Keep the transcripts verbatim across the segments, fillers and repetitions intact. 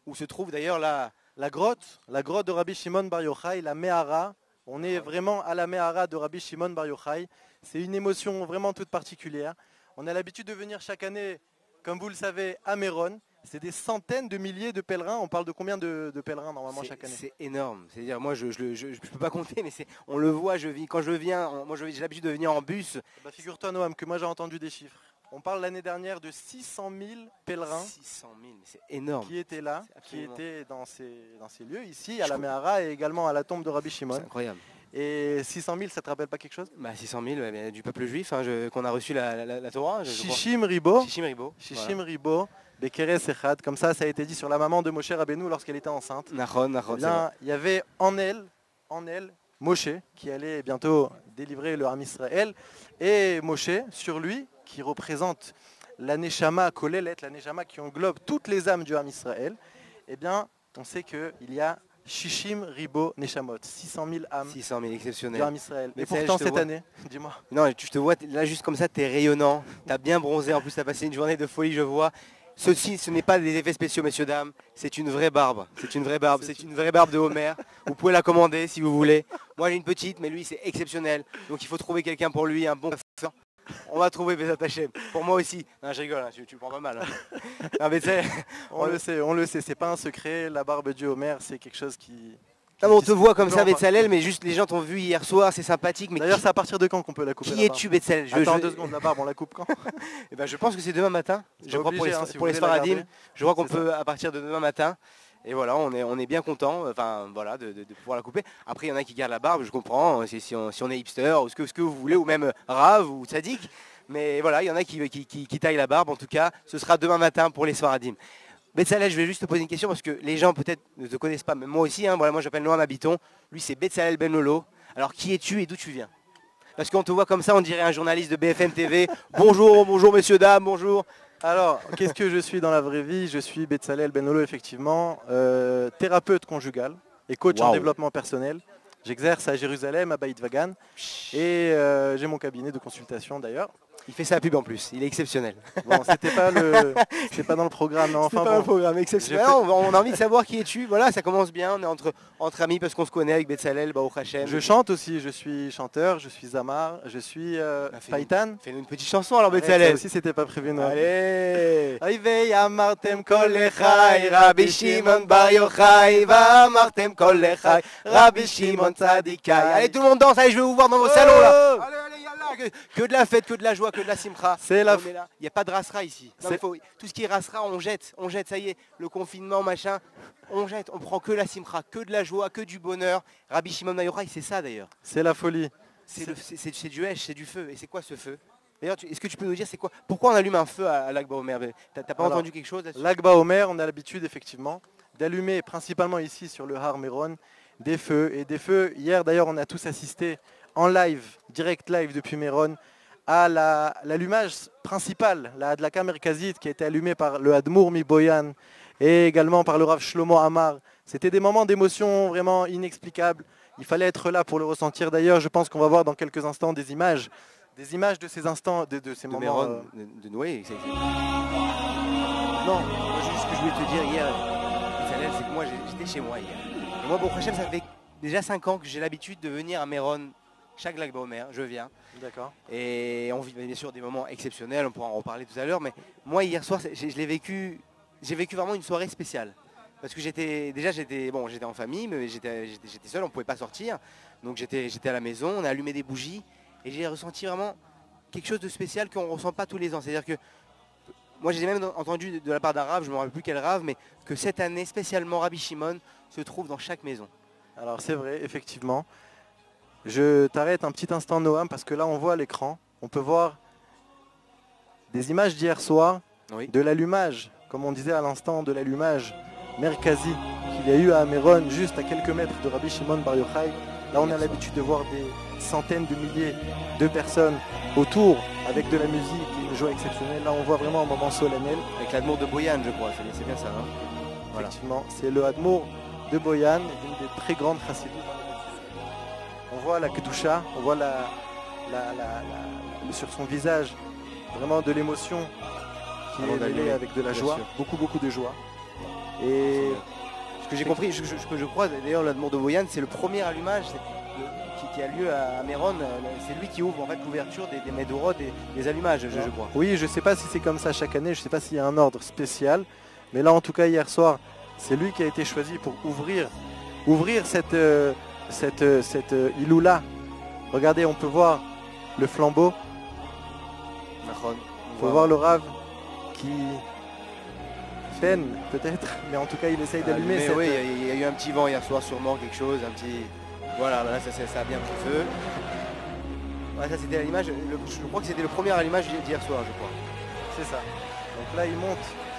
où se trouve d'ailleurs la... La grotte, la grotte de Rabbi Shimon Bar Yochai, la Mehara. On est vraiment à la Mehara de Rabbi Shimon Bar Yochai. C'est une émotion vraiment toute particulière. On a l'habitude de venir chaque année, comme vous le savez, à Méron. C'est des centaines de milliers de pèlerins. On parle de combien de, de pèlerins normalement chaque année? C'est énorme. C'est-à-dire, moi, je ne peux pas compter, mais on le voit. Je vis, quand je viens, on, moi, j'ai l'habitude de venir en bus. Bah, figure-toi, Noam, que moi j'ai entendu des chiffres. On parle l'année dernière de six cent mille pèlerins six cent mille, c'est énorme. Qui étaient là, qui étaient dans ces, dans ces lieux, ici, à la Mehara et également à la tombe de Rabbi Shimon. C'est incroyable. Et six cent mille, ça te rappelle pas quelque chose? Bah six cent mille, ouais, du peuple juif, hein, qu'on a reçu la, la, la Torah. Shishim Ribo. Shishim Ribo. Shishim Ribo. Bekeres Echad. Comme ça, ça a été dit sur la maman de Moshe Rabbeinu lorsqu'elle était enceinte. Nachon, Nachon. Il y avait en elle, en elle, Moshe, qui allait bientôt délivrer le Ham Israël. Et Moshe, sur lui, qui représente la Neshama Kolelet, la Neshama qui englobe toutes les âmes du Ham Israël, eh bien, on sait qu'il y a Shishim Ribo Neshamot, six cent mille âmes six cent mille exceptionnel. du Ham Israël. Mais et pourtant, cette vois... année, dis-moi. Non, je te vois, là, juste comme ça, tu es rayonnant, tu as bien bronzé, en plus, tu as passé une journée de folie, je vois. Ceci, ce n'est pas des effets spéciaux, messieurs, dames, c'est une vraie barbe. C'est une vraie barbe, c'est une vraie barbe de Homer. Vous pouvez la commander si vous voulez. Moi, j'ai une petite, mais lui, c'est exceptionnel. Donc, il faut trouver quelqu'un pour lui, un bon... On va trouver Bezat Hashem. Pour moi aussi. Non, je rigole, hein, tu, tu me prends pas mal. Hein. Non, mais on, on le sait, on le sait. C'est pas un secret. La barbe du Homer, c'est quelque chose qui. Non, mais on te voit comme ça, Betzalel, mais juste les gens t'ont vu hier soir, c'est sympathique. D'ailleurs, c'est à partir de quand qu'on peut la couper? Qui es-tu, Betzalel? Attends je... deux secondes, la barbe, on la coupe quand? Eh ben, je pense que c'est demain matin. Je crois pour les, hein, si pour les Sfaradim. Je crois qu'on peut ça. À partir de demain matin. Et voilà, on est, on est bien content, enfin voilà, de, de, de pouvoir la couper. Après, il y en a qui gardent la barbe, je comprends, si on, si on est hipster, ou ce que, ce que vous voulez, ou même rave ou sadique. Mais voilà, il y en a qui, qui, qui, qui taillent la barbe. En tout cas, ce sera demain matin pour les Sfaradim. Betzalel, je vais juste te poser une question parce que les gens peut-être ne te connaissent pas, mais moi aussi. Hein, voilà, moi j'appelle Noam Habiton. Lui, c'est Betzalel Ben Lolo. Alors, qui es-tu et d'où tu viens? Parce qu'on te voit comme ça, on dirait un journaliste de B F M T V. Bonjour, bonjour, messieurs, dames, bonjour. Alors, qu'est-ce que je suis dans la vraie vie? Je suis Betzalel Ben Lolo, effectivement, euh, thérapeute conjugal et coach wow. en développement personnel. J'exerce à Jérusalem, à Beit Vagan, et euh, j'ai mon cabinet de consultation d'ailleurs. Il fait sa pub en plus, il est exceptionnel. Bon, c'était pas le, c'était pas dans le programme, non, enfin pas bon. le programme exceptionnel. Fait... On, on a envie de savoir qui es-tu. Voilà, ça commence bien. On est entre entre amis parce qu'on se connaît avec Betzalel, Baruch Hashem. Je chante aussi. Je suis chanteur, je suis Zamar, je suis euh, bah, Paitan. Fais-nous une petite chanson alors, Betzalel. Ça aussi, c'était pas prévu, non. Allez. Ayvei amartem kol echai, Rabbi Shimon Bar Yochai, va amartem kol echai, Rabbi Shimon Tzadikai. Allez, tout le monde danse. Allez, je vais vous voir dans vos oh salons là. Allez, allez, yallah. Que, que de la fête, que de la joie, que de la simcha. C'est la. Il n'y a pas de rasra ici. Non, faut, tout ce qui est rasra, on jette, on jette. Ça y est, le confinement, machin, on jette. On prend que la simcha, que de la joie, que du bonheur. Rabbi Shimon Bar Yochai, c'est ça d'ailleurs. C'est la folie. C'est du hesh, c'est du feu. Et c'est quoi ce feu? D'ailleurs, est-ce que tu peux nous dire c'est quoi? Pourquoi on allume un feu à, à Lag BaOmer? T'as pas Alors, entendu quelque chose là-dessus? Lag BaOmer, on a l'habitude effectivement d'allumer, principalement ici sur le Har Méron, des feux. Et des feux, hier d'ailleurs, on a tous assisté en live, direct live depuis Méron, à l'allumage la, principal, la Hadlaka Merkazit, qui a été allumée par le Admour Miboyan et également par le Rav Shlomo Amar. C'était des moments d'émotion vraiment inexplicables. Il fallait être là pour le ressentir. D'ailleurs, je pense qu'on va voir dans quelques instants des images, des images de ces instants, de, de ces de moments. Méron, euh... de, de Noé. Non, moi, juste ce que je voulais te dire hier, c'est que moi j'étais chez moi hier. Et moi, Baruch Hashem, ça fait déjà cinq ans que j'ai l'habitude de venir à Méron. Chaque Lag BaOmer, je viens. D'accord. Et on vit bien sûr des moments exceptionnels, on pourra en reparler tout à l'heure, mais moi hier soir, je l'ai vécu, j'ai vécu vraiment une soirée spéciale. Parce que j'étais, déjà j'étais bon, j'étais en famille, mais j'étais seul, on ne pouvait pas sortir. Donc j'étais à la maison, on a allumé des bougies, et j'ai ressenti vraiment quelque chose de spécial qu'on ne ressent pas tous les ans. C'est-à-dire que, moi j'ai même entendu de la part d'un rave, je ne me rappelle plus quel rave, mais que cette année, spécialement Rabbi Shimon, se trouve dans chaque maison. Alors c'est vrai, effectivement. Je t'arrête un petit instant, Noam, parce que là, on voit à l'écran, on peut voir des images d'hier soir, oui. de l'allumage, comme on disait à l'instant, de l'allumage Merkazi qu'il y a eu à Méron, juste à quelques mètres de Rabbi Shimon Bar Yochai. Là, on a l'habitude de voir des centaines de milliers de personnes autour, avec de la musique et une joie exceptionnelle. Là, on voit vraiment un moment solennel. Avec l'Admour de Boyan, je crois, c'est bien ça. Hein voilà. Effectivement, c'est le Admour de Boyan, une des très grandes chassidim. On voit la Kedusha, on voit la, la, la, la, sur son visage vraiment de l'émotion qui est mêlée avec de la joie, beaucoup beaucoup de joie. Et que j'ai compris, je, je, que je crois d'ailleurs l'Admour de Boyan, c'est le premier allumage qui, qui a lieu à, à Méron. C'est lui qui ouvre en fait l'ouverture des, des Medorot, des, des allumages, je, je crois. Oui, je ne sais pas si c'est comme ça chaque année, je ne sais pas s'il y a un ordre spécial. Mais là, en tout cas, hier soir, c'est lui qui a été choisi pour ouvrir, ouvrir cette, euh, cette, euh, cette euh, Iloula. Regardez, on peut voir le flambeau. Il faut voir le Rav qui peine peut-être, mais en tout cas il essaye d'allumer. Mais cette... oui, il y, y a eu un petit vent hier soir, sûrement quelque chose, un petit. Voilà, là ça, ça a bien pris feu. Ouais, ça c'était l'allumage. Je crois que c'était le premier allumage d'hier soir, je crois. C'est ça. Donc là il monte,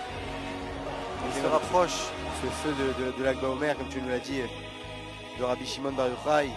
il se rapproche. Ce feu de, de, de l'Akba Omer, comme tu nous l'as dit, de Rabbi Shimon Bar Yochai.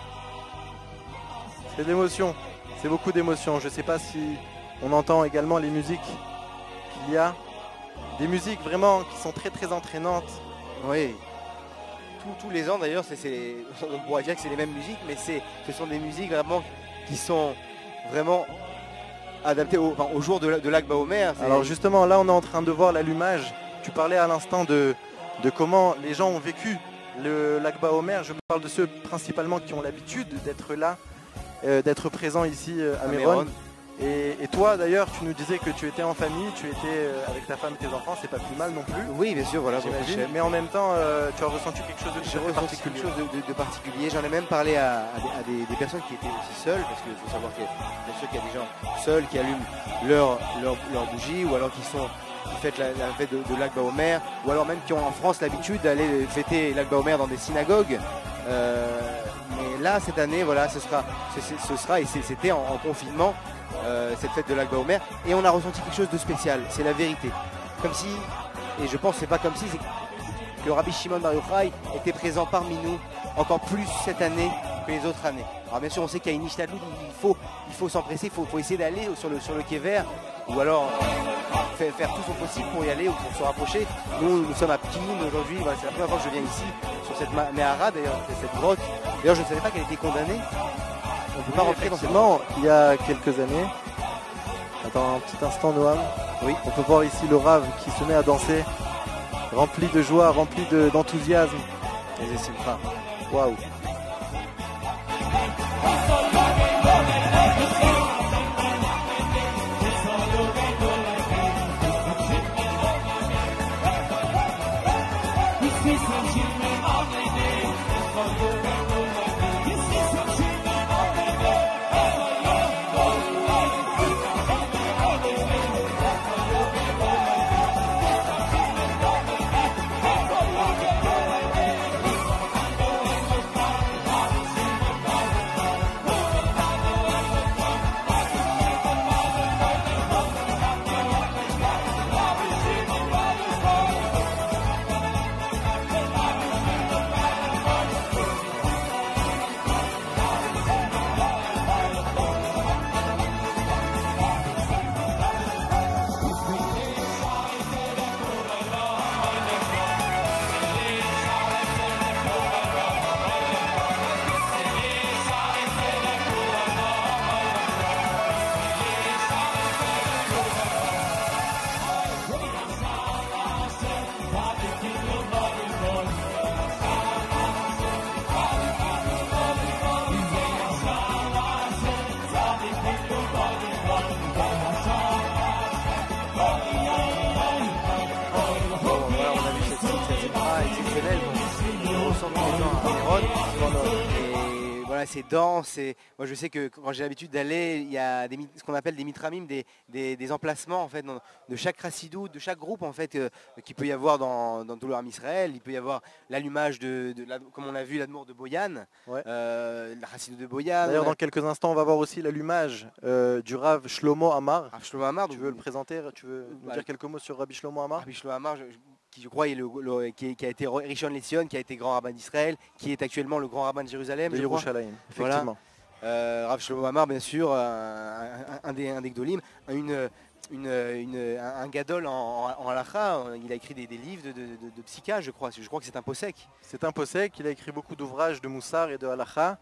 C'est de l'émotion, c'est beaucoup d'émotion. Je ne sais pas si on entend également les musiques qu'il y a. Des musiques vraiment qui sont très très entraînantes. Oui. Tous, tous les ans d'ailleurs, c'est, c'est, on pourrait dire que c'est les mêmes musiques, mais c'est, ce sont des musiques vraiment qui sont vraiment adaptées au, enfin, au jour de, de l'Akba Omer. C'est... Alors justement, là on est en train de voir l'allumage. Tu parlais à l'instant de, de comment les gens ont vécu le, l'Akba Omer. Je parle de ceux principalement qui ont l'habitude d'être là, euh, d'être présents ici euh, à, à Méron. Et, et toi d'ailleurs, tu nous disais que tu étais en famille, tu étais euh, avec ta femme et tes enfants, c'est pas plus mal non plus. Oui, bien sûr, voilà, j'imagine. Mais en même temps, euh, tu as ressenti quelque chose de J'ai ressenti quelque chose de, de, de particulier. J'en ai même parlé à, à, des, à des, des personnes qui étaient aussi seules, parce qu'il faut savoir qu'il y a, bien sûr qu'il y a des gens seuls qui allument leur, leur, leur bougie, ou alors qui sont qui fêtent la, la fête de, de l'Akba Omer, ou alors même qui ont en France l'habitude d'aller fêter l'Akba Omer dans des synagogues. Euh, mais là, cette année, voilà, ce sera, ce, ce sera et c'était en, en confinement. Euh, cette fête de l'Akba Omer, et on a ressenti quelque chose de spécial, c'est la vérité. Comme si, et je pense que c'est pas comme si, c'est que le Rabbi Shimon Bar Yochai était présent parmi nous encore plus cette année que les autres années. Alors bien sûr on sait qu'il y a une Ishtadlout, il faut, il faut s'empresser, il faut, faut essayer d'aller sur le, sur le quai vert, ou alors faire, faire tout son possible pour y aller ou pour se rapprocher. Nous, nous sommes à Pkin aujourd'hui, voilà, c'est la première fois que je viens ici, sur cette Mehara d'ailleurs, cette grotte. D'ailleurs je ne savais pas qu'elle était condamnée. On ne peut pas oui, rentrer dans cette grotte. Il y a quelques années. Attends un petit instant Noam. Oui, on peut voir ici le Rav qui se met à danser, rempli de joie, rempli de, d'enthousiasme. Et c'est simcha. Waouh. C'est dense, et moi je sais que quand j'ai l'habitude d'aller, il y a des, ce qu'on appelle des mitramim, des, des, des emplacements en fait dans, de chaque chassidut, de chaque groupe en fait, euh, qu'il peut y avoir dans, dans tout le Ham Israël. Il peut y avoir l'allumage de, de la, comme on l'a vu, l'Admour de Boyan, ouais. euh, la chassidut de Boyan. D'ailleurs, dans quelques instants, on va voir aussi l'allumage euh, du Rav Shlomo Amar. Rav Shlomo Amar, tu veux le présenter? Tu veux nous bah, dire quelques mots sur Rabbi Shlomo Amar? Rabbi Shlomo Amar, je, je, qui je crois est le, le, qui, qui a été Rishon LeZion, qui a été grand rabbin d'Israël, qui est actuellement le grand rabbin de Jérusalem. De Yerushalayim, effectivement. Voilà. Euh, Rav Shlomo Amar, bien sûr, un, un, un des, un des Gdolim, une, une, une, un gadol en, en halakha. Il a écrit des, des livres de, de, de, de psycha, je crois. Je crois que c'est un possèque. C'est un possèque. Il a écrit beaucoup d'ouvrages de Moussar et de halakha.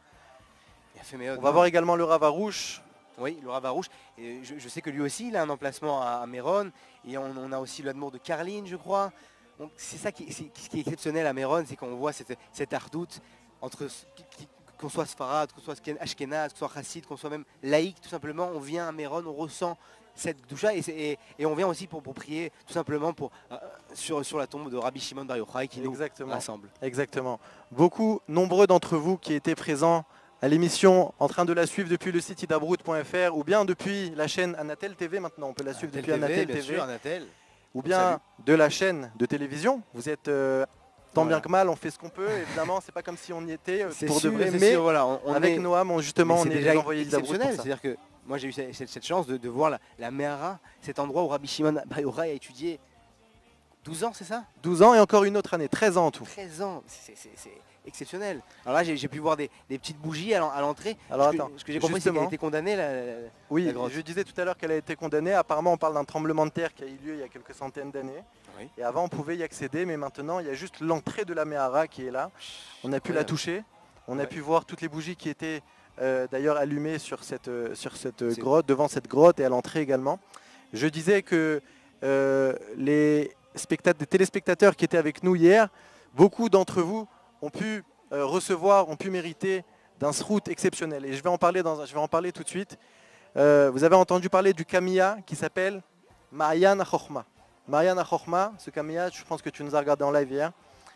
Fait, mais, On va voir également le Rav Arouche. Oui, le Rav Arouche. Et je, je sais que lui aussi, il a un emplacement à, à Méron. Et on, on a aussi l'Admour de Karlin, je crois. c'est ça qui, qui, qui est exceptionnel à Méron, c'est qu'on voit cette, cette ardoute entre qu'on soit Sfarad, qu'on soit Ashkenaz, qu'on soit Chassid, qu'on soit même laïque, tout simplement. On vient à Méron, on ressent cette doucha et, et, et on vient aussi pour, pour prier tout simplement pour, euh, sur, sur la tombe de Rabbi Shimon Bar Yochai qui Exactement. nous rassemble. Exactement. Beaucoup, nombreux d'entre vous qui étaient présents à l'émission, en train de la suivre depuis le site idabrout point f r ou bien depuis la chaîne Anatel T V maintenant, on peut la suivre Anatel depuis T V, Anatel bien T V, sûr, Anatel. ou bien de la chaîne de télévision. Vous êtes euh, tant voilà. bien que mal, on fait ce qu'on peut, évidemment, c'est pas comme si on y était euh, pour sûr, de vrai, mais sûr, voilà, on, on avec est, Noam, on, justement, on est déjà des envoyés d'Idabrout pour ça. C'est-à-dire que moi j'ai eu cette, cette chance de, de voir la, la Mehara, cet endroit où Rabbi Shimon Bar Yochai a étudié douze ans, c'est ça? douze ans et encore une autre année, treize ans en tout. treize ans, c'est exceptionnel. Alors là, j'ai pu voir des, des petites bougies à l'entrée. Alors ce attends, que, ce que j'ai compris, c'est qu'elle a été condamnée. La, la, oui, la grotte. Je disais tout à l'heure qu'elle a été condamnée. Apparemment, on parle d'un tremblement de terre qui a eu lieu il y a quelques centaines d'années. Oui. Et avant, on pouvait y accéder, mais maintenant, il y a juste l'entrée de la Mehara qui est là. On a pu ouais. la toucher. On ouais. a pu voir toutes les bougies qui étaient euh, d'ailleurs allumées sur cette, euh, sur cette grotte, devant cette grotte et à l'entrée également. Je disais que euh, les spectateurs, téléspectateurs qui étaient avec nous hier, beaucoup d'entre vous ont pu euh, recevoir, ont pu mériter d'un srout exceptionnel. Et je vais en parler, dans, je vais en parler tout de suite. Euh, vous avez entendu parler du Kamiya qui s'appelle Ma'ayan HaChochma. Ma'ayan HaChochma, ce Kamiya, je pense que tu nous as regardé en live hier.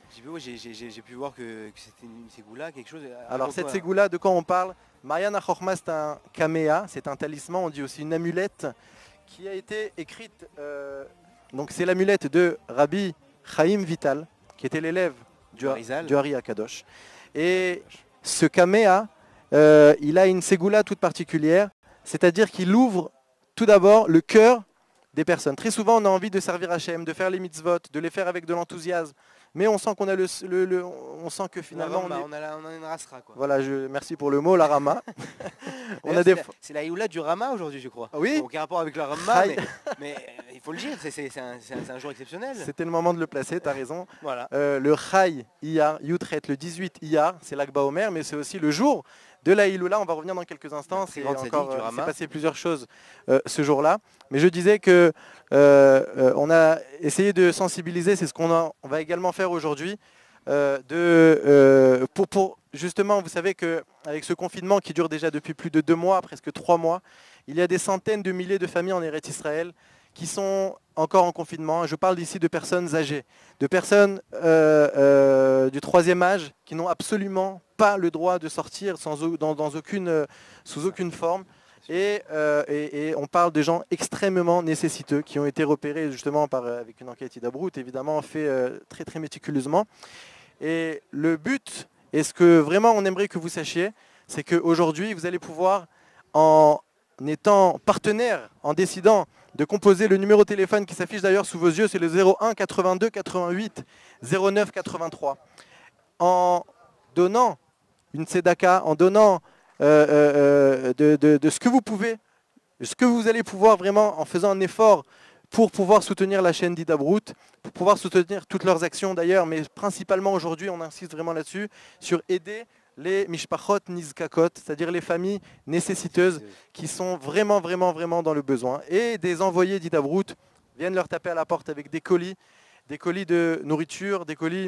J'ai pu voir que, que c'était une ségoula, quelque chose. Alors cette ségoula, de quoi on parle? Ma'ayan HaChochma, c'est un Kameya, c'est un talisman, on dit aussi une amulette qui a été écrite. Euh, donc c'est l'amulette de Rabbi Chaim Vital, qui était l'élève du, du Hari Akadosh. Et ce Kameya, euh, il a une ségoula toute particulière, c'est-à-dire qu'il ouvre tout d'abord le cœur des personnes. Très souvent, on a envie de servir Hachem, de faire les mitzvot, de les faire avec de l'enthousiasme. Mais on sent qu'on a le, le, le, on sent que finalement rama, on, est... on, a la, on a une rasra quoi. Voilà, je, merci pour le mot, la rama. on a des... C'est la Ioula du rama aujourd'hui, je crois. Oui. Aucun rapport avec le rama, mais, mais il faut le dire, c'est un, un, un jour exceptionnel. C'était le moment de le placer, tu as raison. Voilà. Euh, le Chai Iyar, Yutret, le dix-huit Iyar, c'est l'Akba Omer, mais c'est aussi le jour de la Iloula. On va revenir dans quelques instants. C'est encore, euh, s'est passé plusieurs choses euh, ce jour-là. Mais je disais que euh, euh, on a essayé de sensibiliser. C'est ce qu'on on va également faire aujourd'hui. Euh, de, euh, pour, pour justement, vous savez qu'avec ce confinement qui dure déjà depuis plus de deux mois, presque trois mois, il y a des centaines de milliers de familles en Eretz Israël qui sont encore en confinement. Je parle ici de personnes âgées, de personnes euh, euh, du troisième âge qui n'ont absolument pas le droit de sortir sans, dans, dans aucune, sous aucune forme. Et, euh, et, et on parle de gens extrêmement nécessiteux qui ont été repérés justement par, avec une enquête Idabrout, évidemment fait euh, très très méticuleusement. Et le but, et ce que vraiment on aimerait que vous sachiez, c'est qu'aujourd'hui vous allez pouvoir, en étant partenaire, en décidant de composer le numéro de téléphone qui s'affiche d'ailleurs sous vos yeux, c'est le zéro un quatre-vingt-deux quatre-vingt-huit zéro neuf quatre-vingt-trois. En donnant une tzedaka, en donnant euh, euh, de, de, de ce que vous pouvez, ce que vous allez pouvoir vraiment, en faisant un effort pour pouvoir soutenir la chaîne d'Idabrout, pour pouvoir soutenir toutes leurs actions d'ailleurs, mais principalement aujourd'hui, on insiste vraiment là-dessus, sur aider les mishpachot nizkakot, c'est-à-dire les familles nécessiteuses qui sont vraiment, vraiment, vraiment dans le besoin. Et des envoyés d'Idabrout viennent leur taper à la porte avec des colis, des colis de nourriture, des colis,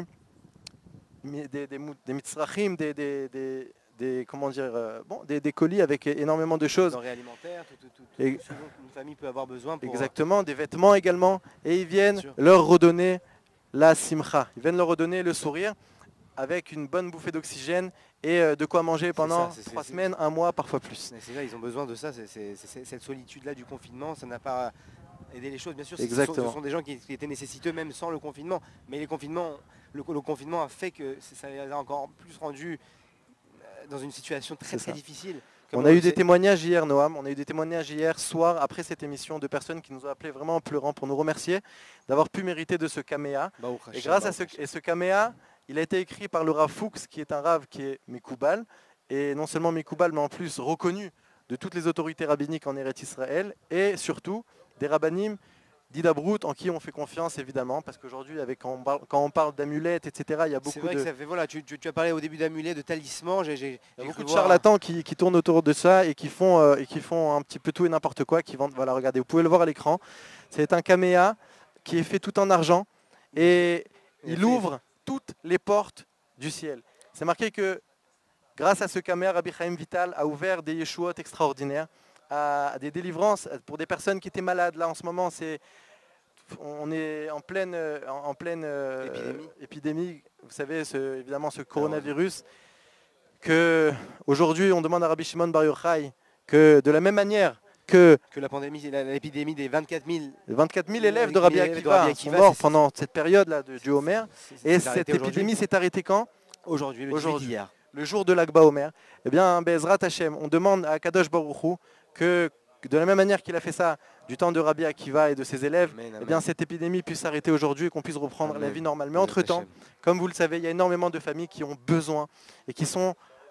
des, des, des mitzrachim, des, des, des, des, comment dire, euh, bon, des, des colis avec énormément de choses. Denrées alimentaires, tout, tout, tout, tout et, ce dont une famille peut avoir besoin. Pour... Exactement, des vêtements également. Et ils viennent leur redonner la simcha, ils viennent leur redonner le sourire avec une bonne bouffée d'oxygène et de quoi manger pendant ça, trois semaines, un mois, parfois plus. C'est là, ils ont besoin de ça, c'est, c'est, c'est, cette solitude-là du confinement, ça n'a pas aidé les choses. Bien sûr, ce sont, ce sont des gens qui, qui étaient nécessiteux même sans le confinement, mais les confinements, le, le confinement a fait que ça les a encore plus rendus dans une situation très très difficile. On a eu des témoignages hier, Noam, on a eu des témoignages hier soir, après cette émission, de personnes qui nous ont appelés vraiment en pleurant pour nous remercier d'avoir pu mériter de ce Kameya. Et grâce à ce, et ce Kameya, il a été écrit par le Rav Fuchs, qui est un Rav qui est Mikoubal, et non seulement Mikoubal, mais en plus reconnu de toutes les autorités rabbiniques en Eretz Israël, et surtout des rabbanim d'Idabrout en qui on fait confiance évidemment, parce qu'aujourd'hui, avec, quand on parle, quand on parle d'amulettes, et cetera, il y a beaucoup c'est vrai de... Que ça fait, voilà, tu, tu, tu as parlé au début d'amulets, de talismans, j'ai, j'ai, il y a beaucoup de charlatans qui, qui tournent autour de ça et qui, font, euh, et qui font un petit peu tout et n'importe quoi, qui vendent, voilà, regardez, vous pouvez le voir à l'écran, c'est un Kameya qui est fait tout en argent, et il ouvre toutes les portes du ciel. C'est marqué que grâce à ce Kaméa, Rabbi Chaim Vital a ouvert des yeshuot extraordinaires, à des délivrances pour des personnes qui étaient malades. Là en ce moment, c'est, on est en pleine, en pleine euh, épidémie. épidémie. Vous savez, ce, évidemment, ce coronavirus. Que aujourd'hui, on demande à Rabbi Shimon Bar Yochai que de la même manière que, que la pandémie, l'épidémie des vingt-quatre mille, vingt-quatre mille élèves de Rabbi Akiva sont morts pendant cette période-là du Homer. Et cette épidémie s'est arrêtée quand? Aujourd'hui, le aujourd'hui, hier. Le jour de l'Akba Omer. Eh bien, Bezrat Hashem, on demande à Kadosh Baruch Hu que, de la même manière qu'il a fait ça du temps de Rabbi Akiva et de ses élèves, amen, amen. Eh bien, cette épidémie puisse s'arrêter aujourd'hui et qu'on puisse reprendre amen. La vie normale. Mais entre-temps, comme vous le savez, il y a énormément de familles qui ont besoin et qui sont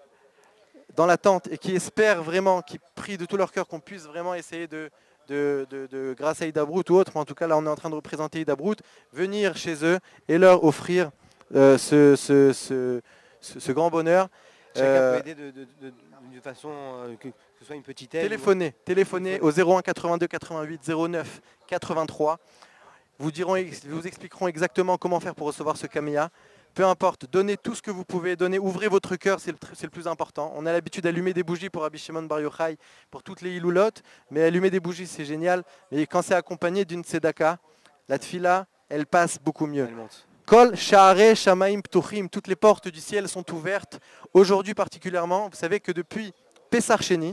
dans l'attente et qui espèrent vraiment, qui prient de tout leur cœur qu'on puisse vraiment essayer de, de, de, de grâce à Ida Brout ou autre, mais en tout cas là on est en train de représenter Ida Brout, venir chez eux et leur offrir euh, ce, ce, ce, ce, ce grand bonheur. Chacun euh, peut aider de, de, de, de façon euh, que, que ce soit une petite aide. Téléphonez, ou... téléphonez au zéro un quatre-vingt-deux quatre-vingt-huit zéro neuf quatre-vingt-trois. Vous, diront, vous expliqueront exactement comment faire pour recevoir ce Kaméa. Peu importe, donnez tout ce que vous pouvez, donnez, ouvrez votre cœur, c'est le, le plus important. On a l'habitude d'allumer des bougies pour Rabbi Shimon Bar Yochai, pour toutes les iloulotes, mais allumer des bougies c'est génial. Mais quand c'est accompagné d'une tzedaka, la tfila, elle passe beaucoup mieux. Kol Sha'arei Shamaim Ptuchim, toutes les portes du ciel sont ouvertes. Aujourd'hui particulièrement, vous savez que depuis Pessar Sheni,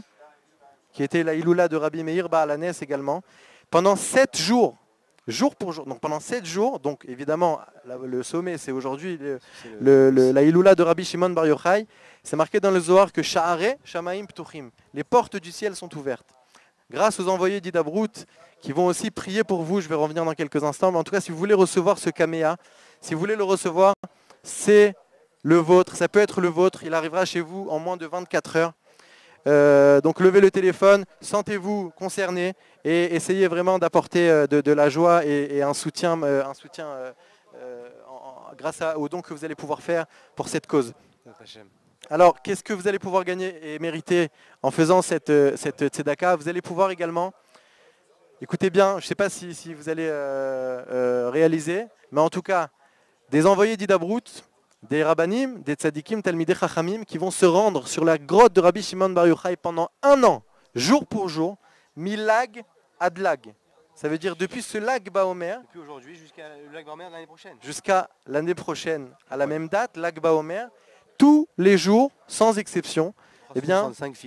qui était la iloula de Rabbi Meir Baal Hanes également, pendant sept jours, jour pour jour, donc pendant sept jours, donc évidemment la, le sommet c'est aujourd'hui le, le, le, la iloula de Rabbi Shimon Bar Yochai, c'est marqué dans le Zohar que Sha'arei Shamaim Ptuchim, les portes du ciel sont ouvertes. Grâce aux envoyés d'Ida Brout qui vont aussi prier pour vous, je vais revenir dans quelques instants, mais en tout cas si vous voulez recevoir ce Kaméa, si vous voulez le recevoir, c'est le vôtre, ça peut être le vôtre, il arrivera chez vous en moins de vingt-quatre heures. Euh, donc levez le téléphone, sentez-vous concerné et essayez vraiment d'apporter euh, de, de la joie et, et un soutien, euh, un soutien euh, euh, en, en, grâce à, aux dons que vous allez pouvoir faire pour cette cause. Alors, qu'est-ce que vous allez pouvoir gagner et mériter en faisant cette, cette tzedaka? Vous allez pouvoir également, écoutez bien, je ne sais pas si, si vous allez euh, euh, réaliser, mais en tout cas, des envoyés d'Ida Brout, des rabbanim, des tzadikim, talmidei chachamim, qui vont se rendre sur la grotte de Rabbi Shimon Bar Yochai pendant un an, jour pour jour, milag ad lag. Ça veut dire depuis ce lag Baomer, depuis aujourd'hui jusqu'à le lag Baomer l'année prochaine. Jusqu'à l'année prochaine, à la ouais. même date, lag Baomer, tous les jours, sans exception, eh bien,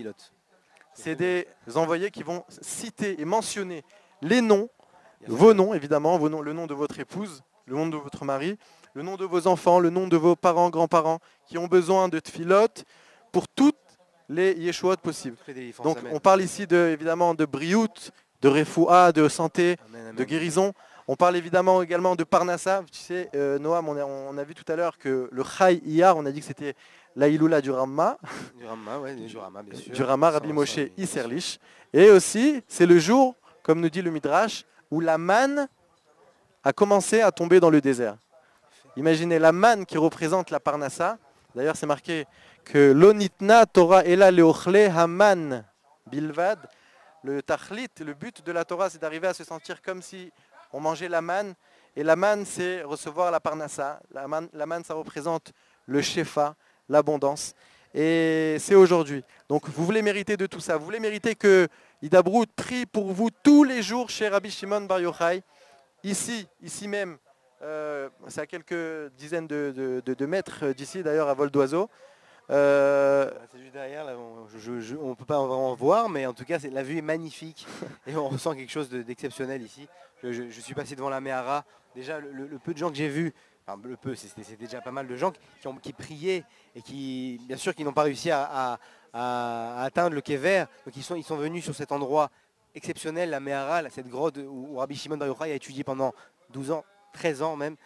c'est des envoyés qui vont citer et mentionner les noms, vos noms évidemment, vos noms, le nom de votre épouse, le nom de votre mari, le nom de vos enfants, le nom de vos parents, grands-parents qui ont besoin de tfilotes pour toutes les yeshuot possibles. Donc on parle ici de, évidemment de briout, de refoua, de santé, amen, amen. de guérison. On parle évidemment également de parnassa. Tu sais, euh, Noam, on a, on a vu tout à l'heure que le Chai Iyar, on a dit que c'était la Iloula du Ramma. Du Ramma, oui, du Ramma, bien sûr. Du Ramma, Rabbi Moshe Isserlich. Et aussi, c'est le jour, comme nous dit le Midrash, où la manne a commencé à tomber dans le désert. Imaginez la manne qui représente la parnassa. D'ailleurs, c'est marqué que l'onitna Torah ela leochle haman bilvad. Le tachlit, le but de la Torah, c'est d'arriver à se sentir comme si on mangeait la manne. Et la manne, c'est recevoir la parnassa. La manne, la manne, ça représente le shefa, l'abondance. Et c'est aujourd'hui. Donc, vous voulez mériter de tout ça. Vous voulez mériter que Ida Brout prie pour vous tous les jours chez Rabbi Shimon Bar Yochai. Ici, ici même. Euh, c'est à quelques dizaines de, de, de, de mètres d'ici, d'ailleurs, à vol d'oiseau. Euh... C'est juste derrière, là, on ne peut pas en voir, mais en tout cas, la vue est magnifique et on ressent quelque chose d'exceptionnel ici. Je, je, je suis passé devant la Mehara. Déjà, le, le peu de gens que j'ai vus, enfin, le peu, c'était déjà pas mal de gens qui, ont, qui priaient et qui, bien sûr, qui n'ont pas réussi à, à, à, à atteindre le quai vert. Donc, ils sont, ils sont venus sur cet endroit exceptionnel, la Mehara, cette grotte où, où Rabbi Shimon Bar Yochai a étudié pendant douze ans. treize ans même.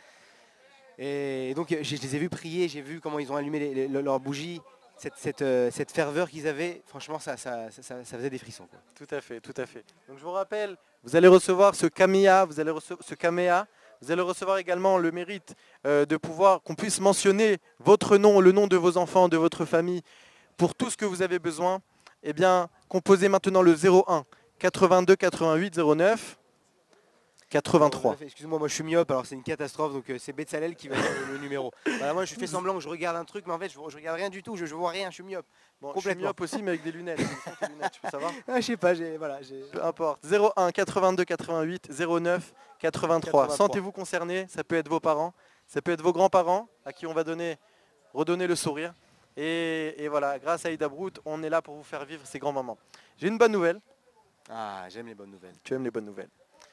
Et donc je les ai vus prier, j'ai vu comment ils ont allumé les, les, leurs bougies, cette, cette, euh, cette ferveur qu'ils avaient, franchement ça, ça, ça, ça, ça faisait des frissons, quoi. Tout à fait, tout à fait. Donc je vous rappelle, vous allez recevoir ce Kaméa, vous allez recevoir ce Kaméa, vous allez recevoir également le mérite euh, de pouvoir, qu'on puisse mentionner votre nom, le nom de vos enfants, de votre famille, pour tout ce que vous avez besoin. Eh bien, composez maintenant le zéro un quatre-vingt-deux quatre-vingt-huit zéro neuf. quatre-vingt-trois. Excuse-moi, moi je suis myope, alors c'est une catastrophe, donc euh, c'est Betzalel qui va dire le, le numéro. Voilà, moi je fais semblant que je regarde un truc, mais en fait je, je regarde rien du tout, je, je vois rien, je suis myope. Bon, je suis myope aussi, mais avec des lunettes. Tes lunettes, tu peux savoir ah, je sais pas, j'ai voilà, peu importe. zéro un quatre-vingt-deux quatre-vingt-huit zéro neuf quatre-vingt-trois. Sentez-vous concerné, ça peut être vos parents, ça peut être vos grands-parents à qui on va donner, redonner le sourire. Et, et voilà, grâce à Ida Brout, on est là pour vous faire vivre ces grands moments. J'ai une bonne nouvelle. Ah, j'aime les bonnes nouvelles. Tu aimes les bonnes nouvelles.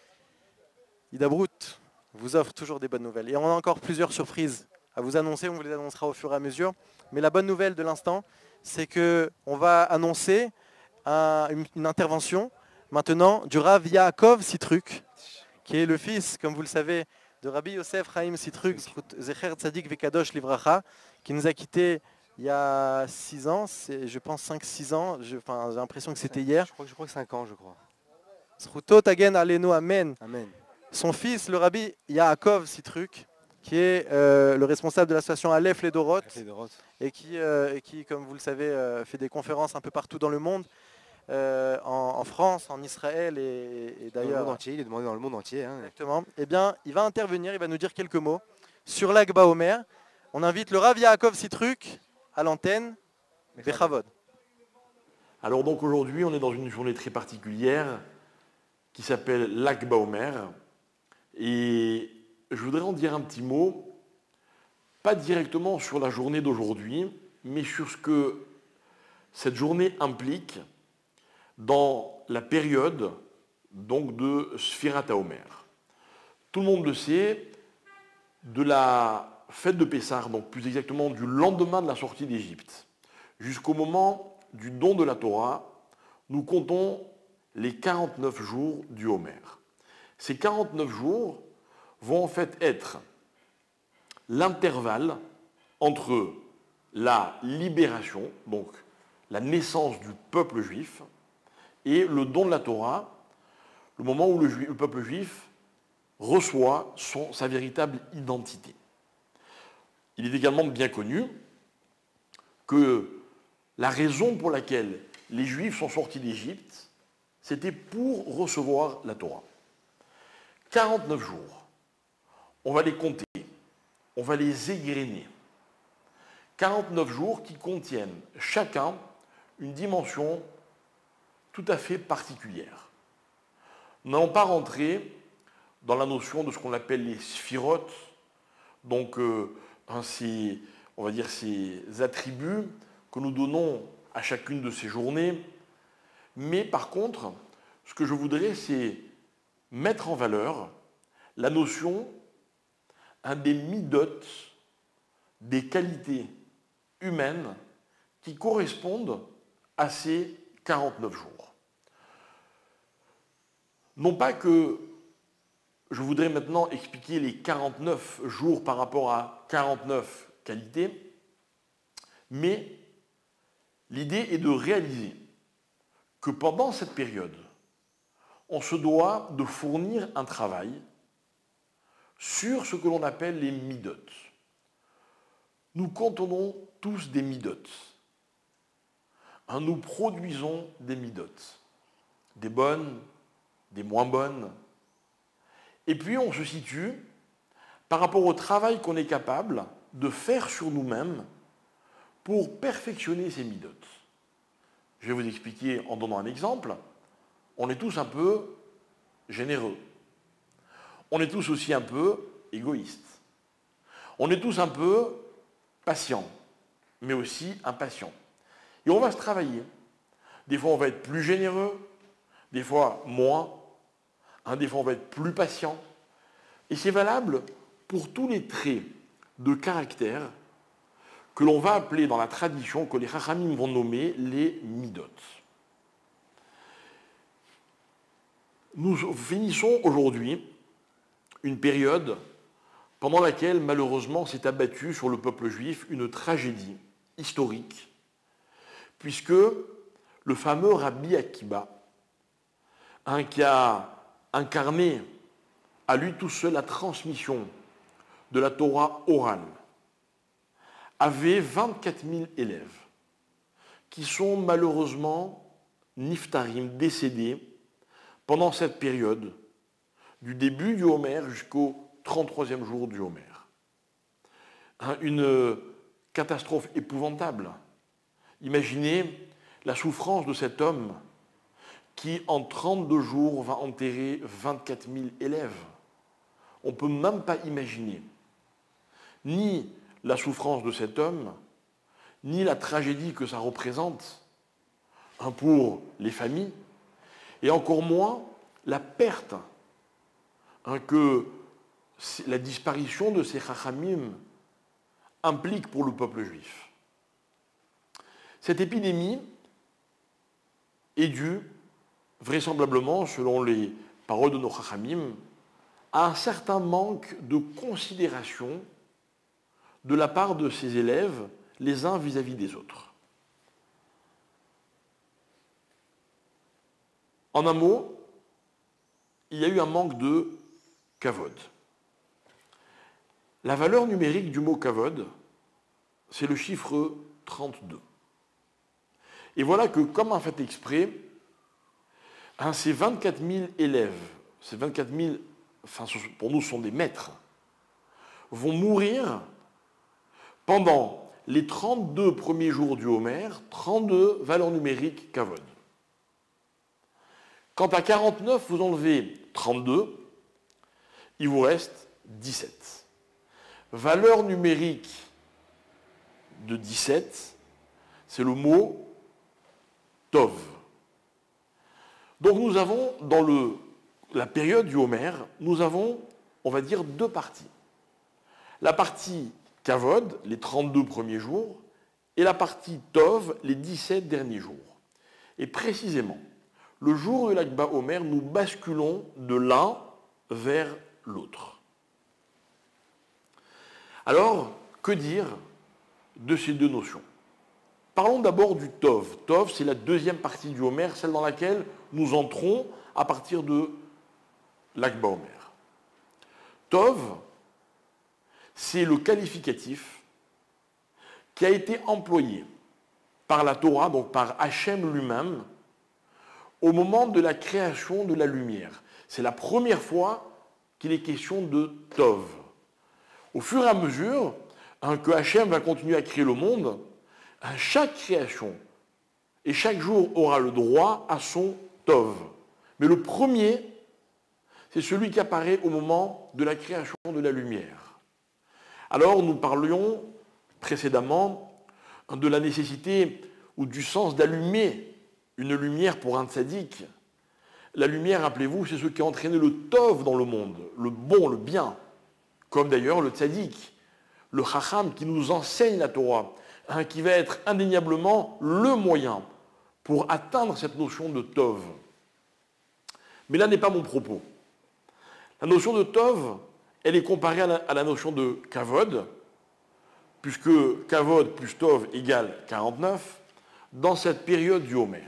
Ida Brout vous offre toujours des bonnes nouvelles. Et on a encore plusieurs surprises à vous annoncer, on vous les annoncera au fur et à mesure. Mais la bonne nouvelle de l'instant, c'est qu'on va annoncer un, une, une intervention maintenant du Rav Yaakov Sitruk, qui est le fils, comme vous le savez, de Rabbi Yosef Chaim Sitruk, Zecher Tzadik Vekadosh Livracha, qui nous a quittés il y a six ans, je pense cinq six ans, je, enfin, j'ai l'impression que c'était hier. Je crois, je crois que cinq ans, je crois. Zchuto Tagen Alenu Amen. Amen. Son fils, le Rabbi Yaakov Sitruk, qui est euh, le responsable de l'association Aleph les Dorot, et qui, euh, et qui, comme vous le savez, euh, fait des conférences un peu partout dans le monde, euh, en, en France, en Israël et, et d'ailleurs. Dans le monde entier, il est demandé dans le monde entier. Hein. Exactement. Eh bien, il va intervenir, il va nous dire quelques mots sur l'Ag Baomer. On invite le Rav Yaakov Sitruk à l'antenne. Bechavod. Alors donc aujourd'hui, on est dans une journée très particulière qui s'appelle l'Ag Baomer. Et je voudrais en dire un petit mot, pas directement sur la journée d'aujourd'hui, mais sur ce que cette journée implique dans la période donc, de Sfirat HaOmer. Tout le monde le sait, de la fête de Pessah, donc plus exactement du lendemain de la sortie d'Égypte, jusqu'au moment du don de la Torah, nous comptons les quarante-neuf jours du Homer. Ces quarante-neuf jours vont en fait être l'intervalle entre la libération, donc la naissance du peuple juif, et le don de la Torah, le moment où le, juif, le peuple juif reçoit son, sa véritable identité. Il est également bien connu que la raison pour laquelle les Juifs sont sortis d'Égypte, c'était pour recevoir la Torah. quarante-neuf jours. On va les compter, on va les égrener. quarante-neuf jours qui contiennent chacun une dimension tout à fait particulière. Nous n'allons pas rentrer dans la notion de ce qu'on appelle les sphirotes, donc euh, ces, on va dire ces attributs que nous donnons à chacune de ces journées, mais par contre, ce que je voudrais, c'est mettre en valeur la notion un des midot, des qualités humaines qui correspondent à ces quarante-neuf jours. Non pas que je voudrais maintenant expliquer les quarante-neuf jours par rapport à quarante-neuf qualités, mais l'idée est de réaliser que pendant cette période, on se doit de fournir un travail sur ce que l'on appelle les midot. Nous contenons tous des midot. Nous produisons des midot, des bonnes, des moins bonnes. Et puis on se situe par rapport au travail qu'on est capable de faire sur nous-mêmes pour perfectionner ces midot. Je vais vous expliquer en donnant un exemple. On est tous un peu généreux. On est tous aussi un peu égoïstes. On est tous un peu patients, mais aussi impatients. Et on va se travailler. Des fois, on va être plus généreux, des fois moins. Hein, des fois, on va être plus patient. Et c'est valable pour tous les traits de caractère que l'on va appeler dans la tradition, que les Chachamim vont nommer les midot. Nous finissons aujourd'hui une période pendant laquelle, malheureusement, s'est abattue sur le peuple juif une tragédie historique, puisque le fameux Rabbi Akiba, hein, qui a incarné à lui tout seul la transmission de la Torah orale, avait vingt-quatre mille élèves qui sont malheureusement niftarim, décédés pendant cette période du début du Homer jusqu'au trente-troisième jour du Homer. Hein, une catastrophe épouvantable. Imaginez la souffrance de cet homme qui, en trente-deux jours, va enterrer vingt-quatre mille élèves. On ne peut même pas imaginer ni la souffrance de cet homme, ni la tragédie que ça représente hein, pour les familles, et encore moins la perte hein, que la disparition de ces chachamim implique pour le peuple juif. Cette épidémie est due, vraisemblablement, selon les paroles de nos chachamim, à un certain manque de considération de la part de ces élèves, les uns vis-à-vis des autres. En un mot, il y a eu un manque de kavod. La valeur numérique du mot kavod, c'est le chiffre trente-deux. Et voilà que, comme un fait exprès, hein, ces vingt-quatre mille élèves, ces vingt-quatre mille, enfin pour nous ce sont des maîtres, vont mourir pendant les trente-deux premiers jours du Homer, trente-deux valeurs numériques kavod. Quant à quarante-neuf, vous enlevez trente-deux, il vous reste dix-sept. Valeur numérique de dix-sept, c'est le mot tov. Donc nous avons, dans le, la période du Homer, nous avons, on va dire, deux parties. La partie kavod, les trente-deux premiers jours, et la partie tov, les dix-sept derniers jours. Et précisément, le jour de l'Akh Baomer, nous basculons de l'un vers l'autre. Alors, que dire de ces deux notions? Parlons d'abord du tov. Tov, c'est la deuxième partie du Homer, celle dans laquelle nous entrons à partir de l'Akh Baomer. Tov, c'est le qualificatif qui a été employé par la Torah, donc par Hachem lui-même, au moment de la création de la lumière. C'est la première fois qu'il est question de Tov. Au fur et à mesure hein, que Hachem va continuer à créer le monde, hein, chaque création et chaque jour aura le droit à son Tov. Mais le premier, c'est celui qui apparaît au moment de la création de la lumière. Alors nous parlions précédemment de la nécessité ou du sens d'allumer une lumière pour un tzaddik. La lumière, rappelez-vous, c'est ce qui a entraîné le tov dans le monde, le bon, le bien, comme d'ailleurs le tzaddik, le chacham qui nous enseigne la Torah, hein, qui va être indéniablement le moyen pour atteindre cette notion de tov. Mais là n'est pas mon propos. La notion de tov, elle est comparée à la, à la notion de kavod, puisque kavod plus tov égale quarante-neuf, dans cette période du Homer.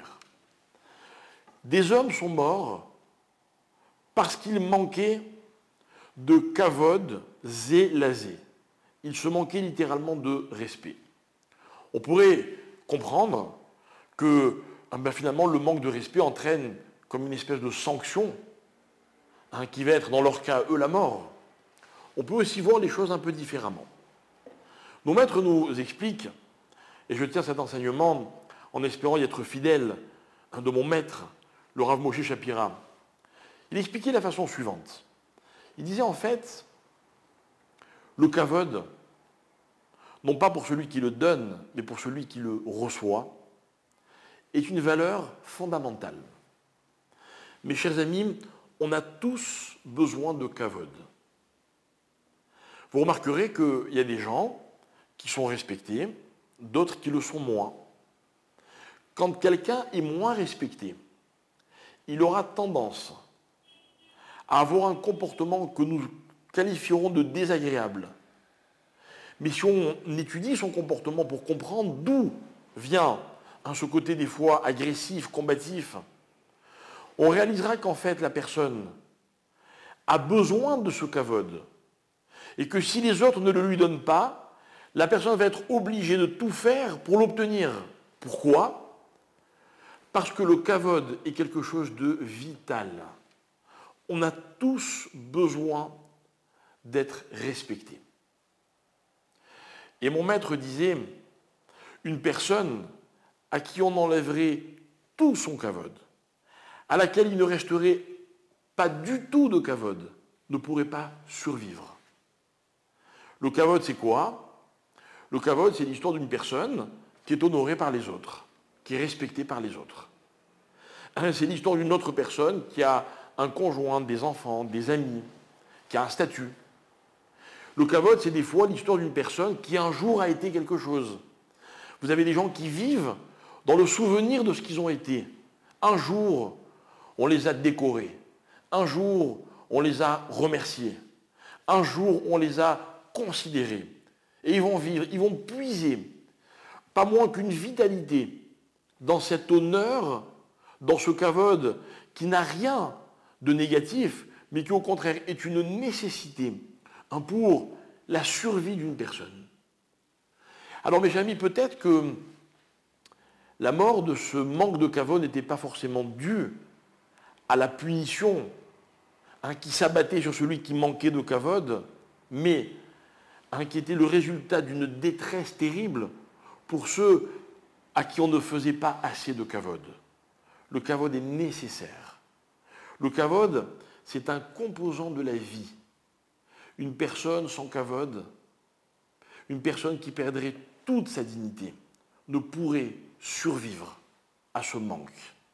Des hommes sont morts parce qu'ils manquaient de kavod zé lazé. Ils se manquaient littéralement de respect. On pourrait comprendre que ben finalement le manque de respect entraîne comme une espèce de sanction hein, qui va être dans leur cas, eux, la mort. On peut aussi voir les choses un peu différemment. Nos maîtres nous expliquent, et je tiens cet enseignement en espérant y être fidèle hein, de mon maître, le Rav Moshe Shapira. Il expliquait de la façon suivante. Il disait en fait, le kavod, non pas pour celui qui le donne, mais pour celui qui le reçoit, est une valeur fondamentale. Mes chers amis, on a tous besoin de kavod. Vous remarquerez qu'il y a des gens qui sont respectés, d'autres qui le sont moins. Quand quelqu'un est moins respecté, il aura tendance à avoir un comportement que nous qualifierons de désagréable. Mais si on étudie son comportement pour comprendre d'où vient hein, ce côté des fois agressif, combatif, on réalisera qu'en fait la personne a besoin de ce kavod et que si les autres ne le lui donnent pas, la personne va être obligée de tout faire pour l'obtenir. Pourquoi ? Parce que le kavod est quelque chose de vital. on a tous besoin d'être respectés. Et mon maître disait, une personne à qui on enlèverait tout son kavod, à laquelle il ne resterait pas du tout de kavod, ne pourrait pas survivre. Le kavod, c'est quoi? Le kavod, c'est l'histoire d'une personne qui est honorée par les autres, qui est respectée par les autres. C'est l'histoire d'une autre personne qui a un conjoint, des enfants, des amis, qui a un statut. Le kavod, c'est des fois l'histoire d'une personne qui un jour a été quelque chose. Vous avez des gens qui vivent dans le souvenir de ce qu'ils ont été. Un jour, on les a décorés. Un jour, on les a remerciés. Un jour, on les a considérés. Et ils vont vivre, ils vont puiser, pas moins qu'une vitalité, dans cet honneur, dans ce kavod qui n'a rien de négatif, mais qui au contraire est une nécessité pour la survie d'une personne. Alors mes amis, peut-être que la mort de ce manque de kavod n'était pas forcément due à la punition hein, qui s'abattait sur celui qui manquait de kavod, mais hein, qui était le résultat d'une détresse terrible pour ceux à qui on ne faisait pas assez de kavod. Le kavod est nécessaire. Le kavod, c'est un composant de la vie. Une personne sans kavod, une personne qui perdrait toute sa dignité, ne pourrait survivre à ce manque.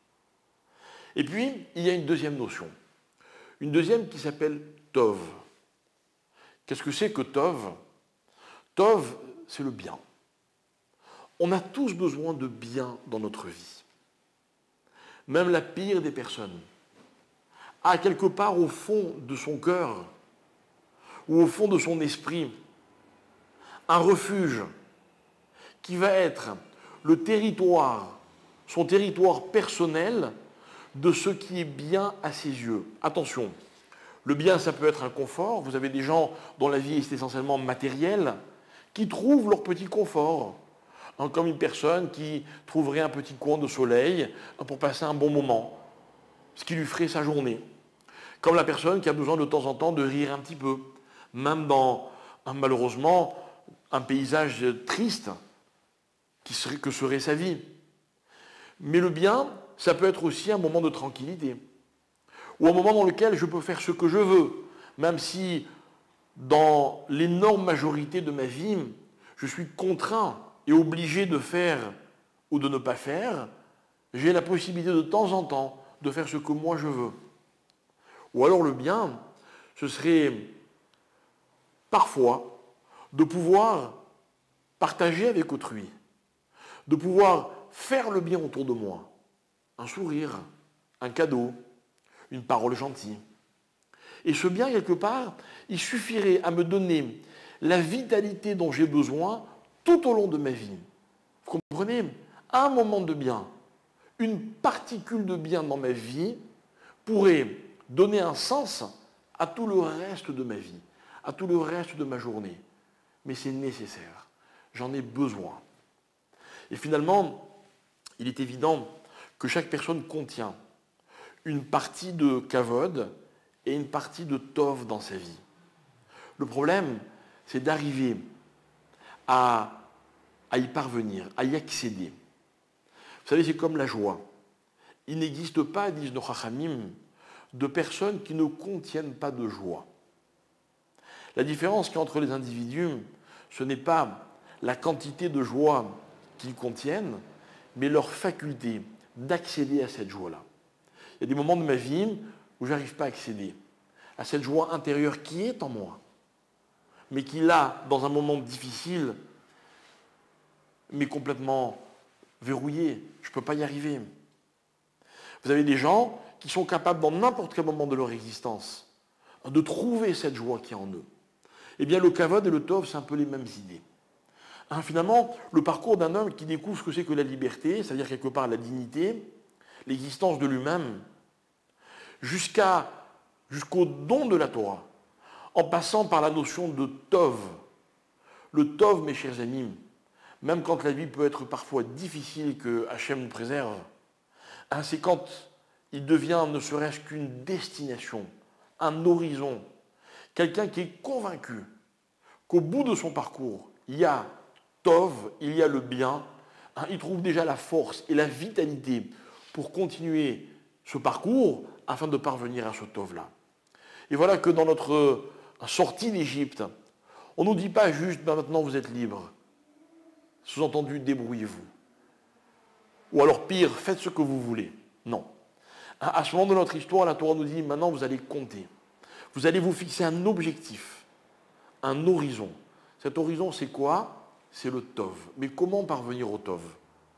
Et puis, il y a une deuxième notion. Une deuxième qui s'appelle Tov. Qu'est-ce que c'est que Tov? Tov, c'est le bien. On a tous besoin de bien dans notre vie. Même la pire des personnes a quelque part au fond de son cœur ou au fond de son esprit un refuge qui va être le territoire, son territoire personnel de ce qui est bien à ses yeux. Attention, le bien, ça peut être un confort. Vous avez des gens dont la vie est essentiellement matérielle qui trouvent leur petit confort, hein, comme une personne qui trouverait un petit coin de soleil pour passer un bon moment, ce qui lui ferait sa journée. Comme la personne qui a besoin de temps en temps de rire un petit peu, même dans, malheureusement, un paysage triste qui serait, que serait sa vie. Mais le bien, ça peut être aussi un moment de tranquillité, ou un moment dans lequel je peux faire ce que je veux, même si dans l'énorme majorité de ma vie, je suis contraint et obligé de faire ou de ne pas faire, j'ai la possibilité de temps en temps de faire ce que moi je veux. Ou alors le bien, ce serait parfois de pouvoir partager avec autrui, de pouvoir faire le bien autour de moi. Un sourire, un cadeau, une parole gentille. Et ce bien, quelque part, il suffirait à me donner la vitalité dont j'ai besoin tout au long de ma vie. Vous comprenez? Un moment de bien, une particule de bien dans ma vie pourrait donner un sens à tout le reste de ma vie, à tout le reste de ma journée. Mais c'est nécessaire. J'en ai besoin. Et finalement, il est évident que chaque personne contient une partie de kavod et une partie de tov dans sa vie. Le problème, c'est d'arriver à, à y parvenir, à y accéder. Vous savez, c'est comme la joie. Il n'existe pas, disent nos chachamim, de personnes qui ne contiennent pas de joie. La différence qu'il y a entre les individus, ce n'est pas la quantité de joie qu'ils contiennent, mais leur faculté d'accéder à cette joie-là. Il y a des moments de ma vie où je n'arrive pas à accéder à cette joie intérieure qui est en moi, mais qui, là, dans un moment difficile, m'est complètement verrouillé. Je ne peux pas y arriver. Vous avez des gens qui sont capables, dans n'importe quel moment de leur existence, de trouver cette joie qui est en eux. Eh bien, le kavod et le tov, c'est un peu les mêmes idées. Hein, finalement, le parcours d'un homme qui découvre ce que c'est que la liberté, c'est-à-dire quelque part la dignité, l'existence de lui-même, jusqu'à, jusqu'au don de la Torah, en passant par la notion de tov. Le tov, mes chers amis, même quand la vie peut être parfois difficile, que Hachem nous préserve, hein, c'est quand il devient ne serait-ce qu'une destination un horizon, quelqu'un qui est convaincu qu'au bout de son parcours, il y a Tov, il y a le bien, hein, il trouve déjà la force et la vitalité pour continuer ce parcours afin de parvenir à ce Tov-là. Et voilà que dans notre sortie d'Égypte, on ne nous dit pas juste ben maintenant vous êtes libre. Sous-entendu, débrouillez-vous. Ou alors pire, faites ce que vous voulez. Non. À ce moment de notre histoire, la Torah nous dit maintenant vous allez compter. Vous allez vous fixer un objectif, un horizon. Cet horizon, c'est quoi? C'est le Tov. Mais comment parvenir au Tov?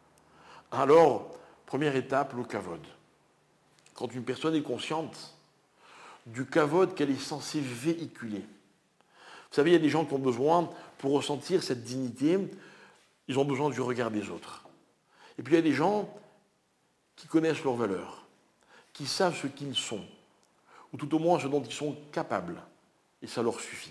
Alors, première étape, le Kavod. Quand une personne est consciente du Kavod qu'elle est censée véhiculer. Vous savez, il y a des gens qui ont besoin, pour ressentir cette dignité, ils ont besoin du regard des autres. Et puis il y a des gens qui connaissent leurs valeurs, qui savent ce qu'ils sont, ou tout au moins ce dont ils sont capables, et ça leur suffit.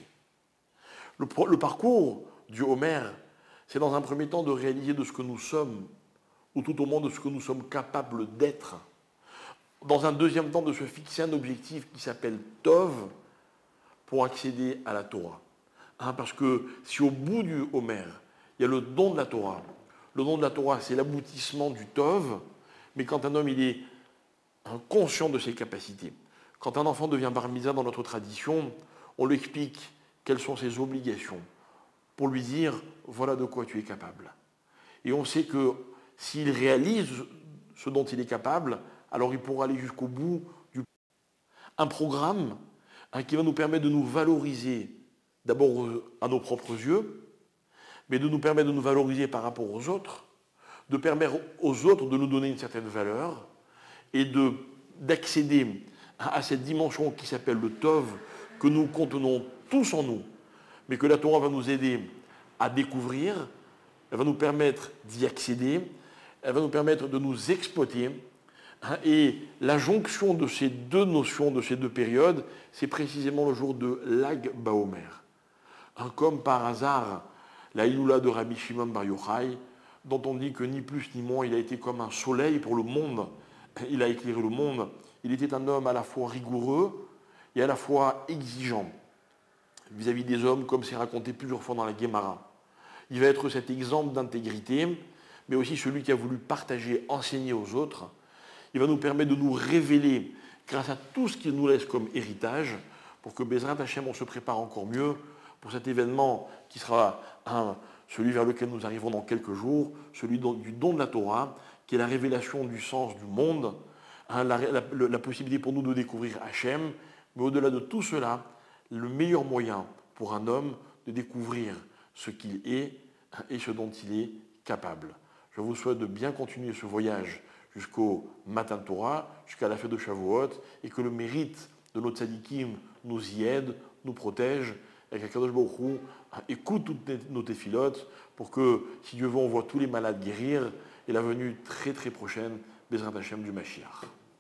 Le, le parcours du Homer, c'est dans un premier temps de réaliser de ce que nous sommes, ou tout au moins de ce que nous sommes capables d'être. Dans un deuxième temps, de se fixer un objectif qui s'appelle Tov, pour accéder à la Torah. Hein, parce que si au bout du Homer, il y a le don de la Torah, le don de la Torah, c'est l'aboutissement du Tov, mais quand un homme il est conscient de ses capacités, quand un enfant devient bar mitzvah dans notre tradition, on lui explique quelles sont ses obligations, pour lui dire, voilà de quoi tu es capable. Et on sait que s'il réalise ce dont il est capable, alors il pourra aller jusqu'au bout du... Un programme hein, qui va nous permettre de nous valoriser, d'abord à nos propres yeux, mais de nous permettre de nous valoriser par rapport aux autres, de permettre aux autres de nous donner une certaine valeur, et de, d'accéder à, à cette dimension qui s'appelle le Tov, que nous contenons tous en nous, mais que la Torah va nous aider à découvrir, elle va nous permettre d'y accéder, elle va nous permettre de nous exploiter. Et la jonction de ces deux notions, de ces deux périodes, c'est précisément le jour de Lag Baomer. Comme par hasard, la Iloula de Rabbi Shimon Bar Yochai, dont on dit que ni plus ni moins, il a été comme un soleil pour le monde, il a éclairé le monde. Il était un homme à la fois rigoureux et à la fois exigeant vis-à-vis des hommes, comme c'est raconté plusieurs fois dans la Guémara. Il va être cet exemple d'intégrité, mais aussi celui qui a voulu partager, enseigner aux autres. Il va nous permettre de nous révéler grâce à tout ce qu'il nous laisse comme héritage, pour que Bezrat Hashem, on se prépare encore mieux pour cet événement qui sera un, celui vers lequel nous arrivons dans quelques jours, celui du don de la Torah, qui est la révélation du sens du monde, hein, la, la, la possibilité pour nous de découvrir Hashem, mais au-delà de tout cela, le meilleur moyen pour un homme de découvrir ce qu'il est et ce dont il est capable. Je vous souhaite de bien continuer ce voyage jusqu'au Matan Torah, jusqu'à la fête de Shavuot, et que le mérite de nos tzadikim nous y aide, nous protège, et qu'Akadosh Baruch Hu écoute toutes nos téphilotes, pour que, si Dieu veut, on voit tous les malades guérir, et la venue très très prochaine, Bezrat Hashem du Mashiach.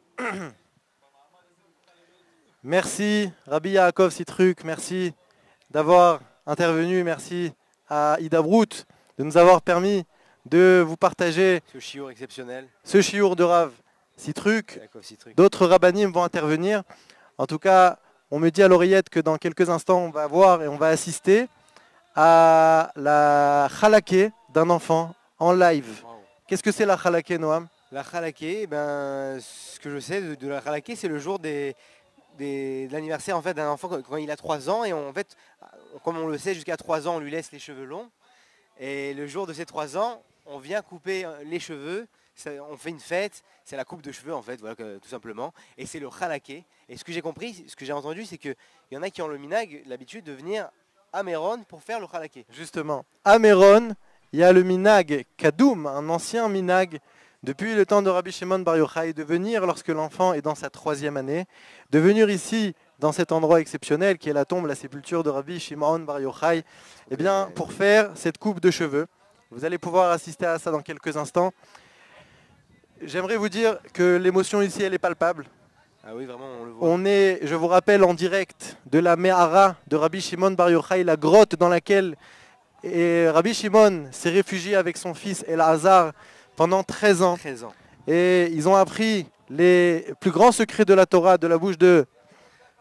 Merci Rabbi Yaakov Sitruk, merci d'avoir intervenu, merci à Ida Brout de nous avoir permis de vous partager ce chiour exceptionnel, ce chiour de Rav Sitruk. D'autres rabbanim vont intervenir. En tout cas, on me dit à l'oreillette que dans quelques instants, on va voir et on va assister à la chalaké d'un enfant en live. Wow. Qu'est-ce que c'est la chalaké, Noam? La chalaké, ben, ce que je sais de, de la chalaké, c'est le jour des, des, de l'anniversaire en fait, d'un enfant quand, quand il a trois ans. Et on, en fait, comme on le sait, jusqu'à trois ans, on lui laisse les cheveux longs. Et le jour de ses trois ans, on vient couper les cheveux, ça, on fait une fête, c'est la coupe de cheveux en fait, voilà, tout simplement. Et c'est le chalaké. Et ce que j'ai compris, ce que j'ai entendu, c'est qu'il y en a qui ont le minag, l'habitude de venir à Méron pour faire le chalaké. Justement, à Méron, il y a le minag kadoum, un ancien minag, depuis le temps de Rabbi Shimon Bar Yochai, de venir lorsque l'enfant est dans sa troisième année, de venir ici, dans cet endroit exceptionnel qui est la tombe, la sépulture de Rabbi Shimon Bar Yochai, eh bien, pour faire cette coupe de cheveux. Vous allez pouvoir assister à ça dans quelques instants. J'aimerais vous dire que l'émotion ici, elle est palpable. Ah oui, vraiment, on le voit. On est, je vous rappelle, en direct de la Mehara de Rabbi Shimon Bar Yochai, la grotte dans laquelle et Rabbi Shimon s'est réfugié avec son fils Elazar pendant treize ans. treize ans. Et ils ont appris les plus grands secrets de la Torah de la bouche de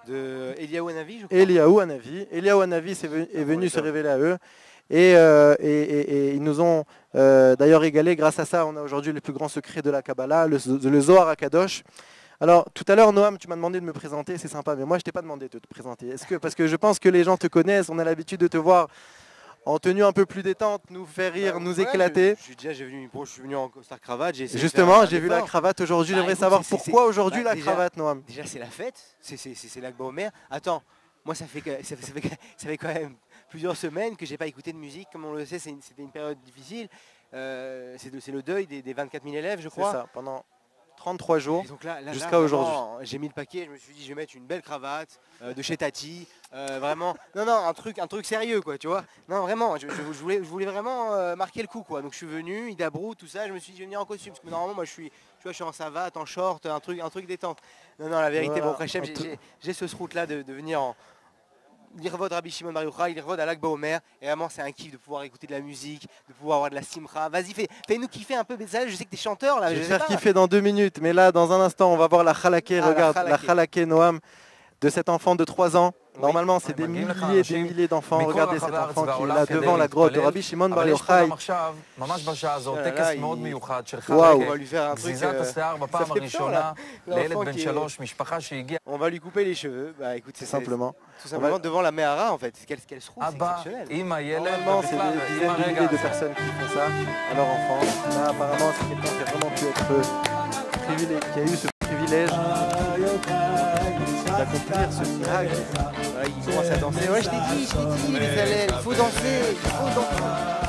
de Eliaou Hanavi, je crois. Eliaou Hanavi. Eliaou Hanavi est venu, est venu se révéler à eux. Et, euh, et, et, et ils nous ont euh, d'ailleurs égalé. Grâce à ça, on a aujourd'hui les plus grands secrets de la Kabbalah, le, le Zohar HaKadosh. Alors, tout à l'heure, Noam, tu m'as demandé de me présenter, c'est sympa, mais moi, je t'ai pas demandé de te présenter. Est-ce que, parce que je pense que les gens te connaissent, on a l'habitude de te voir en tenue un peu plus détente, nous faire rire, bah, nous ouais, éclater. Je, je, suis déjà, j'ai venu, je suis venu en costard cravate. Justement, j'ai vu la cravate aujourd'hui. Bah, J'aimerais savoir c'est, pourquoi aujourd'hui bah, la déjà, cravate, Noam. Déjà, c'est la fête, c'est l'Akba Omer. Attends, moi, ça fait, ça, fait, ça, fait, ça fait quand même plusieurs semaines que j'ai pas écouté de musique. Comme on le sait, c'était une, une période difficile. Euh, c'est le deuil des, des vingt-quatre mille élèves, je crois. C'est ça, pendant trente-trois jours jusqu'à aujourd'hui. J'ai mis le paquet, je me suis dit je vais mettre une belle cravate euh, de chez Tati, euh, vraiment. Non non, un truc, un truc sérieux quoi, tu vois. Non vraiment, je, je, je, voulais, je voulais vraiment euh, marquer le coup quoi. Donc je suis venu, Idabrou, tout ça, je me suis dit je vais venir en costume parce que normalement moi je suis, tu vois, je suis en savate, en short, un truc, un truc détente. Non non, la vérité, voilà, bon après j'ai ce route là de, de venir en l'Irvod Rabbi Shimon Bar Yochai, l'Irvod à l'Akba Omer, et vraiment c'est un kiff de pouvoir écouter de la musique, de pouvoir avoir de la simra. Vas-y, fais, fais-nous kiffer un peu, Bézalel, je sais que t'es chanteur là. Je vais te faire kiffer dans deux minutes, mais là dans un instant on va voir la Khalaké, ah, regarde, la Khalaké Noam de cet enfant de trois ans. Oui. Normalement c'est des milliers et des milliers d'enfants. Regardez cet enfant qui est là devant la grotte de Rabbi Shimon Bar Yochai. Waouh, on va lui faire un truc, euh, ça fait peur, là. Est... On va lui couper les cheveux, bah écoute c'est simplement. Tout simplement devant la Mehara en fait, qu'elle qu se trouve, c'est exceptionnel. Normalement c'est des dizaines de milliers de personnes qui font ça à leur enfant. Là apparemment c'est quelqu'un qui a vraiment pu être privilégié, qui a eu ce privilège d'accomplir ce miracle. Voilà, il commence à danser. Ouais, je t'ai dit, je t'ai dit, Bézalel, il faut danser, il faut danser.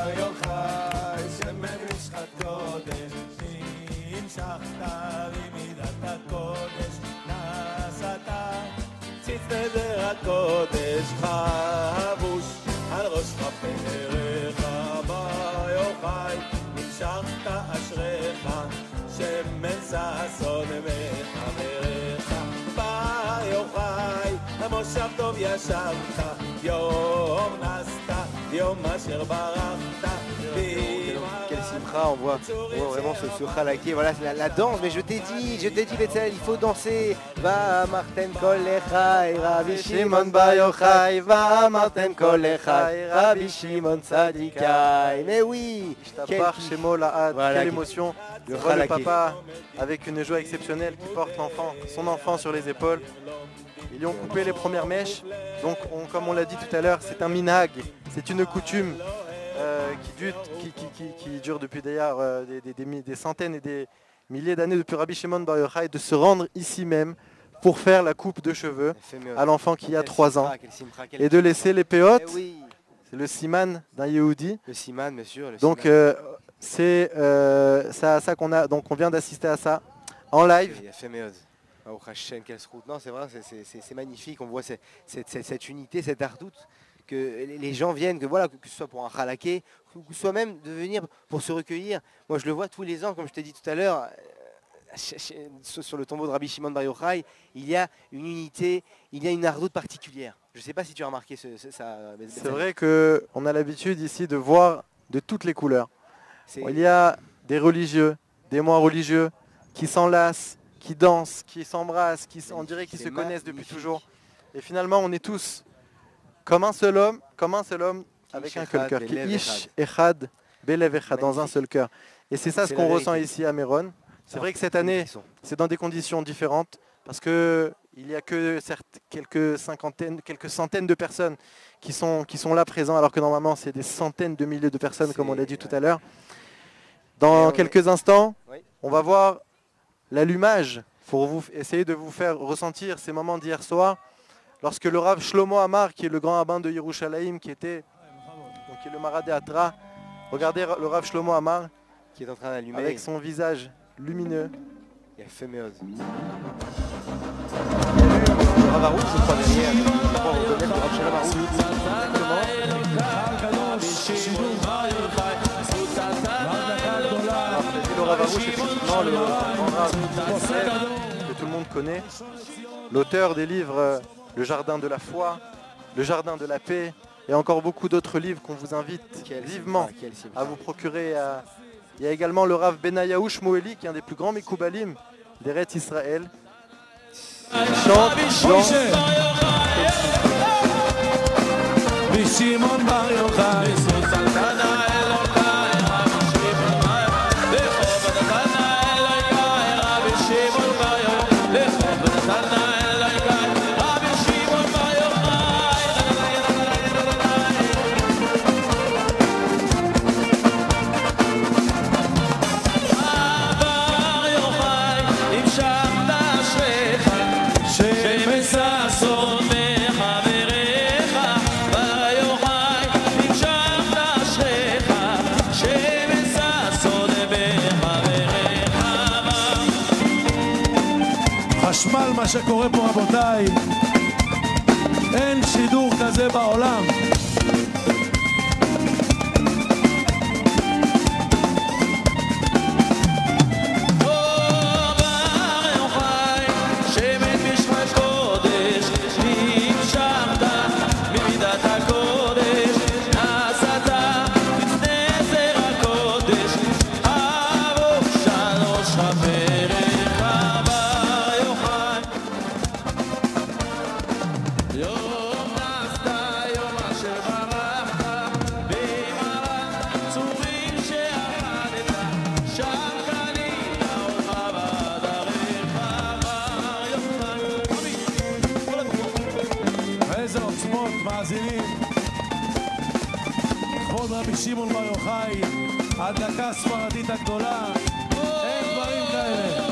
מושב טוב ישבת, יום נסת, יום אשר ברכת. Quel simcha, on voit, on voit vraiment ce, ce khalaké, voilà la, la danse, mais je t'ai dit, je t'ai dit Bézalel, il faut danser. Va Martin Kolechai, Rabbi Shimon Bar Yochai, va Martin Kolechai, Rabbi Shimon Tzadikai. Mais oui, Par Shemo Lahad, voilà, quelle émotion. Le roi le papa avec une joie exceptionnelle qui porte l'enfant, son enfant sur les épaules. Ils lui ont coupé les premières mèches, donc on, comme on l'a dit tout à l'heure, c'est un minhag, c'est une coutume euh, qui, dure, qui, qui, qui, qui dure depuis d'ailleurs euh, des, des, des, des centaines et des milliers d'années depuis Rabbi Shimon Bar Yochai, de se rendre ici même pour faire la coupe de cheveux à l'enfant qui a trois ans et de laisser les péotes, c'est le siman d'un Yehudi. Le siman, monsieur. Le donc euh, c'est euh, ça, ça qu'on a, donc on vient d'assister à ça en live. Oh Hachem, quelle route. Non, c'est vrai, c'est magnifique. On voit cette, cette, cette, cette unité, cette ardoute, que les gens viennent, que, voilà, que ce soit pour un khalaké, ou que ce soit même de venir pour se recueillir. Moi, je le vois tous les ans, comme je t'ai dit tout à l'heure, sur le tombeau de Rabbi Shimon Bar Yochai, il y a une unité, il y a une ardoute particulière. Je ne sais pas si tu as remarqué ce, ce, ça. C'est vrai qu'on a l'habitude ici de voir de toutes les couleurs. Bon, il y a des religieux, des moins religieux, qui s'enlacent, qui dansent, qui s'embrassent, qui on dirait qu'ils se connaissent depuis toujours. Et finalement, on est tous comme un seul homme, comme un seul homme avec un seul cœur, qui ish echad belev echad, dans un seul cœur. Et c'est ça ce qu'on ressent ici à Méron. C'est vrai que cette année, c'est dans des conditions différentes parce que il y a que certes, quelques cinquantaines, quelques centaines de personnes qui sont qui sont là présents, alors que normalement c'est des centaines de milliers de personnes, comme on l'a dit tout à l'heure. Dans quelques instants, on va voir l'allumage pour vous essayer de vous faire ressentir ces moments d'hier soir, lorsque le Rav Shlomo Amar, qui est le grand rabbin de Yerushalayim, qui était donc qui est le Maradé Atra, regardez le Rav Shlomo Amar qui est en train d'allumer avec son visage lumineux. Il a fait méose. Il y a le Rav Arout, je crois, derrière. Je crois reconnaître le Rav Shlomo Arout. Le Rav Arout, effectivement, le grand Rav que tout le monde connaît, l'auteur des livres euh, Le Jardin de la foi, Le Jardin de la paix et encore beaucoup d'autres livres qu'on vous invite quel vivement à vous procurer. À... Il y a également le Rav Benayahu Shmueli, qui est un des plus grands Mikoubalim d'Eretz Israël. chante dans Shimon Bar Yochai, Sultana Elokai, Rabbi Shimon Bar Yochai, Rabbi Shimon Bar Yochai, Sultana Elokai, Rabbi Shimon Bar Yochai. Bar Yochai, im Shabda Shrecha, Shemes Ason Mechaverecha. חשמל מה שקורה פה רבותיי, אין שידור כזה בעולם. כבוד רבי שמעון בר יוחאי, הדלקה הספרדית הגדולה, אין דברים כאלה.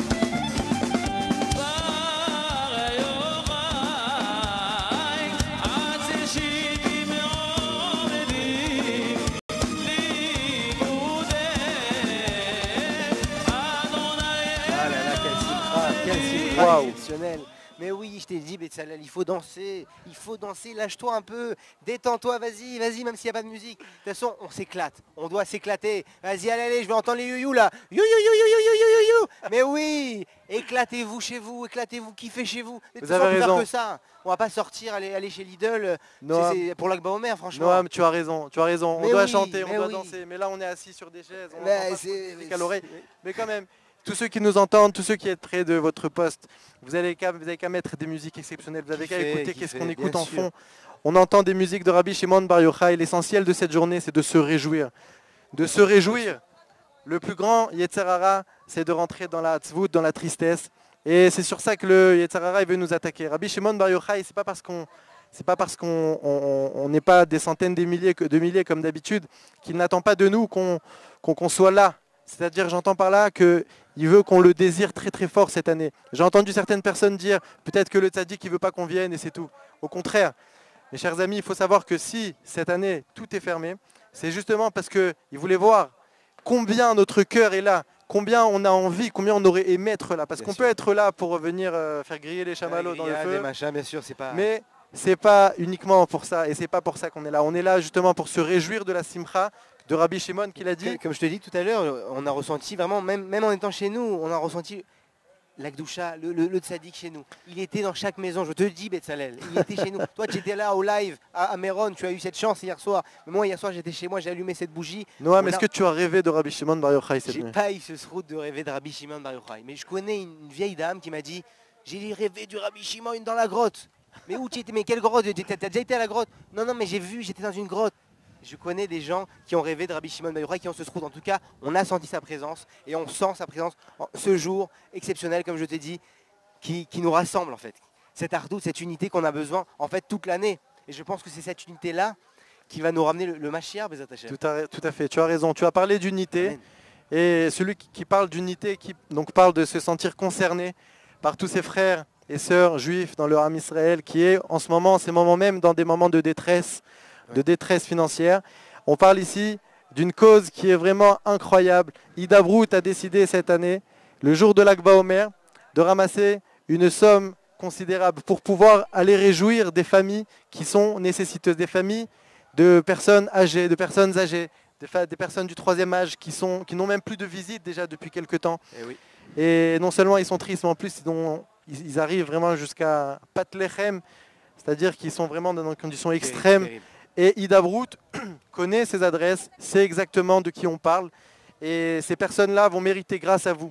Wow. Exceptionnel. Mais oui, je t'ai dit, Betzalel, il faut danser, il faut danser, lâche-toi un peu, détends-toi, vas-y, vas-y, même s'il n'y a pas de musique. De toute façon, on s'éclate, on doit s'éclater. Vas-y, allez, allez, je vais entendre les you-you là. You, you, you, you, you, you, you, you. Mais oui, éclatez-vous chez vous, éclatez-vous, kiffez chez vous. Vous avez raison. Que ça. On va pas sortir, aller, aller chez Lidl, c'est pour l'Akba Omer, franchement. Noam, tu as raison, tu as raison. Mais on doit oui, chanter, on doit oui. danser. Mais là, on est assis sur des chaises, on bah, entend pas de musique à l'oreille. Mais quand même. Tous ceux qui nous entendent, tous ceux qui êtes près de votre poste, vous avez qu'à mettre des musiques exceptionnelles, vous avez qu'à écouter qu'est-ce qu'on écoute en fond. On entend des musiques de Rabbi Shimon Bar Yochai. L'essentiel de cette journée, c'est de se réjouir. De se réjouir. Le plus grand Yetzer Hara, c'est de rentrer dans la tzvout, dans la tristesse. Et c'est sur ça que le Yetzer Hara veut nous attaquer. Rabbi Shimon Bar Yochai, c'est pas parce qu'on c'est pas parce qu'on n'est pas des centaines de milliers, de milliers comme d'habitude, qu'il n'attend pas de nous qu'on qu'on qu'on soit là. C'est-à-dire, j'entends par là qu'il veut qu'on le désire très très fort cette année. J'ai entendu certaines personnes dire peut-être que le tzaddik ne veut pas qu'on vienne et c'est tout. Au contraire, mes chers amis, il faut savoir que si cette année tout est fermé, c'est justement parce qu'il voulait voir combien notre cœur est là, combien on a envie, combien on aurait aimé être là. Parce qu'on peut être là pour venir euh, faire griller les chamallows dans le feu. Des machins, bien sûr, c'est pas... Mais ce n'est pas uniquement pour ça et ce n'est pas pour ça qu'on est là. On est là justement pour se réjouir de la simcha de Rabbi Shimon qui l'a dit. Comme je te l'ai dit tout à l'heure, on a ressenti vraiment, même, même en étant chez nous, on a ressenti l'Akdoucha, le, le, le tzaddik chez nous. Il était dans chaque maison, je te le dis, Betzalel. Il était chez nous. Toi, tu étais là au live à, à Méron, tu as eu cette chance hier soir. Mais moi, hier soir, j'étais chez moi, j'ai allumé cette bougie. Noam, est-ce que tu as rêvé de Rabbi Shimon Bar Yochai cette nuit? J'ai pas eu ce route de rêver de Rabbi Shimon Bar Yochai. Mais je connais une vieille dame qui m'a dit, j'ai rêvé du Rabbi Shimon dans la grotte. Mais où tu étais? Mais quelle grotte? T'as déjà été à la grotte? Non, non, mais j'ai vu, j'étais dans une grotte. Je connais des gens qui ont rêvé de Rabbi Shimon Bar Yochai, qui ont ce route. En tout cas, on a senti sa présence et on sent sa présence ce jour exceptionnel, comme je t'ai dit, qui, qui nous rassemble en fait. Cette ardoute, cette unité qu'on a besoin en fait toute l'année. Et je pense que c'est cette unité-là qui va nous ramener le, le Mashiach, Bezat Hashem. Tout à, tout à fait, tu as raison. Tu as parlé d'unité. Et celui qui, qui parle d'unité, qui donc parle de se sentir concerné par tous ses frères et sœurs juifs dans le Ham Israël, qui est en ce moment, ces moments même, dans des moments de détresse, de détresse financière. On parle ici d'une cause qui est vraiment incroyable. Hidabrut a décidé cette année, le jour de l'Akba Omer, de ramasser une somme considérable pour pouvoir aller réjouir des familles qui sont nécessiteuses, des familles de personnes âgées, de personnes âgées, des, des personnes du troisième âge qui sont, qui n'ont même plus de visite déjà depuis quelques temps. Et, oui. Et non seulement ils sont tristes, mais en plus ils, ont, ils, ils arrivent vraiment jusqu'à Patlechem, c'est-à-dire qu'ils sont vraiment dans des conditions extrêmes. Terrible, terrible. Et Hidabrut connaît ces adresses, sait exactement de qui on parle. Et ces personnes-là vont mériter grâce à vous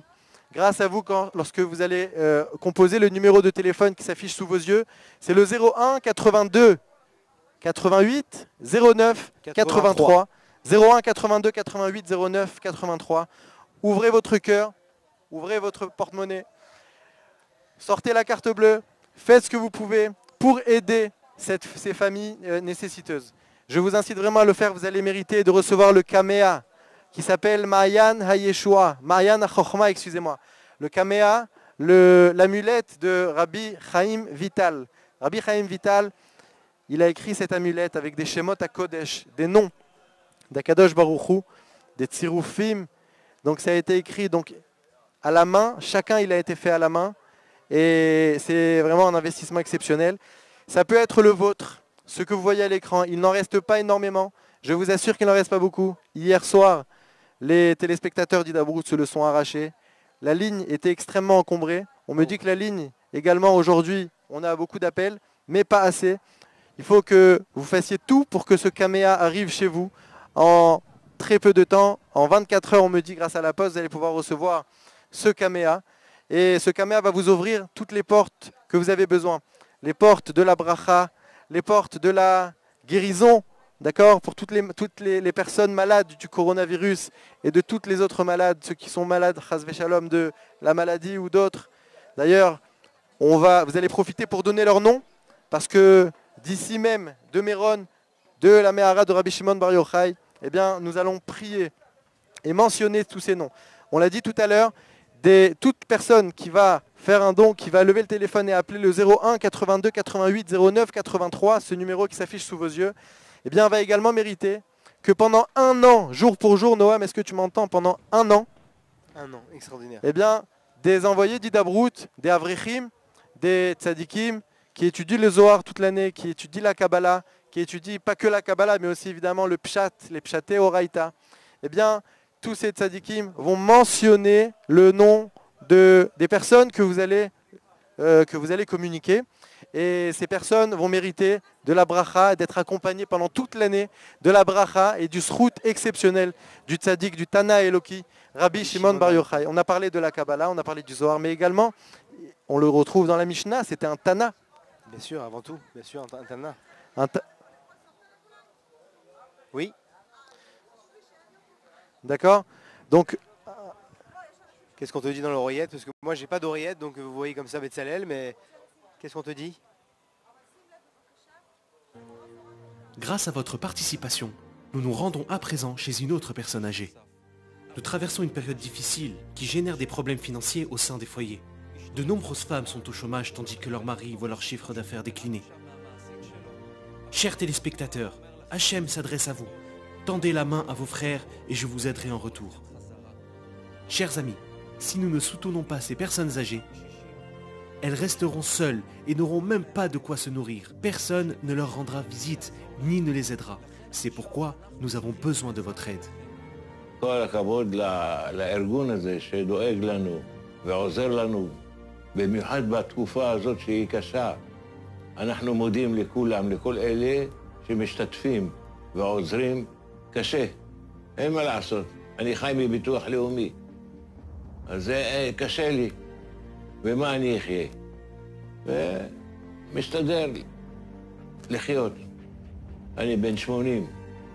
grâce à vous, quand, lorsque vous allez euh, composer le numéro de téléphone qui s'affiche sous vos yeux, c'est le zéro un quatre-vingt-deux quatre-vingt-huit zéro neuf quatre-vingt-trois. zéro un quatre-vingt-deux quatre-vingt-huit zéro neuf quatre-vingt-trois. Ouvrez votre cœur, ouvrez votre porte-monnaie, sortez la carte bleue, faites ce que vous pouvez pour aider cette, ces familles euh, nécessiteuses. Je vous incite vraiment à le faire, vous allez mériter de recevoir le Kamea qui s'appelle Mayan HaYeshua, Mayan HaChochma, excusez-moi. Le Kamea, l'amulette de Rabbi Chaim Vital. Rabbi Chaim Vital, il a écrit cette amulette avec des Shemot HaKodesh, des noms d'Akadosh Baruch Hu, des Tzirufim. Donc ça a été écrit donc, à la main, chacun il a été fait à la main. Et c'est vraiment un investissement exceptionnel. Ça peut être le vôtre, ce que vous voyez à l'écran. Il n'en reste pas énormément. Je vous assure qu'il n'en reste pas beaucoup. Hier soir, les téléspectateurs d'Hidabrut se le sont arrachés. La ligne était extrêmement encombrée. On me dit que la ligne, également aujourd'hui, on a beaucoup d'appels, mais pas assez. Il faut que vous fassiez tout pour que ce Kamea arrive chez vous en très peu de temps. En vingt-quatre heures, on me dit, grâce à la poste, vous allez pouvoir recevoir ce Kamea. Et ce Kamea va vous ouvrir toutes les portes que vous avez besoin. Les portes de la bracha, les portes de la guérison, d'accord, pour toutes, les, toutes les, les personnes malades du coronavirus et de toutes les autres malades, ceux qui sont malades, chas v'shalom, de la maladie ou d'autres. D'ailleurs, on va, vous allez profiter pour donner leur nom, parce que d'ici même, de Méron, de la Mehara de Rabbi Shimon Bar Yochai, eh bien, nous allons prier et mentionner tous ces noms. On l'a dit tout à l'heure, Des, toute personne qui va faire un don, qui va lever le téléphone et appeler le zéro un quatre-vingt-deux quatre-vingt-huit zéro neuf quatre-vingt-trois, ce numéro qui s'affiche sous vos yeux, eh bien, va également mériter que pendant un an, jour pour jour, Noam, est-ce que tu m'entends, pendant un an, un an, extraordinaire, eh bien, des envoyés d'Hidabrut, des Avrechim, des Tzadikim, qui étudient le Zohar toute l'année, qui étudient la Kabbalah, qui étudient pas que la Kabbalah, mais aussi évidemment le Pshat, les Pshaté Oraïta, eh bien, tous ces tzadikim vont mentionner le nom de, des personnes que vous, allez, euh, que vous allez communiquer. Et ces personnes vont mériter de la bracha, d'être accompagnées pendant toute l'année de la bracha et du srout exceptionnel du tzadik, du Tana Eloki, Rabbi Shimon Bar Yochai. On a parlé de la Kabbalah, on a parlé du Zohar, mais également, on le retrouve dans la Mishnah, c'était un Tana. Bien sûr, avant tout, bien sûr, un Tana. Un ta... Oui. D'accord. Donc, qu'est-ce qu'on te dit dans l'oreillette? Parce que moi, j'ai pas d'oreillette, donc vous voyez comme ça Betzalel, mais qu'est-ce qu'on te dit? Grâce à votre participation, nous nous rendons à présent chez une autre personne âgée. Nous traversons une période difficile qui génère des problèmes financiers au sein des foyers. De nombreuses femmes sont au chômage tandis que leurs maris voient leur chiffre d'affaires décliner. Chers téléspectateurs, Hachem s'adresse à vous. Tendez la main à vos frères et je vous aiderai en retour. Chers amis, si nous ne soutenons pas ces personnes âgées, elles resteront seules et n'auront même pas de quoi se nourrir. Personne ne leur rendra visite ni ne les aidera. C'est pourquoi nous avons besoin de votre aide. כל הכבוד לארגון הזה שדואג לנו ועוזר לנו, במיוחד בתקופה הזאת שהיא קשה. אנחנו מודים לכולם, לכל אלה שמשתתפים ועוזרים. קשה, אין מה לעשות. אני חי מביטוח לאומי. אז זה קשה לי. ומה אני אחיה? ומשתדל לחיות. אני בן שמונים.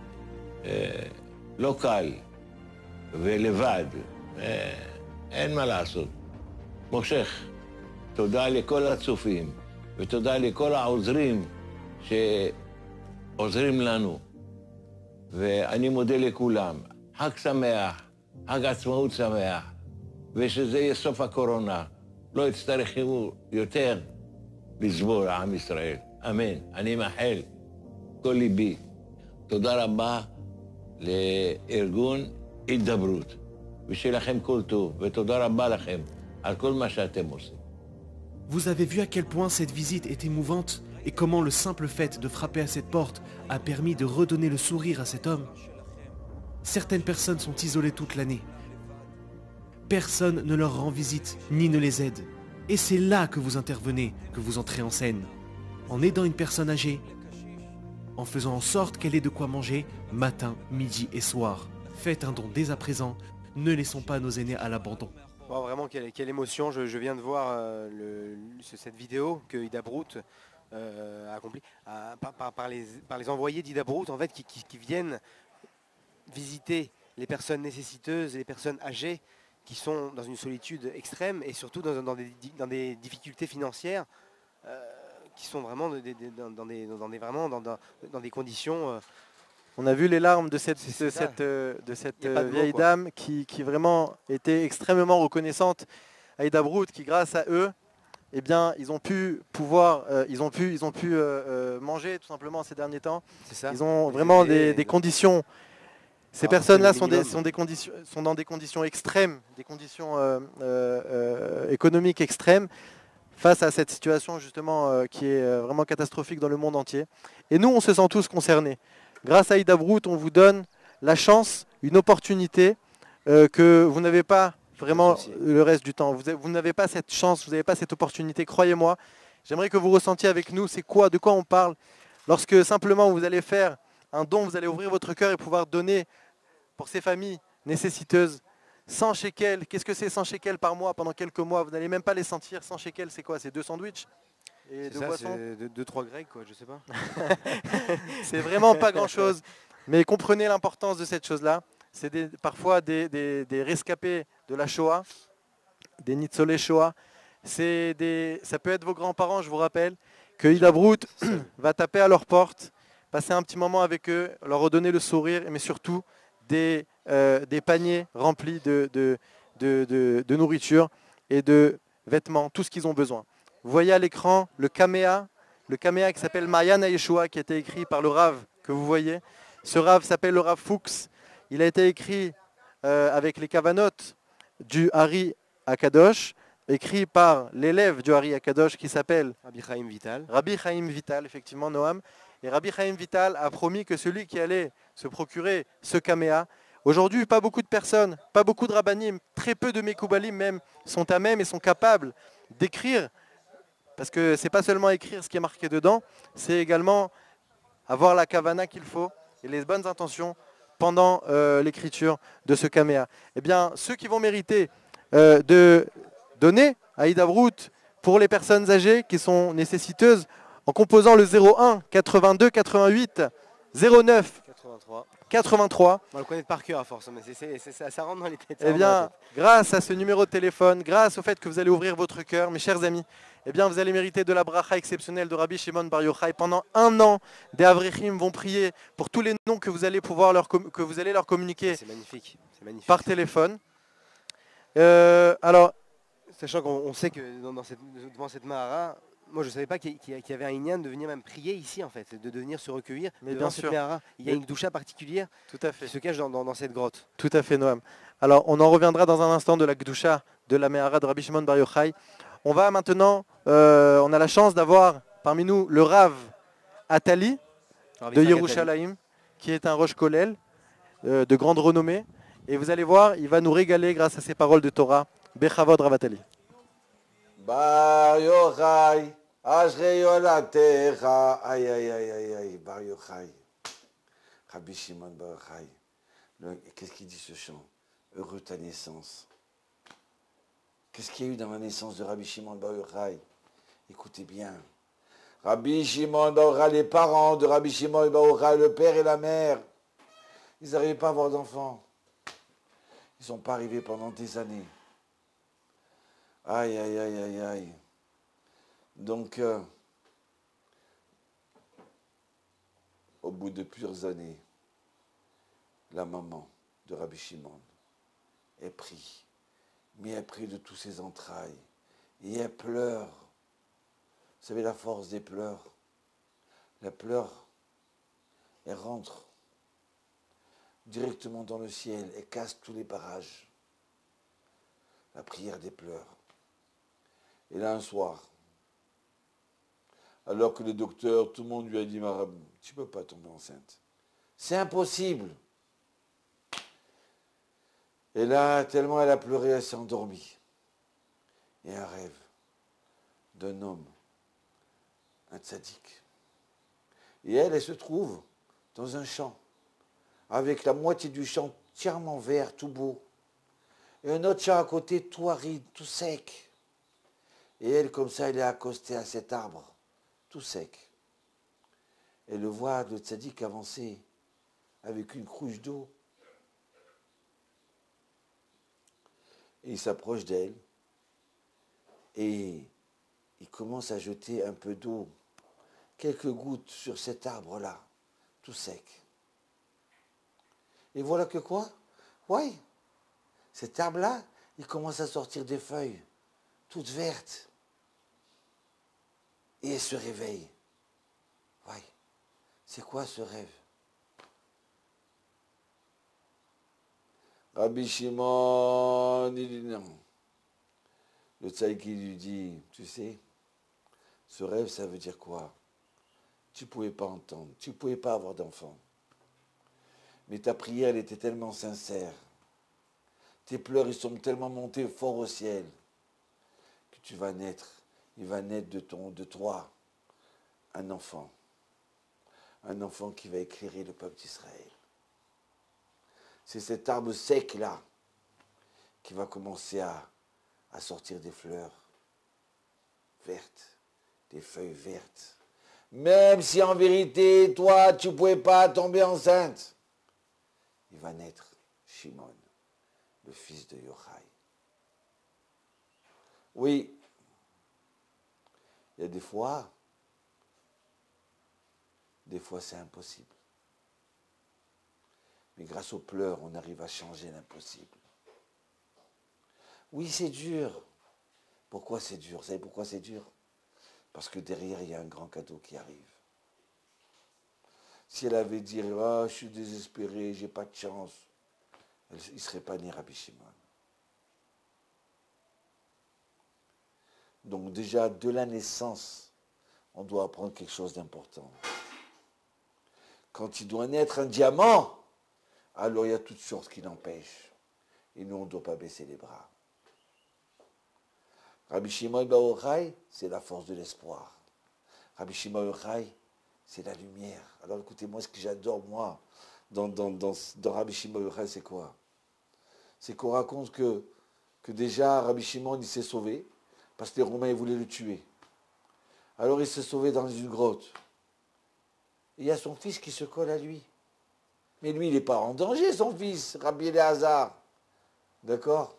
לא קל ולבד. אין מה לעשות. מושך. תודה לכל הצופים ותודה לכל העוזרים שעוזרים לנו. ואני מודה לכולם. חג שמח, חג עצמאות שמח, ושזה יהיה סוף הקורונה. לא יצטרכו יותר לסבור עם ישראל. אמן. אני מאחל כל ליבי. תודה רבה לארגון הידברות, ושיהיה לכם כל טוב, ותודה רבה לכם על כל מה שאתם עושים. Vous avez vu à quel point cette visite est émouvante et comment le simple fait de frapper à cette porte a permis de redonner le sourire à cet homme. Certaines personnes sont isolées toute l'année. Personne ne leur rend visite ni ne les aide. Et c'est là que vous intervenez, que vous entrez en scène. En aidant une personne âgée, en faisant en sorte qu'elle ait de quoi manger matin, midi et soir. Faites un don dès à présent, ne laissons pas nos aînés à l'abandon. Bon, vraiment, quelle, quelle émotion. Je, je viens de voir euh, le, le, cette vidéo que Ida Brout euh, a accomplie à, par, par, par, les, par les envoyés d'Ida Brout, en fait, qui, qui, qui viennent visiter les personnes nécessiteuses et les personnes âgées qui sont dans une solitude extrême et surtout dans, dans, des, dans des difficultés financières euh, qui sont vraiment dans des, dans des, dans des, vraiment dans, dans, dans des conditions... Euh, On a vu les larmes de cette, de cette, euh, de cette euh, vieille mots, dame qui, qui vraiment était extrêmement reconnaissante à Ida Brout, qui grâce à eux, eh bien, ils ont pu pouvoir, euh, ils ont pu, ils ont pu euh, euh, manger tout simplement ces derniers temps. Ça. Ils ont Les vraiment des, des conditions. Ces personnes-là sont, des, sont, des conditions, sont dans des conditions extrêmes, des conditions euh, euh, économiques extrêmes, face à cette situation justement euh, qui est euh, vraiment catastrophique dans le monde entier. Et nous, on se sent tous concernés. Grâce à Ida Brout, on vous donne la chance, une opportunité euh, que vous n'avez pas vraiment le reste du temps. Vous, vous n'avez pas cette chance, vous n'avez pas cette opportunité, croyez-moi. J'aimerais que vous ressentiez avec nous, c'est quoi, de quoi on parle, lorsque simplement vous allez faire un don, vous allez ouvrir votre cœur et pouvoir donner pour ces familles nécessiteuses. cent shekels, qu'est-ce que c'est cent shekels par mois pendant quelques mois? Vous n'allez même pas les sentir. cent shekels, c'est quoi? C'est deux sandwichs et deux boissons. C'est deux trois grecs, quoi, je sais pas. C'est vraiment pas grand-chose. Mais comprenez l'importance de cette chose-là. C'est des, parfois des, des, des rescapés de la Shoah, des Nitzolé Shoah. C'est des, ça peut être vos grands-parents, je vous rappelle, que Ida Brout va taper à leur porte, passer un petit moment avec eux, leur redonner le sourire, mais surtout des, euh, des paniers remplis de, de, de, de, de nourriture et de vêtements, tout ce qu'ils ont besoin. Vous voyez à l'écran le Kamea, le Kamea qui s'appelle Mayan Yeshua, qui a été écrit par le Rav que vous voyez. Ce Rav s'appelle le Rav Fuchs. Il a été écrit euh, avec les Kavanot du Hari Akadosh, écrit par l'élève du Hari Akadosh qui s'appelle Rabbi Chaim Vital. Rabbi Chaim Vital, effectivement, Noam. Et Rabbi Chaim Vital a promis que celui qui allait se procurer ce Kamea, aujourd'hui, pas beaucoup de personnes, pas beaucoup de rabbanim, très peu de Mekoubalim même, sont à même et sont capables d'écrire, parce que ce n'est pas seulement écrire ce qui est marqué dedans, c'est également avoir la kavana qu'il faut et les bonnes intentions pendant euh, l'écriture de ce Kamea. Eh bien, ceux qui vont mériter euh, de donner à Ida Brout pour les personnes âgées qui sont nécessiteuses, en composant le zéro un quatre-vingt-deux quatre-vingt-huit zéro neuf quatre-vingt-trois. quatre-vingt-trois. On le connaît par cœur à force, mais c'est, c'est, ça, ça rentre dans les têtes. Eh bien, grâce à ce numéro de téléphone, grâce au fait que vous allez ouvrir votre cœur, mes chers amis, eh bien, vous allez mériter de la bracha exceptionnelle de Rabbi Shimon Bar Yochai. Pendant un an, des Avrechim vont prier pour tous les noms que vous allez pouvoir leur, que vous allez leur communiquer. C'est magnifique. C'est magnifique. Par téléphone. Euh, alors, sachant qu'on sait que dans, dans cette, devant cette Mahara, moi je ne savais pas qu'il y avait un Inyan de venir même prier ici en fait, de venir se recueillir. Mais bien sûr. Mahara. Il y a une doucha particulière Tout à fait. qui se cache dans, dans, dans cette grotte. Tout à fait, Noam. Alors, on en reviendra dans un instant de la Gdusha de la Mehara de Rabbi Shimon Bar Yochai. On va maintenant, euh, on a la chance d'avoir parmi nous le Rav Atali Rabbi de Yerushalayim, qui est un Rosh Kolel euh, de grande renommée. Et vous allez voir, il va nous régaler grâce à ses paroles de Torah. Bechavod Rav Atali. Bar Yochai, Ashrei Yolatecha, aïe aïe aïe aïe aïe, Bar Yochai, Rabbi Shimon Bar Yochai. Qu'est-ce qu'il dit ce chant? Heureux ta naissance. Qu'est-ce qu'il y a eu dans la naissance de Rabbi Shimon Bar Yochai? Écoutez bien. Rabbi Shimon Bar Yochai, les parents de Rabbi Shimon Bar Yochai, le père et la mère, ils n'arrivaient pas à avoir d'enfants. Ils ne sont pas arrivés pendant des années. Aïe, aïe, aïe, aïe, aïe. Donc, euh, au bout de plusieurs années, la maman de Rabbi Shimon est prise, mais elle est prise de tous ses entrailles, et elle pleure. Vous savez la force des pleurs? La pleure, elle rentre directement dans le ciel, elle casse tous les barrages. La prière des pleurs. Et là, un soir, alors que le docteur, tout le monde lui a dit, tu ne peux pas tomber enceinte. C'est impossible. Et là, tellement elle a pleuré, elle s'est endormie. Et un rêve d'un homme, un tzaddik. Et elle, elle se trouve dans un champ, avec la moitié du champ entièrement vert, tout beau. Et un autre champ à côté, tout aride, tout sec. Et elle, comme ça, elle est accostée à cet arbre, tout sec. Elle le voit, le tzaddik, avancer avec une cruche d'eau. Et il s'approche d'elle et il commence à jeter un peu d'eau, quelques gouttes sur cet arbre-là, tout sec. Et voilà que quoi? Oui, cet arbre-là, il commence à sortir des feuilles, toutes vertes. Et elle se réveille. Oui, c'est quoi ce rêve? Rabbi Shimon, il dit non. Le tzaddik lui dit, tu sais, ce rêve, ça veut dire quoi? Tu ne pouvais pas entendre, tu ne pouvais pas avoir d'enfant. Mais ta prière, elle était tellement sincère. Tes pleurs, ils sont tellement montés fort au ciel que tu vas naître. Il va naître de, ton, de toi un enfant. Un enfant qui va éclairer le peuple d'Israël. C'est cet arbre sec-là qui va commencer à, à sortir des fleurs vertes, des feuilles vertes. Même si en vérité, toi, tu ne pouvais pas tomber enceinte, il va naître Shimon, le fils de Yochai. Oui, il y a des fois, des fois c'est impossible. Mais grâce aux pleurs, on arrive à changer l'impossible. Oui, c'est dur. Pourquoi c'est dur? Vous savez pourquoi c'est dur? Parce que derrière, il y a un grand cadeau qui arrive. Si elle avait dit, ah, je suis désespéré, j'ai pas de chance, elle, il ne serait pas né Rabbi Shimon. Donc déjà, de la naissance, on doit apprendre quelque chose d'important. Quand il doit naître un diamant, alors il y a toutes sortes qui l'empêchent. Et nous, on ne doit pas baisser les bras. Rabbi Shimon bar Yochai, c'est la force de l'espoir. Rabbi Shimon bar Yochai, c'est la lumière. Alors écoutez-moi, ce que j'adore, moi, dans, dans, dans, dans Rabbi Shimon bar Yochai, c'est quoi? C'est qu'on raconte que, que déjà, Rabbi Shimon, il s'est sauvé, parce que les Romains, ils voulaient le tuer. Alors il s'est sauvé dans une grotte. Et il y a son fils qui se colle à lui. Mais lui, il n'est pas en danger, son fils, Rabbi Eliezer. D'accord?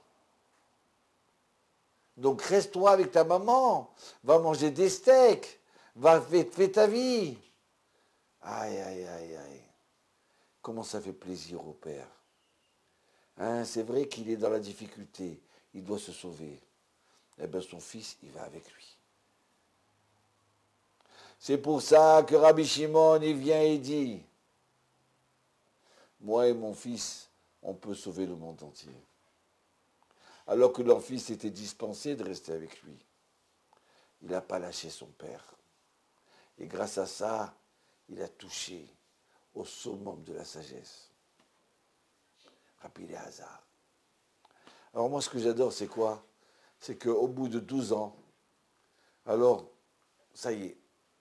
Donc reste-toi avec ta maman, va manger des steaks, va fais, fais ta vie. Aïe, aïe, aïe, aïe. Comment ça fait plaisir au père. Hein, c'est vrai qu'il est dans la difficulté, il doit se sauver. Eh bien son fils, il va avec lui. C'est pour ça que Rabbi Shimon, il vient et dit, moi et mon fils, on peut sauver le monde entier. Alors que leur fils était dispensé de rester avec lui. Il n'a pas lâché son père. Et grâce à ça, il a touché au summum de la sagesse. Rabbi Eliezer. Alors moi, ce que j'adore, c'est quoi? C'est qu'au bout de douze ans, alors, ça y est,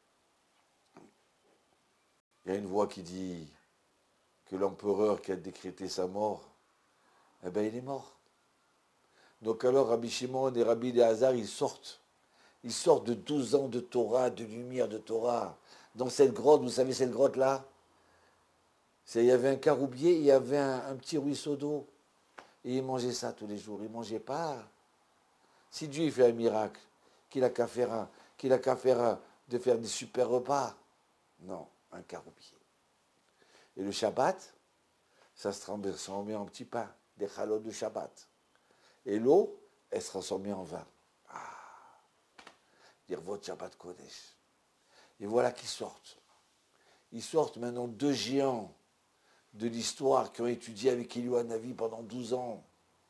il y a une voix qui dit que l'empereur qui a décrété sa mort, eh bien, il est mort. Donc alors, Rabbi Shimon et Rabbi Eliezer, ils sortent. Ils sortent de douze ans de Torah, de lumière de Torah. Dans cette grotte, vous savez cette grotte-là? Il y avait un caroubier, il y avait un, un petit ruisseau d'eau. Et ils mangeaient ça tous les jours. Ils ne mangeaient pas. Si Dieu fait un miracle, qu'il a qu'à faire un, qu'il a qu'à faire un, de faire des super repas. Non, un caroubier. Et le Shabbat, ça se transformait en petits pains, des chalots de Shabbat. Et l'eau, elle se transformait en vin. Ah, dire votre Shabbat Kodesh. Et voilà qu'ils sortent. Ils sortent maintenant deux géants de l'histoire qui ont étudié avec Eliyahu Hanavi pendant douze ans.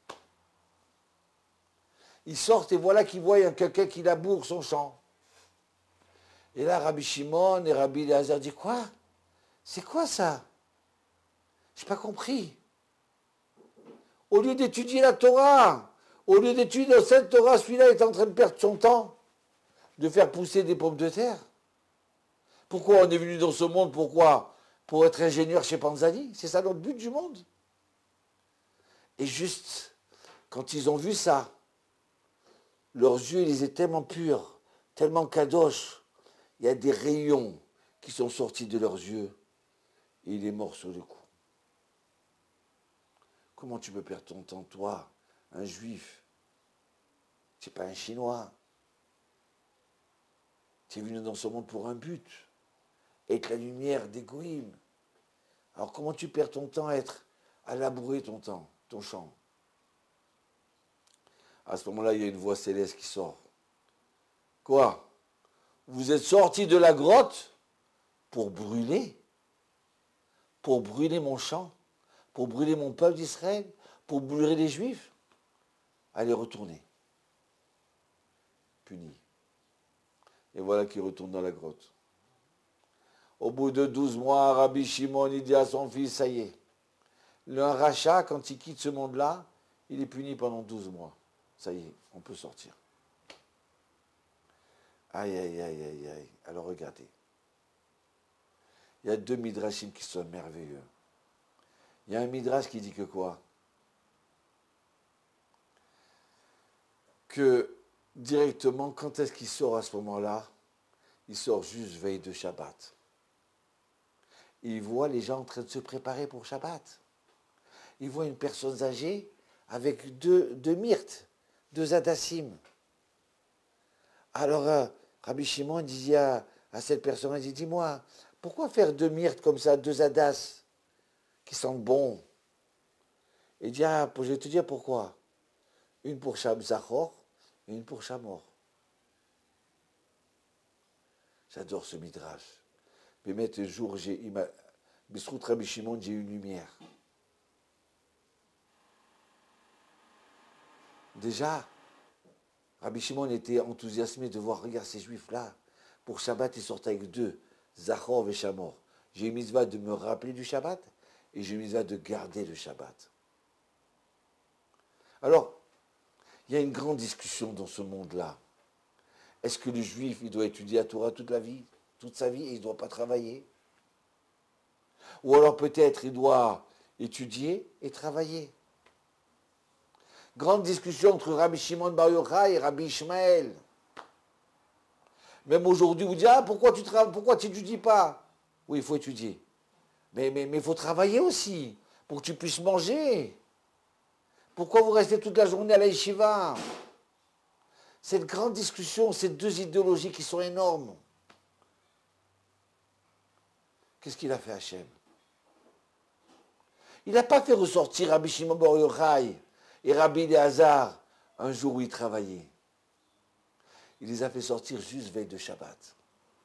Ils sortent et voilà qu'ils voient quelqu'un qui laboure son champ. Et là, Rabbi Shimon et Rabbi Eliezer disent quoi? C'est quoi ça? Je n'ai pas compris. Au lieu d'étudier la Torah, au lieu d'étudier cette Torah, celui-là est en train de perdre son temps, de faire pousser des pommes de terre. Pourquoi on est venu dans ce monde? Pourquoi? Pour être ingénieur chez Panzani. C'est ça notre but du monde. Et juste quand ils ont vu ça, leurs yeux, ils étaient tellement purs, tellement kadosh. Il y a des rayons qui sont sortis de leurs yeux. Et il est mort sur le coup. Comment tu peux perdre ton temps, toi, un juif? Tu n'es pas un chinois. Tu es venu dans ce monde pour un but. Être la lumière des goïms. Alors comment tu perds ton temps à être, à labourer ton temps, ton champ? À ce moment-là, il y a une voix céleste qui sort. Quoi? Vous êtes sortis de la grotte pour brûler? Pour brûler mon champ? Pour brûler mon peuple d'Israël? Pour brûler les Juifs? Allez, retournez. Puni. Et voilà qu'il retourne dans la grotte. Au bout de douze mois, Rabbi Shimon, il dit à son fils, ça y est. Le rachat, quand il quitte ce monde-là, il est puni pendant douze mois. Ça y est, on peut sortir. Aïe, aïe, aïe, aïe, aïe. Alors regardez. Il y a deux midrashim qui sont merveilleux. Il y a un midrash qui dit que quoi? Que directement, quand est-ce qu'il sort à ce moment-là? Il sort juste veille de Shabbat. Et il voit les gens en train de se préparer pour Shabbat. Il voit une personne âgée avec deux, deux myrtes, deux hadassim. Alors, euh, Rabbi Shimon disait à, à cette personne, il dit, dis-moi, pourquoi faire deux myrtes comme ça, deux hadas, qui sentent bon? Il dit, ah, je vais te dire pourquoi. Une pour Shab Zachor et une pour Shamor. J'adore ce midrash. Mais mettre un jour, j'ai, il m'a, Bisrout Rabbi Shimon, j'ai eu une lumière. Déjà, Rabbi Shimon était enthousiasmé de voir, regarde ces juifs-là. Pour Shabbat, ils sortent avec deux, Zachor et Shamor. J'ai une mitzvah de me rappeler du Shabbat et j'ai une mitzvah de garder le Shabbat. Alors, il y a une grande discussion dans ce monde-là. Est-ce que le juif, il doit étudier la Torah toute la vie, toute sa vie, et il ne doit pas travailler? Ou alors peut-être il doit étudier et travailler. Grande discussion entre Rabbi Shimon Bar Yochai et Rabbi Ishmael. Même aujourd'hui, vous dites, ah, pourquoi tu travailles, pourquoi tu n'étudies pas? Oui, il faut étudier. Mais il mais, mais faut travailler aussi, pour que tu puisses manger. Pourquoi vous restez toute la journée à la yeshiva? Cette grande discussion, ces deux idéologies qui sont énormes. Qu'est-ce qu'il a fait Hachem? Il n'a pas fait ressortir Rabbi Shimon Bar Yochai et Rabbi Eliezer un jour où ils travaillaient. Il les a fait sortir juste veille de Shabbat.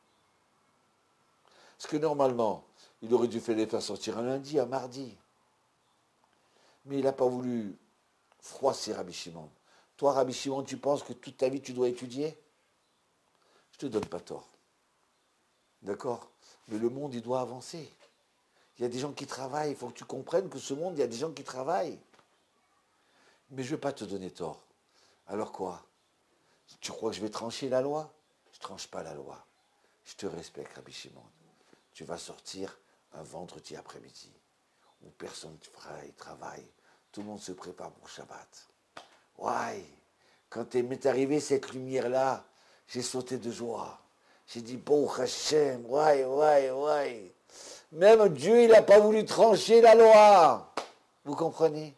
Parce que normalement, il aurait dû les faire sortir un lundi, un mardi. Mais il n'a pas voulu froisser Rabbi Shimon. Toi, Rabbi Shimon, tu penses que toute ta vie, tu dois étudier? Je ne te donne pas tort. D'accord? Mais le monde, il doit avancer. Il y a des gens qui travaillent. Il faut que tu comprennes que ce monde, il y a des gens qui travaillent. Mais je ne vais pas te donner tort. Alors quoi? Tu crois que je vais trancher la loi? Je ne tranche pas la loi. Je te respecte, Rabbi Shimon. Tu vas sortir un vendredi après-midi où personne ne travaille. Tout le monde se prépare pour Shabbat. Ouais, quand m'est arrivée cette lumière-là, j'ai sauté de joie. J'ai dit, bon Hachem, ouais, ouais, ouais. Même Dieu, il n'a pas voulu trancher la loi. Vous comprenez?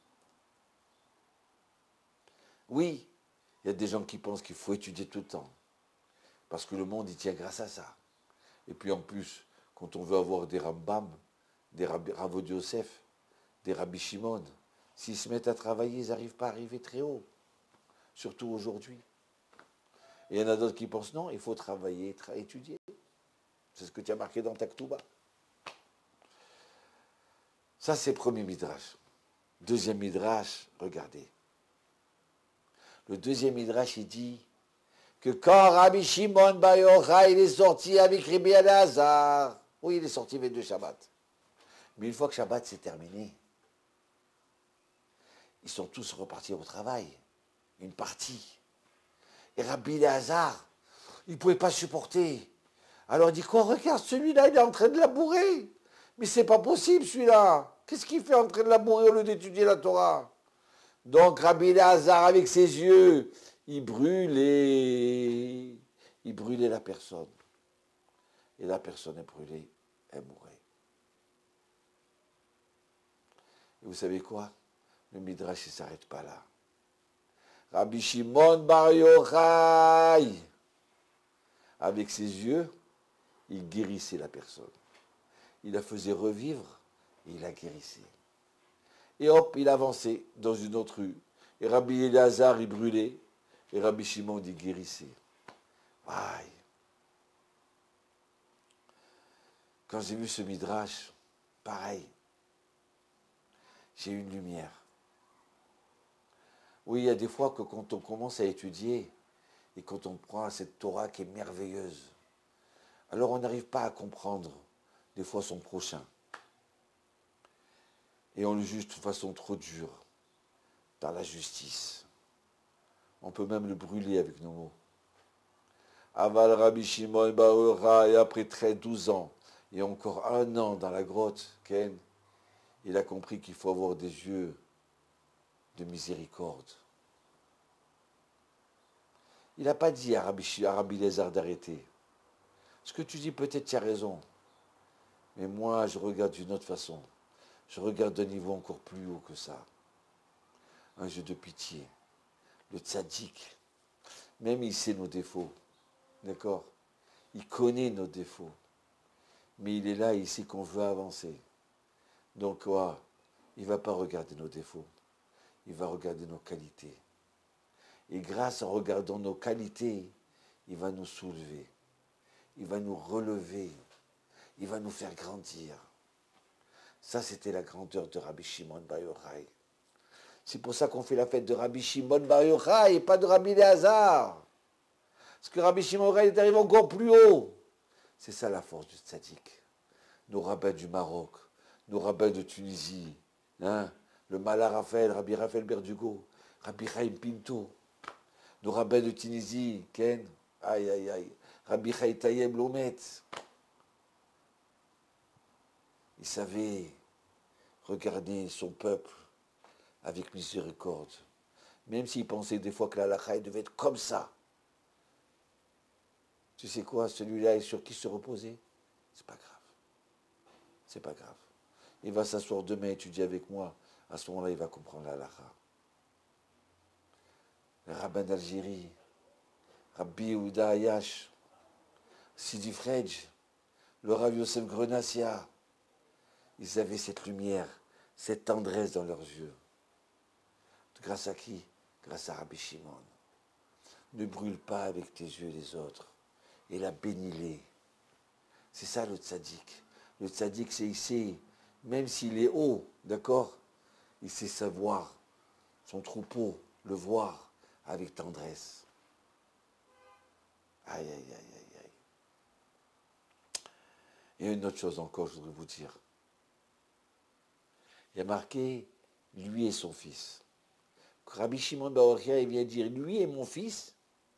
Oui, il y a des gens qui pensent qu'il faut étudier tout le temps. Parce que le monde, il tient grâce à ça. Et puis en plus, quand on veut avoir des Rambam, des Rav Yosef, des Rabbi Shimon, s'ils se mettent à travailler, ils n'arrivent pas à arriver très haut. Surtout aujourd'hui. Et il y en a d'autres qui pensent, non, il faut travailler, tra- étudier. C'est ce que tu as marqué dans ta Ketouba. Ça, c'est le premier midrash. Deuxième midrash, regardez. Le deuxième midrash, il dit que quand Rabbi Shimon Bar Yochai, il est sorti avec Rabbi Eliezer, oui, il est sorti avec deux Shabbat. Mais une fois que Shabbat s'est terminé, ils sont tous repartis au travail. Une partie. Et Rabbi Eliezer, il ne pouvait pas supporter. Alors il dit, quoi, regarde, celui-là, il est en train de labourer. Mais c'est pas possible, celui-là. Qu'est-ce qu'il fait en train de labourer au lieu d'étudier la Torah? Donc Rabbi Elazar, avec ses yeux, il brûlait, il brûlait la personne. Et la personne est brûlée, elle mourait. Et vous savez quoi? Le Midrash ne s'arrête pas là. Rabbi Shimon Bar Yochai, avec ses yeux, il guérissait la personne. Il la faisait revivre et il la guérissait. Et hop, il avançait dans une autre rue. Et Rabbi Elazar, il brûlait. Et Rabbi Shimon, il guérissait. Aïe. Quand j'ai vu ce Midrash, pareil, j'ai eu une lumière. Oui, il y a des fois que quand on commence à étudier et quand on prend cette Torah qui est merveilleuse, alors on n'arrive pas à comprendre des fois son prochain. Et on le juge de façon trop dure, par la justice. On peut même le brûler avec nos mots. Aval Rabbi Shimon Bar Yochai, et après treize, douze ans, et encore un an dans la grotte, Ken, il a compris qu'il faut avoir des yeux de miséricorde. Il n'a pas dit à Rabbi, à Rabbi Elazar d'arrêter. Ce que tu dis, peut-être tu as raison. Mais moi, je regarde d'une autre façon. Je regarde d'un niveau encore plus haut que ça. Un jeu de pitié. Le tzaddik. Même il sait nos défauts. D'accord? Il connaît nos défauts. Mais il est là, il sait qu'on veut avancer. Donc, ouais, il ne va pas regarder nos défauts. Il va regarder nos qualités. Et grâce en regardant nos qualités, il va nous soulever. Il va nous relever. Il va nous faire grandir. Ça, c'était la grandeur de Rabbi Shimon Bar Yochai. C'est pour ça qu'on fait la fête de Rabbi Shimon Bar Yochai et pas de Rabbi Elazar. Parce que Rabbi Shimon Bar Yochai est arrivé encore plus haut. C'est ça la force du tzaddik. Nos rabbins du Maroc, nos rabbins de Tunisie, hein, le Mala Raphaël, Rabbi Raphaël Berdugo, Rabbi Chaim Pinto, nos rabbins de Tunisie, Ken, aïe aïe aïe, Rabbi Chaim Tayeb Lomet. Il savait regarder son peuple avec miséricorde. Même s'il pensait des fois que la halakha devait être comme ça. Tu sais quoi, celui-là est sur qui se reposer? C'est pas grave. C'est pas grave. Il va s'asseoir demain et étudier avec moi. À ce moment-là, il va comprendre la halakha. Le rabbin d'Algérie, Rabbi Ouda Ayash, Sidi Frej, le Rav Yosef Grenassia, ils avaient cette lumière, cette tendresse dans leurs yeux. Grâce à qui? Grâce à Rabbi Shimon. Ne brûle pas avec tes yeux les autres. Et la bénis-les. C'est ça le tzaddik. Le tzaddik, c'est il sait, même s'il est haut, d'accord, il sait savoir son troupeau, le voir avec tendresse. Aïe, aïe, aïe, aïe, aïe. Et une autre chose encore, je voudrais vous dire. Il y a marqué, lui et son fils. Rabbi Shimon Bar Yochai vient dire, lui et mon fils,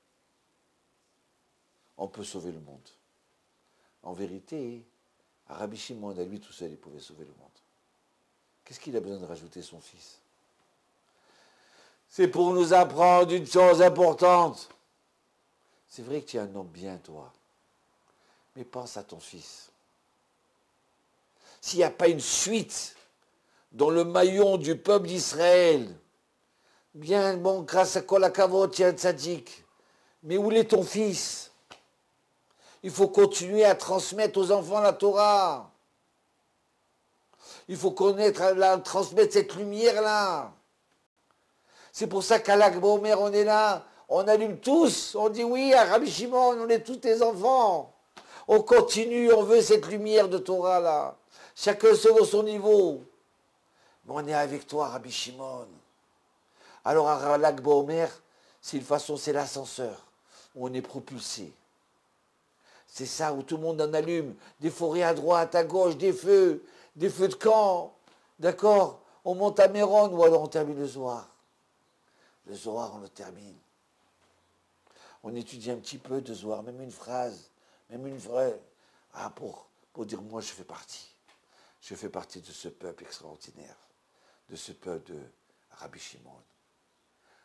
on peut sauver le monde. En vérité, à Rabbi Shimon, à lui tout seul, il pouvait sauver le monde. Qu'est-ce qu'il a besoin de rajouter son fils? C'est pour nous apprendre une chose importante. C'est vrai que tu es un homme bien, toi. Mais pense à ton fils. S'il n'y a pas une suite dans le maillon du peuple d'Israël, bien, bon, grâce à Kol HaKavod, tu es un tzaddik. Mais où est ton fils? Il faut continuer à transmettre aux enfants la Torah. Il faut connaître, la, transmettre cette lumière-là. C'est pour ça qu'à l'Akba Omer, on est là, on allume tous, on dit oui, à Rabbi Shimon, on est tous tes enfants. On continue, on veut cette lumière de Torah-là. Chacun selon son niveau. Mais on est avec toi, Rabbi Shimon. Alors à l'Akba Omer, c'est une façon, c'est l'ascenseur, où on est propulsé. C'est ça, où tout le monde en allume, des forêts à droite, à gauche, des feux, des feux de camp, d'accord? On monte à Méron, ou alors on termine le Zohar. Le Zohar, on le termine. On étudie un petit peu de Zohar, même une phrase, même une vraie, ah, pour, pour dire, moi je fais partie. Je fais partie de ce peuple extraordinaire, de ce peuple de Rabbi Shimon.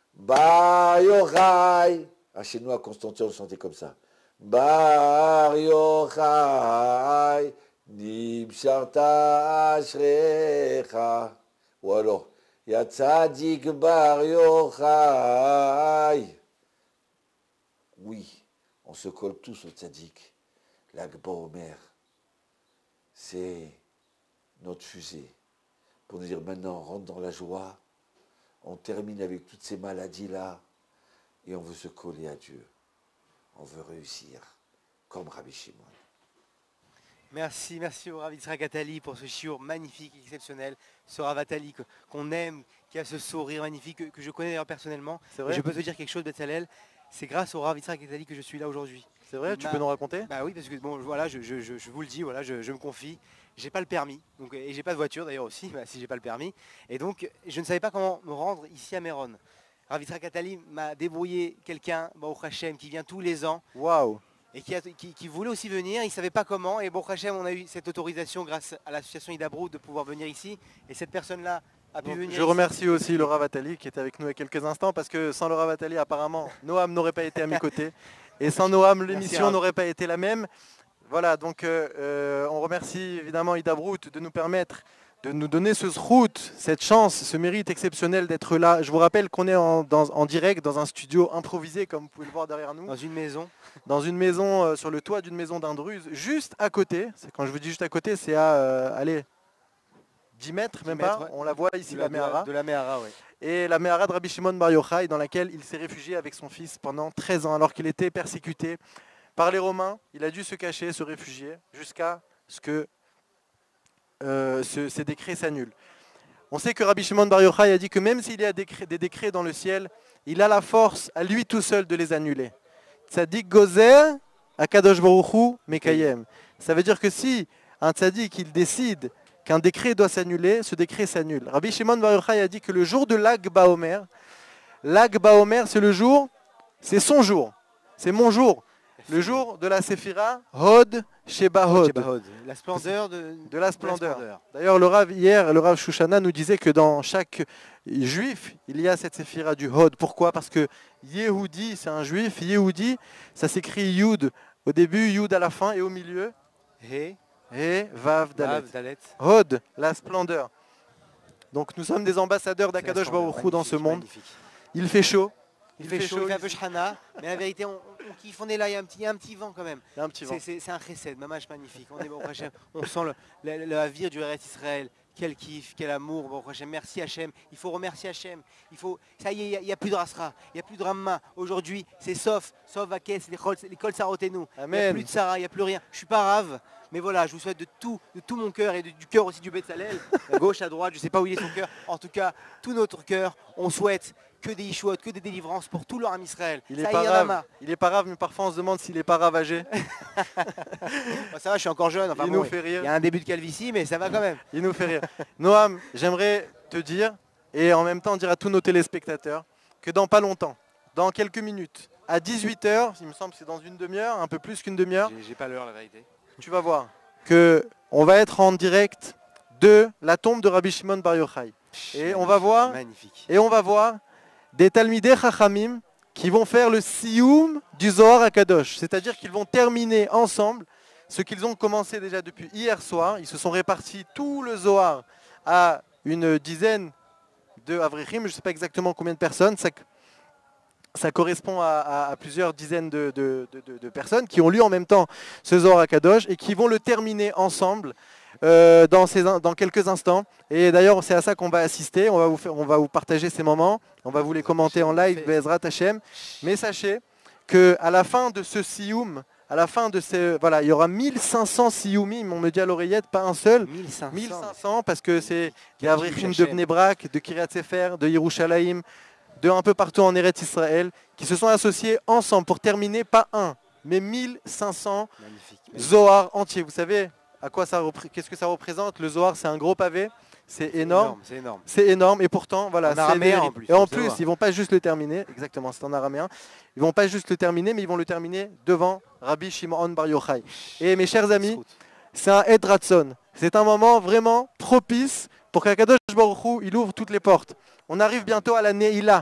Bar Yochai. Ah, chez nous, à Constantin, on chantait comme ça. Bar Yochai. Nimsharta Ashrecha. Ou alors, Ya Tzadik Bar Yochai. Oui, on se colle tous au Tzadik. Lag Baomer, c'est notre fusée. Pour nous dire maintenant, on rentre dans la joie, on termine avec toutes ces maladies-là, et on veut se coller à Dieu. On veut réussir, comme Rabbi Shimon. Merci, merci au Rav Yitzhak Attali pour ce shiur magnifique, exceptionnel. Ce Rav Attali qu'on aime, qui a ce sourire magnifique, que, que je connais d'ailleurs personnellement. C'est vrai. Et je peux te dire quelque chose, Betzalel, c'est grâce au Rav Yitzhak Attali que je suis là aujourd'hui. C'est vrai, tu bah, peux nous raconter? Bah oui, parce que bon, voilà, je, je, je, je vous le dis, voilà, je, je me confie. J'ai pas le permis, donc, et j'ai pas de voiture d'ailleurs aussi, bah, si j'ai pas le permis. Et donc, je ne savais pas comment me rendre ici à Méron. Rav Yitzhak Attali m'a débrouillé quelqu'un, Baruch Hashem, qui vient tous les ans. Waouh! Et qui, a, qui, qui voulait aussi venir, il ne savait pas comment. Et Baruch Hashem, on a eu cette autorisation grâce à l'association Idabrou de pouvoir venir ici. Et cette personne-là a pu Donc, venir je ici. remercie aussi le Rav Attali qui était avec nous il y a quelques instants, parce que sans le Rav Attali, apparemment, Noam n'aurait pas été à mes côtés. Et sans Noam, l'émission n'aurait pas été la même. Voilà, donc euh, euh, on remercie évidemment Idabrou de nous permettre de nous donner ce zrout, cette chance, ce mérite exceptionnel d'être là. Je vous rappelle qu'on est en, dans, en direct dans un studio improvisé, comme vous pouvez le voir derrière nous. Dans une maison. Dans une maison, euh, sur le toit d'une maison d'Indruse, juste à côté. C'est, quand je vous dis juste à côté, c'est à euh, allez, dix mètres, même mètres, pas. ouais. On la voit ici, De la, la, Mehara. de la Mehara, oui. Et la Mehara de Rabbi Shimon Bar Yochai, dans laquelle il s'est réfugié avec son fils pendant treize ans, alors qu'il était persécuté par les Romains. Il a dû se cacher, se réfugier, jusqu'à ce que euh, ce, ces décrets s'annulent. On sait que Rabbi Shimon Bar Yochai a dit que même s'il y a des décrets, des décrets dans le ciel, il a la force à lui tout seul de les annuler. Tzadik gozer, akadosh baruch hu mekayem. Ça veut dire que si un tzadik il décide qu'un décret doit s'annuler, ce décret s'annule. Rabbi Shimon Bar Yochai a dit que le jour de Lag Baomer, Lag Baomer c'est le jour, c'est son jour, c'est mon jour. Le jour de la Séphira, Hod Sheba Hod. La splendeur de, de la splendeur. De la splendeur. D'ailleurs, le Rav hier, le Rav Shushana nous disait que dans chaque juif, il y a cette Séphira du Hod. Pourquoi? Parce que Yehudi, c'est un juif. Yehudi, ça s'écrit Yud au début, Yud à la fin et au milieu. Et, et Vav Dalet. Vav Dalet. Hod, la splendeur. Donc nous sommes des ambassadeurs d'Akadosh Baruch Hu dans ce monde. Magnifique. Il fait chaud. Il, il fait, fait chaud, il fait un peu shana, mais la vérité, on, on kiffe, on est là, il y a un petit, il y a un petit vent quand même. Il y a un petit vent. C'est, c'est un chesed, mamage magnifique. On, est, bon, on sent le, le, le avir du Eretz Israël. Quel kiff, quel amour, bon, merci Hachem. Il faut remercier Hachem. Il faut, ça y est, il n'y a, a plus de Rasra, il n'y a plus de Ramma. Aujourd'hui, c'est sauf, sauf Vakes, les Kol Sarotenu. Il n'y a plus de Sarah, il n'y a plus rien. Je ne suis pas rave, mais voilà, je vous souhaite de tout, de tout mon cœur et de, du cœur aussi du Betzalel, à gauche, à droite, je ne sais pas où il est son cœur. En tout cas, tout notre cœur, on souhaite que des Yishuot, que des délivrances pour tout leur âme Israël. Il est, pas rave, il est pas rave, mais parfois on se demande s'il est pas ravagé. Bon, ça va, je suis encore jeune. Enfin, il bon, nous fait rire. Il y a un début de calvitie, mais ça va quand même. Il nous fait rire. Noam, j'aimerais te dire, et en même temps dire à tous nos téléspectateurs, que dans pas longtemps, dans quelques minutes, à dix-huit heures, il me semble que c'est dans une demi-heure, un peu plus qu'une demi-heure. J'ai, j'ai pas l'heure, la vérité. Tu vas voir que on va être en direct de la tombe de Rabbi Shimon Bar Yochai. Et on va voir, magnifique. Et on va voir des Talmidei Chachamim qui vont faire le Siyum du Zohar HaKadosh. C'est-à-dire qu'ils vont terminer ensemble ce qu'ils ont commencé déjà depuis hier soir. Ils se sont répartis tout le Zohar à une dizaine de Avrechim. Je ne sais pas exactement combien de personnes. Ça, ça correspond à, à, à plusieurs dizaines de, de, de, de personnes qui ont lu en même temps ce Zohar HaKadosh et qui vont le terminer ensemble Euh, dans, ces, dans quelques instants. Et d'ailleurs, c'est à ça qu'on va assister. On va vous, faire, on va vous partager ces moments. On va vous les commenter en live, Be'ezrat Hashem. Mais sachez qu'à la fin de ce Siyum, à la fin de ces, voilà, il y aura mille cinq cents Siyumim, on me dit à l'oreillette, pas un seul. mille cinq cents. mille cinq cents parce que c'est des Avrechim de Bnei Brak, de Kiryat Sefer, de Yerushalayim, de un peu partout en Eretz Israël, qui se sont associés ensemble pour terminer, pas un, mais mille cinq cents magnifique, magnifique. Zohar entiers. Vous savez à quoi ça repré- qu'est-ce que ça représente? Le Zohar, c'est un gros pavé, c'est énorme, c'est énorme, c'est énorme, et pourtant, voilà, en araméen en plus. Et en plus, ils vont pas juste le terminer, exactement, c'est en araméen. Ils vont pas juste le terminer, mais ils vont le terminer devant Rabbi Shimon Bar Yochai. Et mes chers amis, c'est un Ed Ratson. C'est un moment vraiment propice pour qu'Akadosh Baruch Hu, il ouvre toutes les portes. On arrive bientôt à la Neila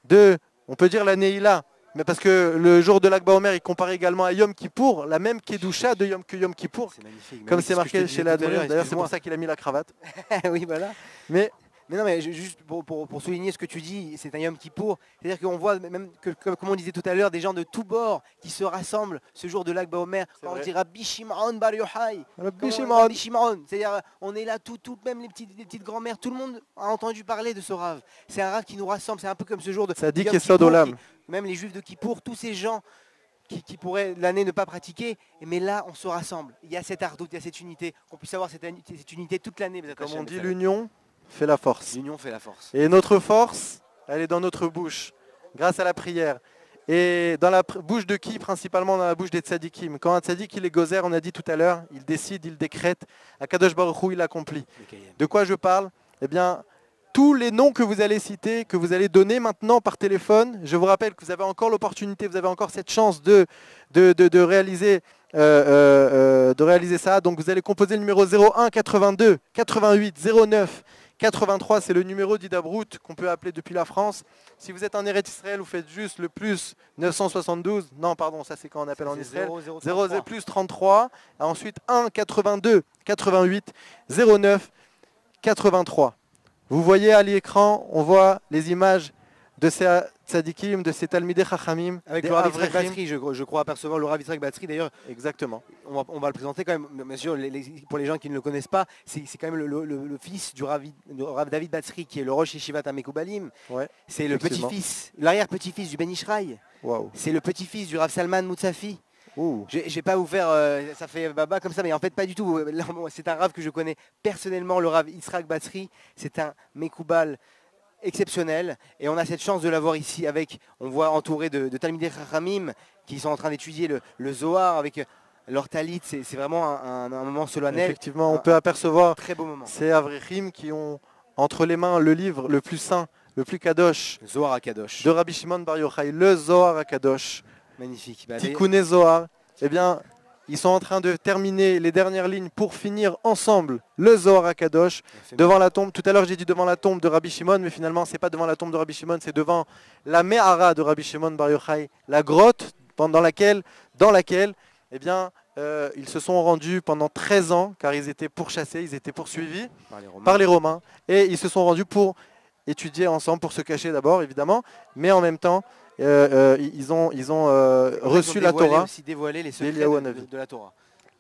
de, on peut dire la Neila, mais parce que le jour de l'Akba Omer, il compare également à Yom Kippour, la même Kedusha de Yom, que Yom Kippour, comme c'est marqué chez la d'ailleurs c'est pour ça qu'il a mis la cravate. Oui, voilà. Mais Mais non, mais juste pour, pour, pour souligner ce que tu dis, c'est un Yom Kippour. C'est-à-dire qu'on voit, même que, comme, comme on disait tout à l'heure, des gens de tous bords qui se rassemblent ce jour de l'Akba Omer. Quand on dit Rabbi Shimon Bar Yochai. Rabbi Shimon. C'est-à-dire, on est là, tout, tout, même les petites, les petites grand-mères, tout le monde a entendu parler de ce Rav. C'est un Rav qui nous rassemble, c'est un peu comme ce jour de. Ça dit Yesod Olam. Même les Juifs de Kippour, tous ces gens qui, qui pourraient l'année ne pas pratiquer, mais là, on se rassemble. Il y a cette ardoute, il y a cette unité, qu'on puisse avoir cette, cette unité toute l'année. Comme on dit, l'union fait la force. L'union fait la force. Et notre force, elle est dans notre bouche, grâce à la prière. Et dans la bouche de qui? Principalement dans la bouche des tzadikim. Quand un tzadik il est gozer, on a dit tout à l'heure, il décide, il décrète. Akadosh Baruch Hu, il accomplit. De quoi je parle? Eh bien, tous les noms que vous allez citer, que vous allez donner maintenant par téléphone, je vous rappelle que vous avez encore l'opportunité, vous avez encore cette chance de, de, de, de, réaliser, euh, euh, de réaliser ça. Donc vous allez composer le numéro zéro un quatre-vingt-deux quatre-vingt-huit zéro neuf quatre-vingt-trois, c'est le numéro d'Idabrout qu'on peut appeler depuis la France. Si vous êtes en Eretz Israël, vous faites juste le plus neuf cent soixante-douze. Non, pardon, ça c'est quand on appelle en Israël. zéro plus trente-trois. Ensuite un quatre-vingt-deux quatre-vingt-huit zéro neuf quatre-vingt-trois. Vous voyez à l'écran, on voit les images de ces tzadikim, de ces talmidei chachamim. Avec le Rav Yitzhak Batri, je, je crois apercevoir le Rav Yitzhak Batri d'ailleurs. Exactement. On va, on va le présenter quand même, bien sûr, les, les, pour les gens qui ne le connaissent pas, c'est quand même le, le, le fils du Rav, du Rav David Batri qui est le Rosh Yeshivat Amekoubalim. Ouais, c'est le petit-fils, l'arrière-petit-fils du Ben Ishraï. Wow. C'est le petit-fils du Rav Salman Moutsafi. Ouh. Je ne vais pas vous faire, euh, ça fait baba comme ça, mais en fait pas du tout. C'est un Rav que je connais personnellement, le Rav Yitzhak Batri. C'est un Mekoubal exceptionnel et on a cette chance de l'avoir ici avec, on voit entouré de, de Talmidei Chachamim qui sont en train d'étudier le, le Zohar avec leur talit, c'est vraiment un, un, un moment solennel. Effectivement, on un, peut apercevoir très beau moment. Ces Avrechim qui ont entre les mains le livre le plus saint, le plus kadosh, Zohar à Kadosh, de Rabbi Shimon Bar Yochai, le Zohar à Kadosh. Magnifique. Bah, Tikkuné Zohar. Eh bien, ils sont en train de terminer les dernières lignes pour finir ensemble le Zohar HaKadosh devant la tombe. Tout à l'heure, j'ai dit devant la tombe de Rabbi Shimon, mais finalement, ce n'est pas devant la tombe de Rabbi Shimon, c'est devant la Me'ara de Rabbi Shimon Bar Yochai, la grotte dans laquelle, dans laquelle eh bien, euh, ils se sont rendus pendant treize ans, car ils étaient pourchassés, ils étaient poursuivis par les Romains, par les Romains et ils se sont rendus pour étudier ensemble, pour se cacher d'abord, évidemment, mais en même temps, Euh, euh, ils ont, ils ont euh, reçu ils ont la Torah. Aussi dévoilé les secrets de, de, de la Torah.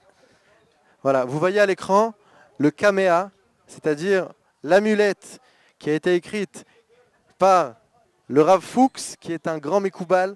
Voilà, vous voyez à l'écran le Kamea, c'est-à-dire l'amulette qui a été écrite par le Rav Fuchs, qui est un grand Mekoubal.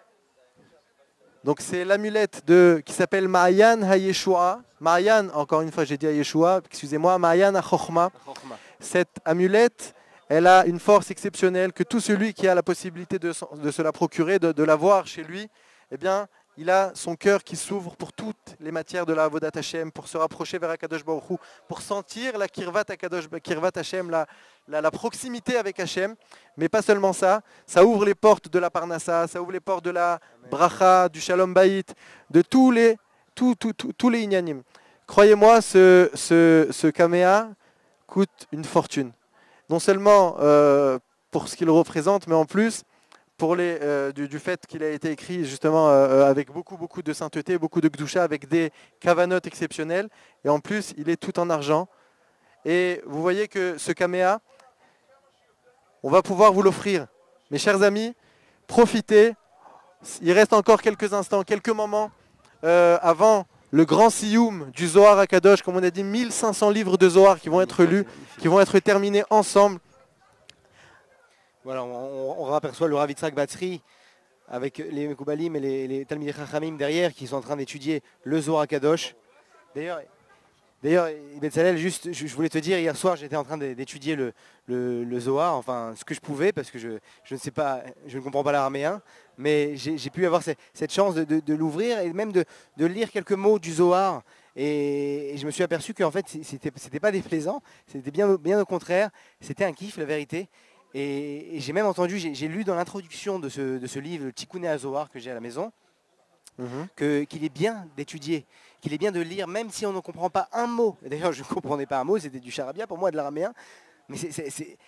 Donc c'est l'amulette de qui s'appelle Ma'ayan HaYeshua. Ma'ayan, encore une fois j'ai dit HaYeshua, excusez-moi, Ma'ayan HaChochma. Cette amulette, elle a une force exceptionnelle que tout celui qui a la possibilité de, de se la procurer, de, de la voir chez lui, eh bien, il a son cœur qui s'ouvre pour toutes les matières de la Avodat Hashem, pour se rapprocher vers Akadosh Baruch Hu, pour sentir la Kirvat, Akadosh, Kirvat Hashem, la, la, la proximité avec Hashem. Mais pas seulement ça, ça ouvre les portes de la Parnassa, ça ouvre les portes de la Bracha, du Shalom Bayit, de tous les, tous, tous, tous, tous les Inyanim. Croyez-moi, ce, ce, ce Kamea coûte une fortune. Non seulement euh, pour ce qu'il représente, mais en plus pour les, euh, du, du fait qu'il a été écrit justement euh, avec beaucoup, beaucoup de sainteté, beaucoup de gdusha, avec des kavanot exceptionnels. Et en plus, il est tout en argent. Et vous voyez que ce Kamea, on va pouvoir vous l'offrir. Mes chers amis, profitez. Il reste encore quelques instants, quelques moments euh, avant le grand Sioum du Zohar HaKadosh, comme on a dit, mille cinq cents livres de Zohar qui vont être lus, qui vont être terminés ensemble. Voilà, on, on, on aperçoit le Rav Yitzhak Batri avec les Mekoubalim et les, les Talmidei Chachamim derrière qui sont en train d'étudier le Zohar HaKadosh. D'ailleurs, D'ailleurs, Betzalel, juste, je, je voulais te dire, hier soir, j'étais en train d'étudier le, le, le Zohar, enfin, ce que je pouvais, parce que je, je ne sais pas, je ne comprends pas l'araméen, mais j'ai pu avoir cette, cette chance de, de, de l'ouvrir et même de, de lire quelques mots du Zohar. Et, et je me suis aperçu qu'en fait, c'était c'était pas déplaisant, c'était bien, bien au contraire, c'était un kiff, la vérité. Et, et j'ai même entendu, j'ai lu dans l'introduction de ce, de ce livre, le Tikkuné Zohar que j'ai à la maison, Mm-hmm. qu'il est bien d'étudier, qu'il est bien de lire, même si on ne comprend pas un mot. D'ailleurs, je ne comprenais pas un mot, c'était du charabia pour moi, de l'araméen. Mais c'est, c'est, c'est...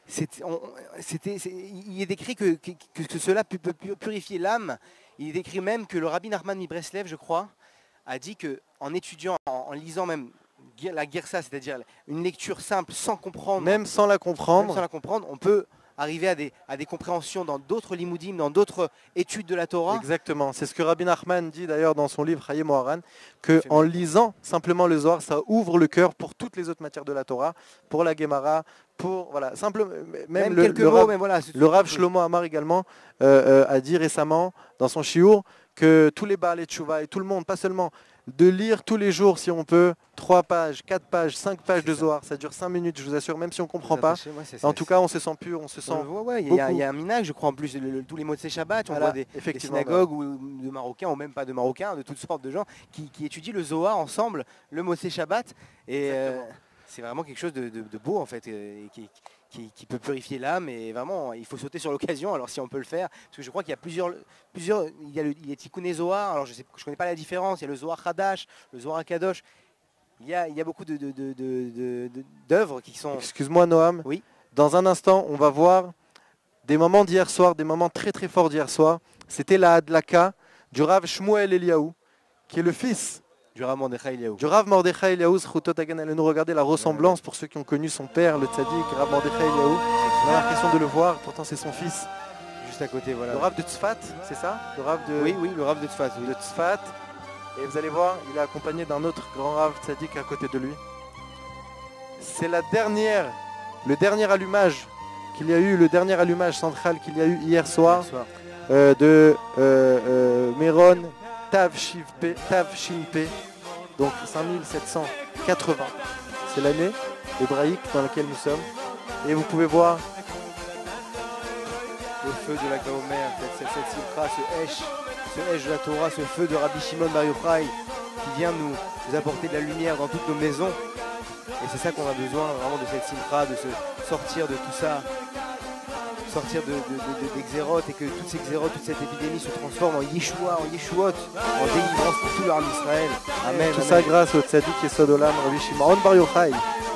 c'était, on- c'était- c'est- il est décrit que, que, que- que cela peut, peut purifier l'âme. Il est décrit même que le rabbi Nachman Mibreslev, je crois, a dit qu'en étudiant, en, en lisant même la Girsa, c'est-à-dire une lecture simple sans comprendre, Même sans la même comprendre, sans la comprendre, on peut arriver à des, à des compréhensions dans d'autres limoudim, dans d'autres études de la Torah. exactement. C'est ce que Rabbi Nachman dit d'ailleurs dans son livre Hayé Moharan, que Fait en bien. lisant simplement le Zohar, ça ouvre le cœur pour toutes les autres matières de la Torah, pour la Gemara, pour voilà, simplement même, Même, le, quelques le mots, Rav- mais voilà. c'est- le Rav c'est- Shlomo Amar également euh, euh, a dit récemment dans son shiur que tous les Baal et Tchouva et tout le monde, pas seulement de lire tous les jours si on peut trois pages, quatre pages, cinq pages C'est de ça. Zohar, ça dure cinq minutes, je vous assure, même si on comprend pas. Attaché, ouais, c'est- En c'est- tout cas, on se sent pur, on se on le sent voit, ouais, il y, a- il y a beaucoup. un minage, je crois, en plus, le- le- tous les mots de ces Shabbat, on Voilà, voit des, des effectivement, synagogues ou de Marocains, ou même pas de Marocains, de toutes sortes de gens qui, qui étudient le Zohar ensemble, le Mossé Shabbat, et euh, c'est vraiment quelque chose de, de- de beau en fait, euh, et qui, qui- qui peut purifier l'âme, et vraiment, il faut sauter sur l'occasion, alors si on peut le faire, parce que je crois qu'il y a plusieurs, plusieurs il y a le il y a Tikkun Zohar, alors je ne je connais pas la différence, il y a le Zohar Hadash, le Zohar Akadosh, il y a, il y a beaucoup de- de- de- de- de- de- d'œuvres qui sont... Excuse-moi Noam. Oui. Dans un instant, on va voir des moments d'hier soir, des moments très très forts d'hier soir. C'était la Hadlaka du Rav Shmuel Eliaou, qui est le fils Du Rav Mordechai Eliaou. du Rav Mordechai Eliaou. Zchutot Hagan Aleinu. Regardez la ressemblance pour ceux qui ont connu son père, le tzaddik, Rav Mordechai Eliaou. On a l'impression de le voir, pourtant c'est son fils. Juste à côté, voilà. Le Rav de Tzfat, c'est ça Le Rav de, Oui, oui, le Rav de Tzfat, oui. de Tzfat. Et vous allez voir, il est accompagné d'un autre grand Rav tzaddik à côté de lui. C'est la dernière, le dernier allumage qu'il y a eu, le dernier allumage central qu'il y a eu hier soir. Hier soir. euh, de euh, euh, Méron Tav Shivpe- Tav Shinpe, donc cinq mille sept cent quatre-vingts. C'est l'année hébraïque dans laquelle nous sommes. Et vous pouvez voir Le feu de la Gaomer, cette, cette, cette simcha, ce Esh, ce Esh de la Torah, ce feu de Rabbi Shimon Bar Yochai qui vient nous, nous apporter de la lumière dans toutes nos maisons. Et c'est ça qu'on a besoin vraiment de cette simcha, de se sortir de tout ça, sortir de, de, de, de- des xérotes et que toutes ces xérotes, toute cette épidémie se transforme en Yeshua, en Yeshuot, en délivrance pour tout l'arme d'Israël. Amen. tout amen. ça grâce au tzaddik et Sodolam, Rabbi Shimon Bar Yochai.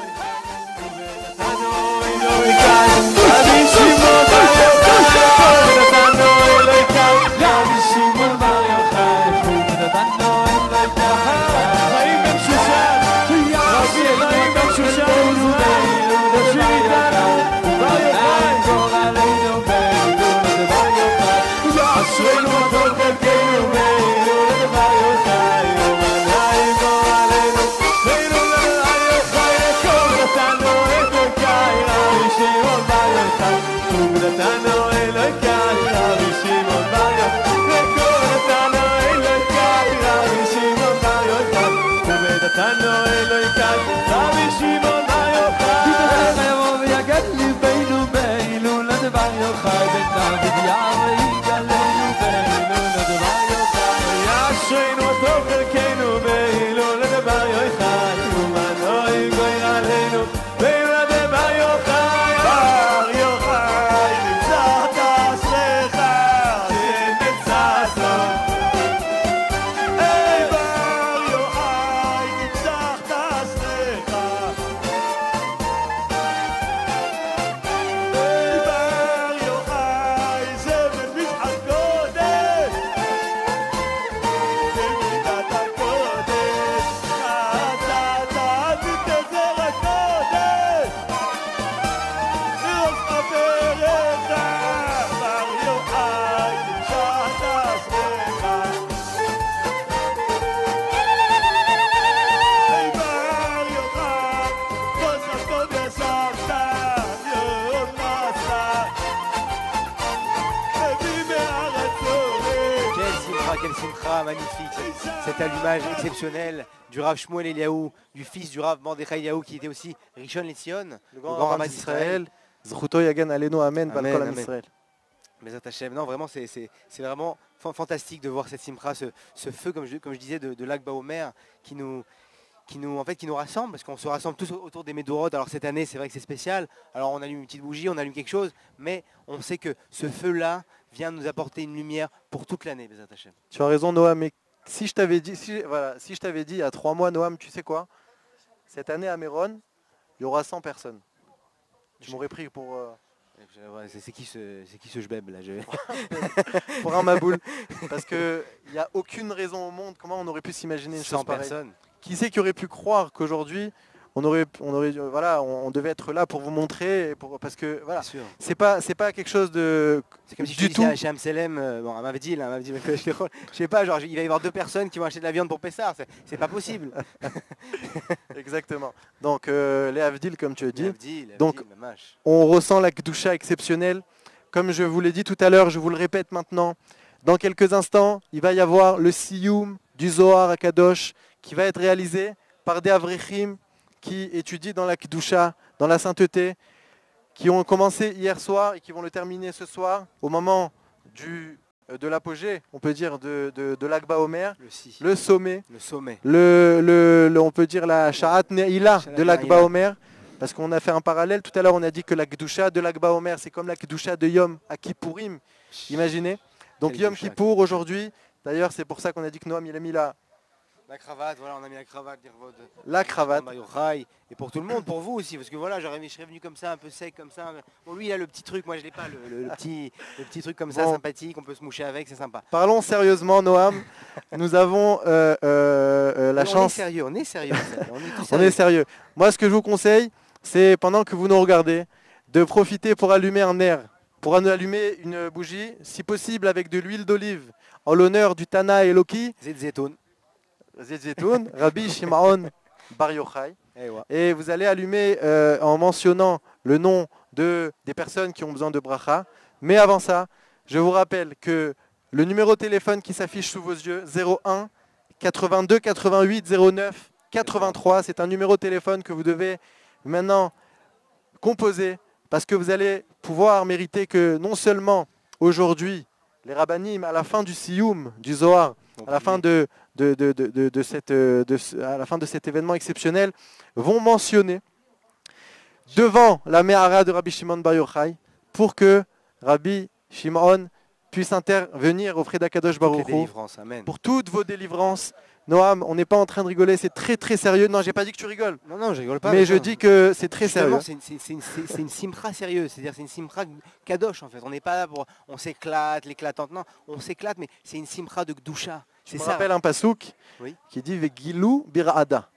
Quel simcha magnifique, cet, cet allumage exceptionnel du Rav Shmuel Eliaou, du fils du Rav Mordechai Eliaou qui était aussi Rishon LeZion, Le grand Rabbin d'Israël. d'Israël. Zchuto Yagan Aleinu Amen, Amen, Balkol Am amen. Israël. Bezat Hashem. Non, vraiment, c'est c'est- c'est vraiment fan- fantastique de voir cette simcha, ce, ce feu, comme je, comme je disais, de, de l'Akba Omer, qui nous, qui, nous, en fait, qui nous rassemble, parce qu'on se rassemble tous autour des Médorot. Alors cette année, c'est vrai que c'est spécial. Alors on allume une petite bougie, on allume quelque chose, mais on sait que ce feu-là vient nous apporter une lumière pour toute l'année, Bezat Hashem. Tu as raison Noam, mais si je t'avais dit, si, voilà, si je t'avais dit il y a trois mois Noam, tu sais quoi? Cette année à Méron, il y aura cent personnes. Tu m'aurais pris pour... Euh... C'est qui ce, c'est qui ce jbeb là je... Pour un maboule. Parce qu'il n'y a aucune raison au monde comment on aurait pu s'imaginer une chose pareille. Personnes. Qui c'est qui aurait pu croire qu'aujourd'hui on aurait, on aurait, voilà, on, on devait être là pour vous montrer, pour, parce que voilà, c'est pas, c'est pas quelque chose de, c'est comme si du tu tout. disais à H M S L M, euh, bon, à Mavdil, hein, Mavdil, je sais pas, genre il va y avoir deux personnes qui vont acheter de la viande pour Pessar, c'est, c'est pas possible. Exactement. Donc euh, les Avdil comme tu as dit. Avdil, Avdil, donc on ressent la Kedusha exceptionnelle. Comme je vous l'ai dit tout à l'heure, je vous le répète maintenant. Dans quelques instants, il va y avoir le Siyum du Zohar à Kadosh qui va être réalisé par des Avrichim qui étudient dans la Kedusha, dans la sainteté, qui ont commencé hier soir et qui vont le terminer ce soir, au moment du, euh, de l'apogée, on peut dire, de, de, de l'Akba Omer, le, si. le sommet, le, sommet. Le, le, le, on peut dire la Sha'at Ne'ila de l'Akba Omer, parce qu'on a fait un parallèle, tout à l'heure on a dit que la Kedusha de l'Akba Omer, c'est comme la Kedusha de Yom à Kippourim, imaginez. Donc Yom Kippour aujourd'hui, d'ailleurs c'est pour ça qu'on a dit que Noam il a mis la... La cravate, voilà, on a mis la cravate. La cravate. Et pour tout le monde, pour vous aussi, parce que voilà, j'aurais, je serais venu comme ça, un peu sec comme ça. Bon, lui, il a le petit truc, moi je l'ai pas, le, le, le, petit, le petit truc comme ça, bon. Sympathique, on peut se moucher avec, c'est sympa. Parlons sérieusement, Noam. Nous avons euh, euh, la on chance... Est sérieux, on est sérieux, on est sérieux. On est sérieux. Moi, ce que je vous conseille, c'est pendant que vous nous regardez, de profiter pour allumer un air, pour allumer une bougie, si possible avec de l'huile d'olive, en l'honneur du Tana Eloki. Zed Zetoun. Zed Zetoun, Rabbi Shimon Bar Yochai. Et, ouais. Et vous allez allumer euh, en mentionnant le nom de, des personnes qui ont besoin de bracha. Mais avant ça, je vous rappelle que le numéro de téléphone qui s'affiche sous vos yeux, zéro un quatre-vingt-deux quatre-vingt-huit zéro neuf quatre-vingt-trois, c'est un numéro de téléphone que vous devez maintenant composer parce que vous allez pouvoir mériter que non seulement aujourd'hui, les rabbanim, à la fin du Siyum, du Zohar, à la fin de, de, de, de, de, de, cette, de, à la fin de cet événement exceptionnel, vont mentionner devant la Me'ara de Rabbi Shimon Bar Yochai pour que Rabbi Shimon puisse intervenir auprès d'Akadosh Baruch Hu pour toutes vos délivrances. Noam, on n'est pas en train de rigoler, c'est très très sérieux. Non, j'ai pas dit que tu rigoles. Non, non, je rigole pas. Mais je dis que c'est très sérieux. C'est une, c'est une, c'est une simcha sérieuse, c'est-à-dire c'est une simcha kadosh en fait. On n'est pas là pour, on s'éclate, l'éclatante. Non, on s'éclate, mais c'est une simcha de gdusha. Je me rappelle un pasouk oui. qui dit Vegilou birada.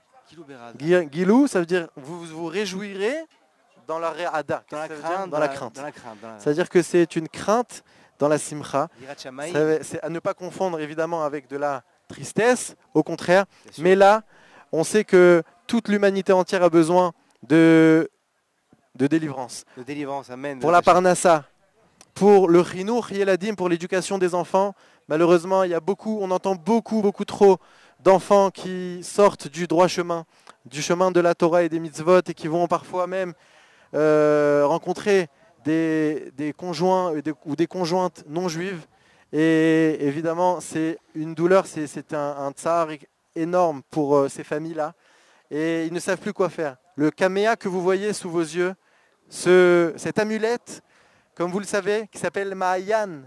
Gilou, ça veut dire vous vous réjouirez dans la re'ada. Dans la crainte. Dans la crainte. Dans la crainte. Ça veut dire que c'est une crainte dans la simcha. C'est à ne pas confondre évidemment avec de la tristesse, au contraire. Mais là, on sait que toute l'humanité entière a besoin de, de délivrance. De délivrance, amen. Pour la parnassa, pour le chinour, yeladim, pour l'éducation des enfants. Malheureusement, il y a beaucoup, on entend beaucoup, beaucoup trop d'enfants qui sortent du droit chemin, du chemin de la Torah et des mitzvot, et qui vont parfois même euh, rencontrer des, des conjoints des, ou des conjointes non juives. Et évidemment, c'est une douleur, c'est, c'est un, un tsar énorme pour euh, ces familles-là. Et ils ne savent plus quoi faire. Le kaméa que vous voyez sous vos yeux, ce, cette amulette, comme vous le savez, qui s'appelle Ma'ayan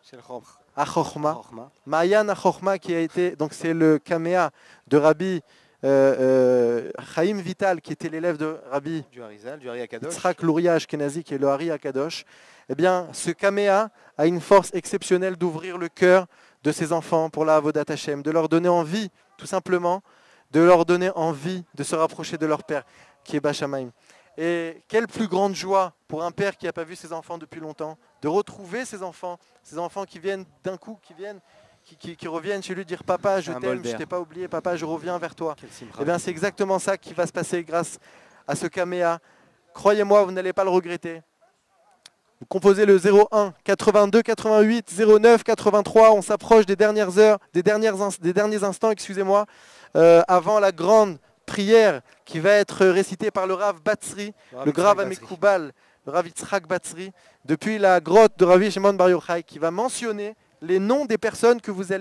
HaChochma. Ma'ayan HaChochma, qui a été, donc c'est le kaméa de Rabbi euh, euh, Chaim Vital, qui était l'élève de Rabbi du Harizal, du Hari Akadosh. Yitzhak Luria Ashkenazi, qui est le Hari Akadosh. Eh bien, ce kaméa a une force exceptionnelle d'ouvrir le cœur de ses enfants pour la Avodat Hashem, de leur donner envie, tout simplement, de leur donner envie de se rapprocher de leur père, qui est Bashamaim. Et quelle plus grande joie pour un père qui n'a pas vu ses enfants depuis longtemps, de retrouver ses enfants, ses enfants qui viennent d'un coup, qui viennent, qui, qui, qui reviennent chez lui dire « Papa, je t'aime, je ne t'ai pas oublié, papa, je reviens vers toi ». Eh bien, c'est exactement ça qui va se passer grâce à ce kaméa. Croyez-moi, vous n'allez pas le regretter. Vous composez le zéro un quatre-vingt-deux quatre-vingt-huit zéro neuf quatre-vingt-trois. On s'approche des dernières heures, des, dernières des derniers instants, excusez-moi, euh, avant la grande prière qui va être récitée par le Rav Batzri, le, le Rav Amekoubal, le Rav Yitzhak Batzri, depuis la grotte de Rabbi Shimon Bar Yochai, qui va mentionner les noms des personnes que vous allez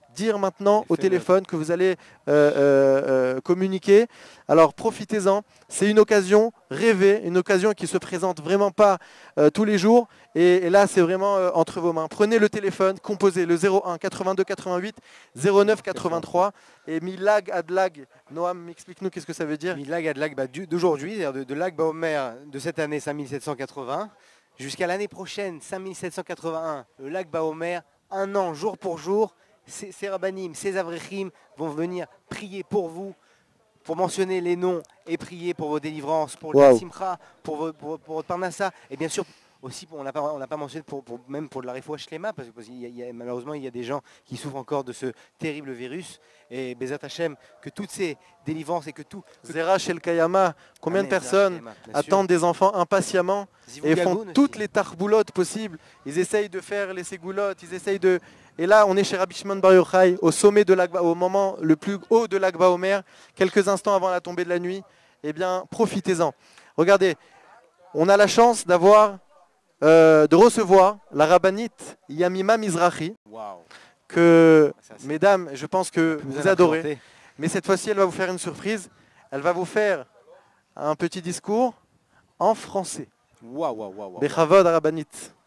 dire maintenant au téléphone que vous allez euh, euh, euh, communiquer. Alors profitez-en, c'est une occasion rêvée, une occasion qui ne se présente vraiment pas euh, tous les jours. Et, et là, c'est vraiment euh, entre vos mains. Prenez le téléphone, composez le zéro un quatre-vingt-deux quatre-vingt-huit zéro neuf quatre-vingt-trois et Milag Adlag. Noam, explique-nous qu'est-ce que ça veut dire. Milag Adlag bah, d'aujourd'hui, c'est-à-dire de, de Lag Baomer de cette année cinq mille sept cent quatre-vingts jusqu'à l'année prochaine cinq mille sept cent quatre-vingt-un, le Lag Baomer, un an jour pour jour. Ces, ces rabbanim, ces avrechim vont venir prier pour vous, pour mentionner les noms et prier pour vos délivrances, pour wow. le simcha, pour, vos, pour, pour votre parnassa, et bien sûr aussi, on n'a pas, on n'a pas mentionné pour, pour, même pour de la refoua shlema, parce que parce qu'il y a, il y a, malheureusement il y a des gens qui souffrent encore de ce terrible virus. Et Bezat Hashem, que toutes ces délivrances et que tout... Zera Shel Kayama, combien Amen, de personnes Kayama, attendent des enfants impatiemment et font Gagoun toutes aussi. les tarboulottes possibles. Ils essayent de faire les ségoulottes, ils essayent de... Et là, on est chez Rabbi Shimon Bar Yochai, au sommet de l'Agba, au moment le plus haut de l'Agba Omer, quelques instants avant la tombée de la nuit. Eh bien, profitez-en. Regardez, on a la chance d'avoir, euh, de recevoir la rabbinite Yamima Mizrahi, Wow. que, Ça, c'est- mesdames, je pense que Vous vous allez adorez. présenter. Mais cette fois-ci, elle va vous faire une surprise. Elle va vous faire un petit discours en français. Waouh, waouh, waouh. waouh. Bechavod Rabanit.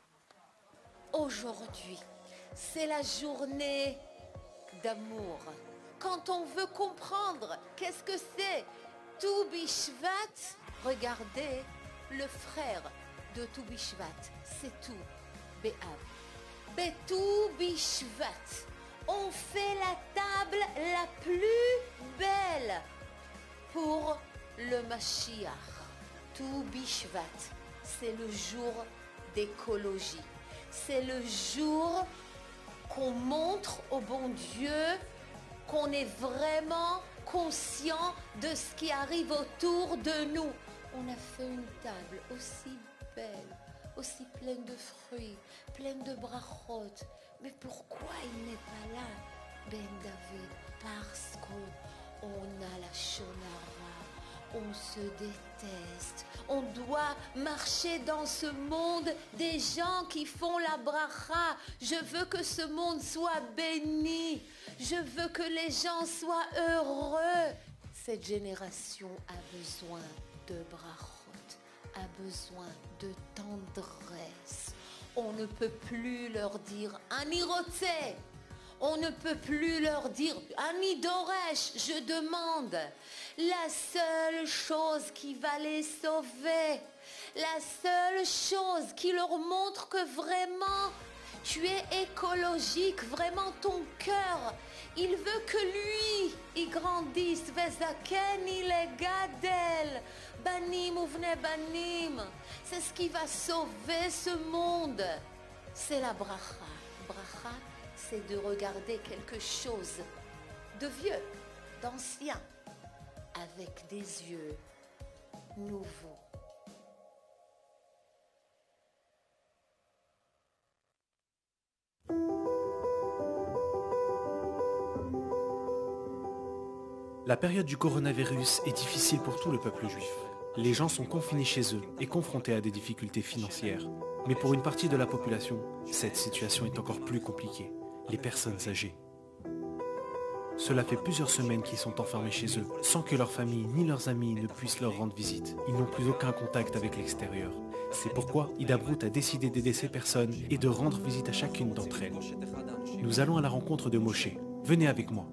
Aujourd'hui, c'est la journée d'amour. Quand on veut comprendre qu'est-ce que c'est Tou Bishvat, regardez le frère de Tou Bishvat, c'est Tou Béav. Betou Bishvat, on fait la table la plus belle pour le Mashiach. Tou Bishvat, c'est le jour d'écologie. C'est le jour qu'on montre au bon Dieu qu'on est vraiment conscient de ce qui arrive autour de nous. On a fait une table aussi belle, aussi pleine de fruits, pleine de brachot. Mais pourquoi il n'est pas là, Ben David? Parce qu'on on a la shonara, on se déteste. On doit marcher dans ce monde des gens qui font la bracha. Je veux que ce monde soit béni. Je veux que les gens soient heureux. Cette génération a besoin de brachot, a besoin de tendresse. On ne peut plus leur dire Ani rotze. On ne peut plus leur dire Ani doresh, je demande. La seule chose qui va les sauver, la seule chose qui leur montre que vraiment tu es écologique, vraiment ton cœur, il veut que lui, il grandisse. Vezaken il est gadel, banim uvne banim. C'est ce qui va sauver ce monde. C'est la bracha. Bracha, c'est de regarder quelque chose de vieux, d'ancien, avec des yeux nouveaux. La période du coronavirus est difficile pour tout le peuple juif. Les gens sont confinés chez eux et confrontés à des difficultés financières. Mais pour une partie de la population, cette situation est encore plus compliquée, les personnes âgées. Cela fait plusieurs semaines qu'ils sont enfermés chez eux, sans que leur famille ni leurs amis ne puissent leur rendre visite. Ils n'ont plus aucun contact avec l'extérieur. C'est pourquoi Hidabrut a décidé d'aider ces personnes et de rendre visite à chacune d'entre elles. Nous allons à la rencontre de Moshe. Venez avec moi.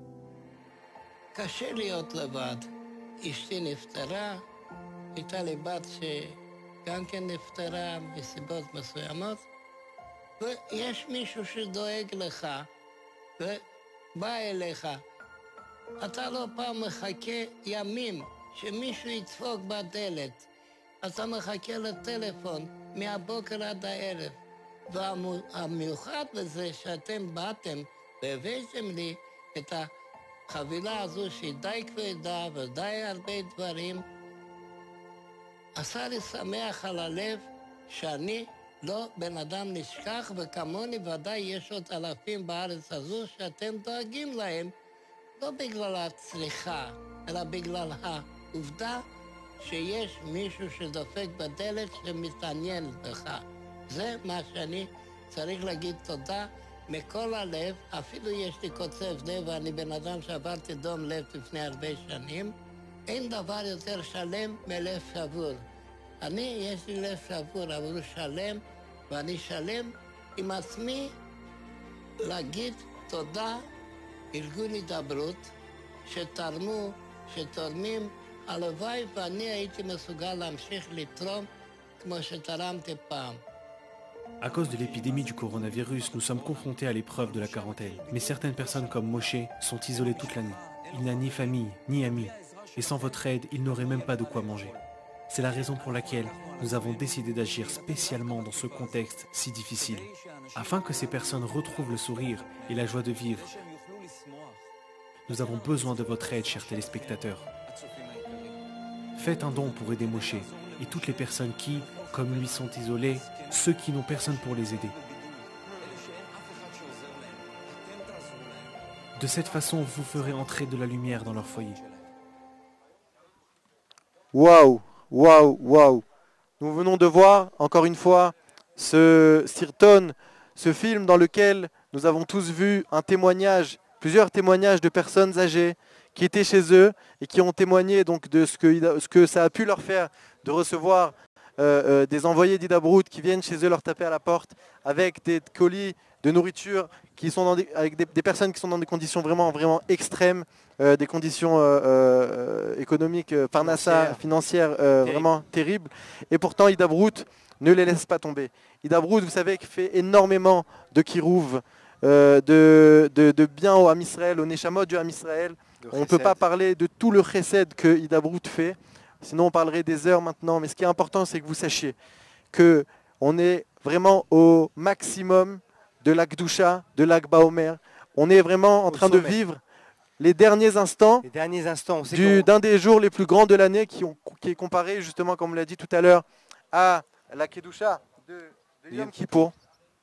קשה להיות לבד. אשתי נפטרה, הייתה לי בת שגם כן נפטרה מסיבות מסוימות, ויש מישהו שדואג לך ובא אליך. אתה לא פעם מחכה ימים שמישהו ידפוק בדלת. אתה מחכה לטלפון מהבוקר עד הערב. והמיוחד בזה שאתם באתם והבאתם לי את ה... החבילה הזו שהיא די כבדה ודי הרבה דברים, עשה לי שמח על הלב שאני לא בן אדם נשכח, וכמוני ודאי יש עוד אלפים בארץ הזו שאתם דואגים להם, לא בגלל הצריכה, אלא בגלל העובדה שיש מישהו שדופק בדלת שמתעניין בך. זה מה שאני צריך להגיד תודה מכל הלב, אפילו יש לי קוצב לב ואני בן אדם שעברתי דום לב לפני הרבה שנים, אין דבר יותר שלם מלב שבור. אני, יש לי לב שבור, אבל הוא שלם, ואני שלם עם עצמי להגיד תודה, ארגון הידברות, שתרמו, שתורמים, הלוואי ואני הייתי מסוגל להמשיך לתרום כמו שתרמתי פעם. À cause de l'épidémie du coronavirus, nous sommes confrontés à l'épreuve de la quarantaine. Mais certaines personnes comme Moshe sont isolées toute l'année. Il n'a ni famille, ni amis. Et sans votre aide, il n'aurait même pas de quoi manger. C'est la raison pour laquelle nous avons décidé d'agir spécialement dans ce contexte si difficile. Afin que ces personnes retrouvent le sourire et la joie de vivre, nous avons besoin de votre aide, chers téléspectateurs. Faites un don pour aider Moshe et toutes les personnes qui, comme lui, sont isolées, ceux qui n'ont personne pour les aider. De cette façon, vous ferez entrer de la lumière dans leur foyer. Waouh, waouh, waouh. Nous venons de voir, encore une fois, ce Sirton, ce film dans lequel nous avons tous vu un témoignage, plusieurs témoignages de personnes âgées qui étaient chez eux et qui ont témoigné donc de ce que, ce que ça a pu leur faire de recevoir euh, euh, des envoyés d'Hidabrout qui viennent chez eux leur taper à la porte avec des colis de nourriture, qui sont dans des, avec des, des personnes qui sont dans des conditions vraiment, vraiment extrêmes, euh, des conditions euh, euh, économiques, euh, parnassa, financières, euh, Terrible. vraiment terribles. Et pourtant, Hidabrout ne les laisse pas tomber. Hidabrout, vous savez, fait énormément de kirouv, euh, de, de, de bien au Ham Israël, au Neshamot du Ham Israël. On ne peut pas parler de tout le chesed que Hidabrout fait, sinon on parlerait des heures maintenant. Mais ce qui est important, c'est que vous sachiez qu'on est vraiment au maximum de l'Akdoucha, de l'Akba Omer. On est vraiment en au train sommet. de vivre les derniers instants, les derniers instants d'un des jours les plus grands de l'année qui, qui est comparé, justement, comme on l'a dit tout à l'heure, à la Kedusha de, de Yom Kippour.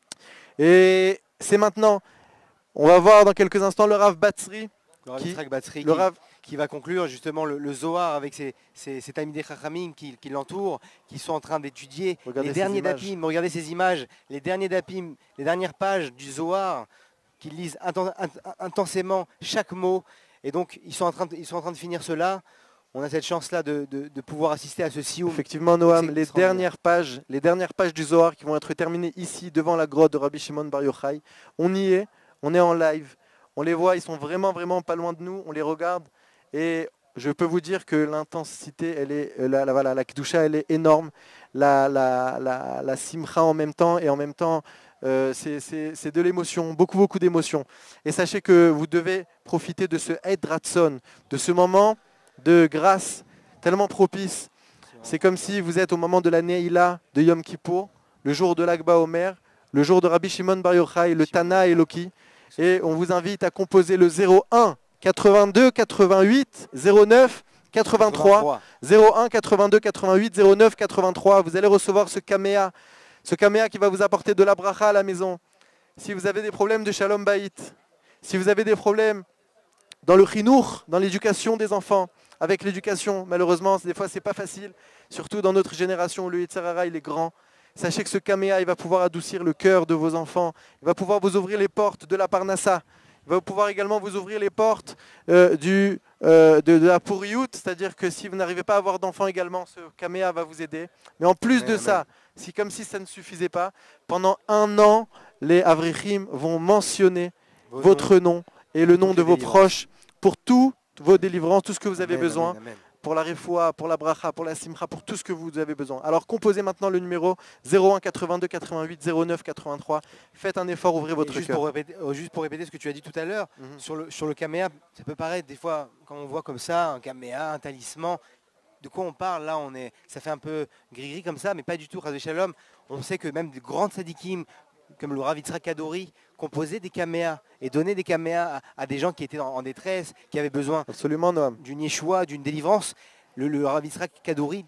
Et c'est maintenant, on va voir dans quelques instants le Rav Batzri, le Rav qui, Batzri le qui, Rav, qui va conclure justement le, le Zohar avec ses, ses, ses Talmidei Chachamim qui, qui l'entourent, qui sont en train d'étudier les derniers dapim. Regardez ces images, les derniers dapim, les dernières pages du Zohar, qui lisent inten, intensément chaque mot. Et donc ils sont en train de, ils sont en train de finir cela. On a cette chance-là de, de, de pouvoir assister à ce sioum. Effectivement, Noam, les dernières pages, les dernières pages du Zohar qui vont être terminées ici devant la grotte de Rabbi Shimon Bar Yochai. On y est, on est en live. On les voit, ils sont vraiment, vraiment pas loin de nous. On les regarde et je peux vous dire que l'intensité, elle est, la, la, la, la Kedusha, elle est énorme. La, la, la, la Simcha en même temps et en même temps, euh, c'est de l'émotion, beaucoup, beaucoup d'émotion. Et sachez que vous devez profiter de ce Eid Ratson, de ce moment de grâce tellement propice. C'est comme si vous êtes au moment de la Neila de Yom Kippour, le jour de l'Akba Omer, le jour de Rabbi Shimon Bar Yochai, le Tana Eloki. Et on vous invite à composer le zéro un quatre-vingt-deux quatre-vingt-huit zéro neuf quatre-vingt-trois zéro un quatre-vingt-deux quatre-vingt-huit zéro neuf quatre-vingt-trois. Vous allez recevoir ce kaméa, ce kaméa qui va vous apporter de la bracha à la maison. Si vous avez des problèmes de shalom baït, si vous avez des problèmes dans le chinour, dans l'éducation des enfants, avec l'éducation, malheureusement, des fois c'est pas facile, surtout dans notre génération où le Yetzer Hara il est grand. Sachez que ce kaméa il va pouvoir adoucir le cœur de vos enfants, il va pouvoir vous ouvrir les portes de la parnassa, il va pouvoir également vous ouvrir les portes euh, du, euh, de, de la pourriout, c'est-à-dire que si vous n'arrivez pas à avoir d'enfants également, ce kaméa va vous aider. Mais en plus de ça, si comme si ça ne suffisait pas, pendant un an, les Avrichim vont mentionner vos votre noms. nom et le nom de vos proches pour toutes vos délivrances, tout ce que vous avez amen, besoin, amen, amen. Pour la refoua, pour la bracha, pour la simcha, pour tout ce que vous avez besoin. Alors composez maintenant le numéro zéro un quatre-vingt-deux quatre-vingt-huit zéro neuf quatre-vingt-trois. Faites un effort, ouvrez votre juste cœur. Pour répéter, juste pour répéter ce que tu as dit tout à l'heure, mm-hmm. sur le, sur le kaméa, ça peut paraître des fois, quand on voit comme ça, un kaméa, un talisman, de quoi on parle là, on est, ça fait un peu gris-gris comme ça, mais pas du tout, Chas v'Shalom. On sait que même des grands tzadikim, comme le Rav Yitzhak Kadori, composaient des kaméas et donnaient des kaméas à, à des gens qui étaient en, en détresse, qui avaient besoin d'une yeshua, d'une délivrance. Le, le Rav Yitzhak Kadori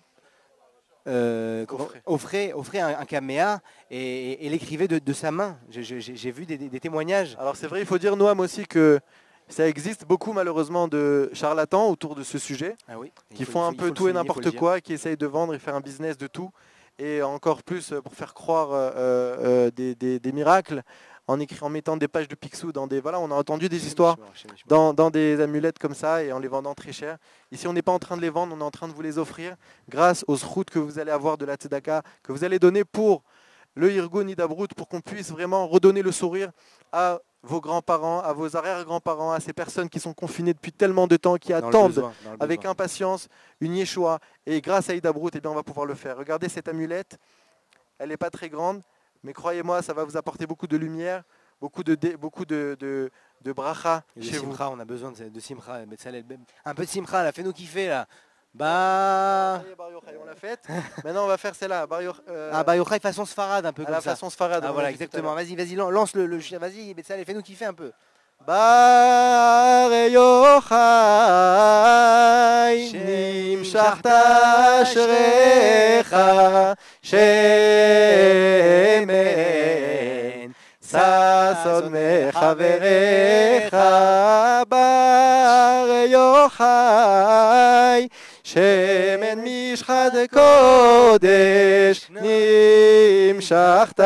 euh, offrait. offrait, offrait un, un kaméa et, et, et l'écrivait de, de sa main. J'ai vu des, des, des témoignages. Alors c'est vrai, il faut dire, Noam, aussi que ça existe beaucoup malheureusement de charlatans autour de ce sujet, ah oui, qui faut, font faut, un peu tout et n'importe quoi, qui essayent de vendre et faire un business de tout. Et encore plus pour faire croire euh, euh, des, des, des miracles en, écrit, en mettant des pages de Picsou dans des... Voilà, on a entendu des histoires dans, dans des amulettes comme ça et en les vendant très cher. Ici, on n'est pas en train de les vendre, on est en train de vous les offrir grâce aux zchut que vous allez avoir de la tzedaka, que vous allez donner pour le Irgun Hidabrut, pour qu'on puisse vraiment redonner le sourire à vos grands-parents, à vos arrière-grands-parents, à ces personnes qui sont confinées depuis tellement de temps, qui Dans le attendent besoin, dans le avec besoin. impatience une Yeshua. Et grâce à Hidabrut, eh bien, on va pouvoir le faire. Regardez cette amulette, elle n'est pas très grande, mais croyez-moi, ça va vous apporter beaucoup de lumière, beaucoup de, dé- beaucoup de, de, de bracha Et de chez vous. simcha, on a besoin de, de simcha. Betzalel, un peu de simcha, là, fais-nous kiffer là. Bah. Ça y est, Bar Yochai, on l'a faite. Maintenant, on va faire celle-là. Bar Yoch- euh, Ah bah Yochai façon sfarad un peu à comme la ça. façon Sfarad. Ah on voilà, l'a dit tout à exactement. l'heure. Vas-y, vas-y, lan- lance le, le chien. Vas-y, Betzalel, fais-nous kiffer un peu. בר יוחאי נמשכת אשריך שמן ששון מחבריך בר יוחאי שמן משחת קודש נמשכת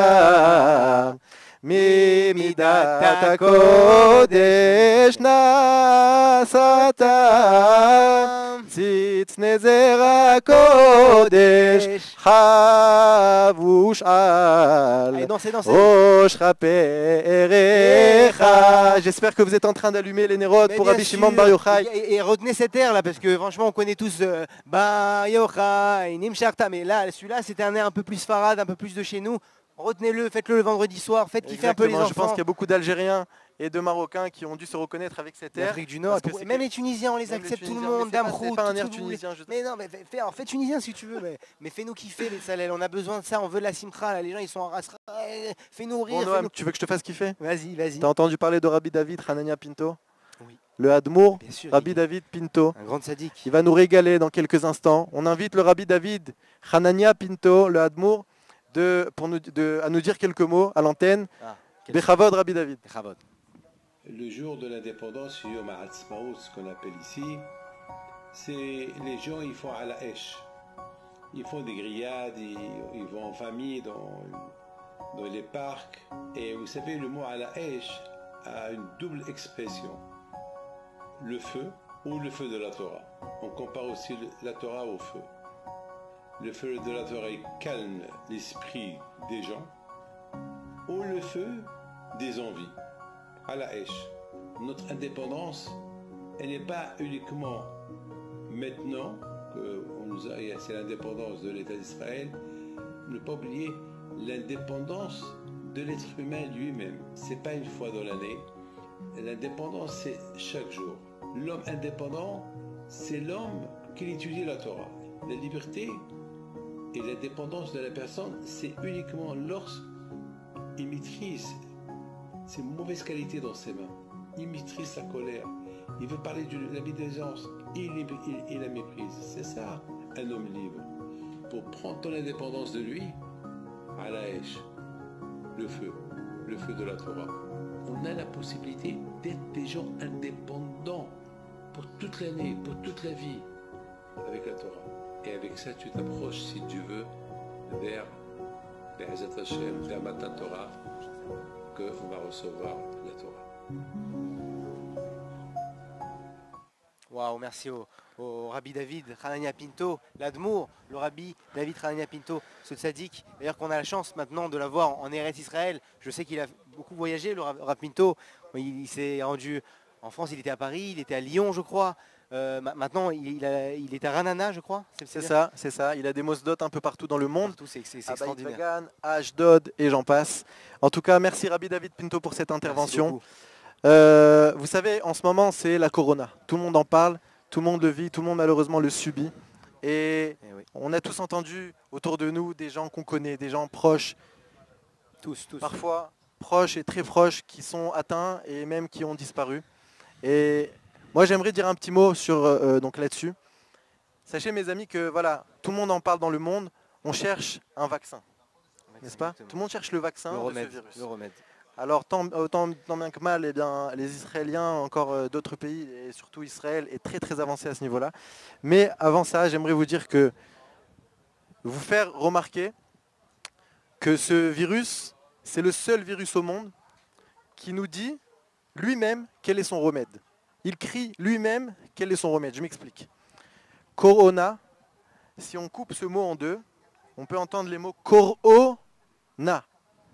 ממידת הקודש נסעת ציץ נזר הקודש חבוש על Allez, dansez, dansez. ראש פאריך. J'espère que vous êtes en train d'allumer les nérodes Mais pour bien Rabbi Shimon sûr. Bar Yochai. Et, et- et retenez cet air là parce que franchement on connaît tous euh, Bar Yochai, Nimsharta, mais là celui-là c'était un air un peu plus farad, un peu plus de chez nous. Retenez-le, faites-le le vendredi soir, faites kiffer un peu les Exactement, enfants. je pense qu'il y a beaucoup d'Algériens et de Marocains qui ont dû se reconnaître avec cet air. L'Afrique du Nord, parce que pour- c'est même que- les Tunisiens on les Même les accepte, tout le Tunisiens, monde, mais c'est pas- Damrout, c'est pas un tout air ce que vous voulez. tunisien, je- Mais non, mais fais, fais- alors, fais tunisien si tu veux, mais, mais fais-nous kiffer les salels, on a besoin de ça, on veut de la simcha, là, les gens ils sont en race. Fais-nous rire. Bon, fais-nous- Noam, tu veux que je te fasse kiffer? Vas-y, vas-y. T'as entendu parler de Rabbi David Hanania Pinto? Oui. Le Hadmour, Bien sûr, Rabbi il- David Pinto. un grand sadique. Il va nous régaler dans quelques instants. On invite le Rabbi David Hanania Pinto, le Hadmour, de, pour nous, de, à nous dire quelques mots à l'antenne. Ah, quel- Bechavod Rabbi David. Chavod. Le jour de l'indépendance, Yom HaAtzmaut, ce qu'on appelle ici, c'est les gens, ils font à la Esh. Ils font des grillades, ils, ils vont en famille dans, dans les parcs. Et vous savez, le mot à la Esh a une double expression. Le feu ou le feu de la Torah. On compare aussi le- la Torah au feu. Le feu de la Torah il calme l'esprit des gens, ou le feu des envies. À la Esh. Notre indépendance, elle n'est pas uniquement maintenant que on nous a, c'est l'indépendance de l'État d'Israël. Ne pas oublier l'indépendance de l'être humain lui-même. C'est pas une fois dans l'année. L'indépendance, c'est chaque jour. L'homme indépendant, c'est l'homme qui étudie la Torah. La liberté et l'indépendance de la personne, c'est uniquement lorsqu'il maîtrise ses mauvaises qualités dans ses mains. Il maîtrise sa colère. Il veut parler de la bienveillance. Il, il, il la méprise. C'est ça, un homme libre. Pour prendre ton indépendance de lui, à la Esh, le feu, le feu de la Torah. On a la possibilité d'être des gens indépendants pour toute l'année, pour toute la vie, avec la Torah. Et avec ça, tu t'approches, si tu veux, vers Be'ezat Hashem, vers Matan Torah, qu'on va recevoir la Torah. Waouh, merci au, au Rabbi David Hanania Pinto, l'Admour, le Rabbi David Hanania Pinto, ce tzaddik. D'ailleurs qu'on a la chance maintenant de l'avoir en Eretz Israël. Je sais qu'il a beaucoup voyagé, le Rabbi Pinto. Il, il s'est rendu en France, il était à Paris, il était à Lyon, je crois. Euh, ma- maintenant, il, il, a- il est à Ranana, je crois. C'est ça, c'est ça. Il a des mosdot un peu partout dans le monde. Partout, c'est c'est- c'est À Beit extraordinaire. Vegan, à Ashdod et j'en passe. En tout cas, merci Rabbi David Pinto pour cette Merci intervention. beaucoup. Euh, vous savez, en ce moment, c'est la corona. Tout le monde en parle, tout le monde le vit, tout le monde malheureusement le subit. Et Eh oui. on a tous entendu autour de nous des gens qu'on connaît, des gens proches, Tous, tous. parfois proches et très proches, qui sont atteints et même qui ont disparu. Et moi, j'aimerais dire un petit mot sur euh, donc là-dessus. Sachez, mes amis, que voilà, tout le monde en parle dans le monde. On cherche un vaccin, n'est-ce pas? Exactement. Tout le monde cherche le vaccin Le de remède, ce virus. le remède. Alors, tant, autant, tant bien que mal, eh bien, les Israéliens, encore euh, d'autres pays, et surtout Israël, est très très avancé à ce niveau-là. Mais avant ça, j'aimerais vous dire que, vous faire remarquer que ce virus, c'est le seul virus au monde qui nous dit lui-même quel est son remède. Il crie lui-même quel est son remède. Je m'explique. Corona, si on coupe ce mot en deux, on peut entendre les mots Corona.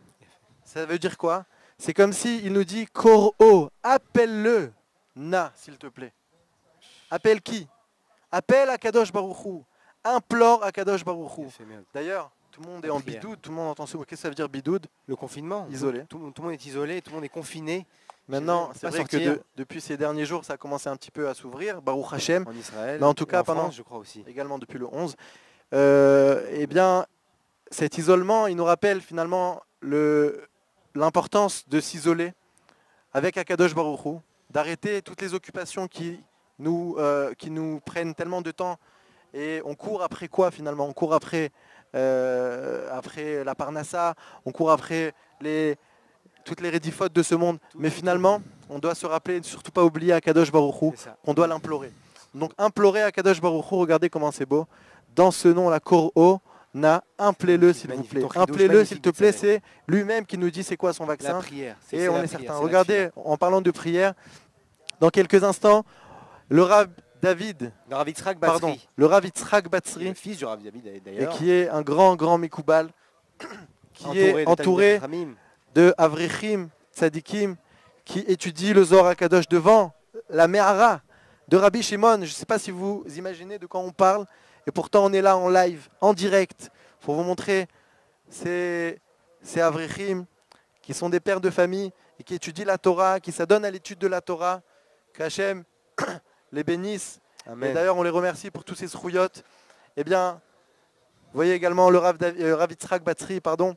Ça veut dire quoi? C'est comme s'il nous dit Koro, appelle-le, Na, s'il te plaît. Appelle qui? Appelle Akadosh Baruch Hu. Implore Akadosh Baruch Hu. D'ailleurs, tout le monde est en bidoud, tout le monde entend ce mot. Qu'est-ce que ça veut dire bidoud? Le confinement. Isolé. Tout, tout, tout le monde est isolé, tout le monde est confiné. Maintenant, c'est vrai que de, depuis ces derniers jours, ça a commencé un petit peu à s'ouvrir, Baruch Hashem. En Israël, mais en tout cas, en pendant, France, je crois aussi. Également depuis le onze. Euh, eh bien, cet isolement, il nous rappelle finalement le, l'importance de s'isoler avec Akadosh Baruch Hu, d'arrêter toutes les occupations qui nous, euh, qui nous prennent tellement de temps. Et on court après quoi finalement? On court après, euh, après la Parnassa, on court après les... toutes les rédifotes de ce monde, mais finalement, on doit se rappeler, ne surtout pas oublier Akadosh Baruch Hu, qu'on doit l'implorer. Donc implorer Akadosh Baruch Hu, regardez comment c'est beau. Dans ce nom, la Koro, Na, implez-le s'il vous plaît. Implez-le s'il te plaît, c'est lui-même qui nous dit c'est quoi son vaccin. La prière. Et on est certain. Regardez, en parlant de prière, dans quelques instants, le Rav David, le Rav Yitzhak Batzri, pardon, le Rav Yitzhak Batzri, le fils du Rav David d'ailleurs, et qui est un grand, grand Mikoubal, qui entouré est entouré de Avrichim, Tzadikim, qui étudie le Zohar HaKadosh devant la Me'ara de Rabbi Shimon. Je ne sais pas si vous imaginez de quoi on parle, et pourtant on est là en live, en direct, pour vous montrer ces, ces Avrichim qui sont des pères de famille et qui étudient la Torah, qui s'adonnent à l'étude de la Torah, qu'Hachem les bénisse. Amen. Et d'ailleurs on les remercie pour tous ces srouillottes. Eh bien, vous voyez également le Rav, euh, Rav Yitzhak Batzri, pardon,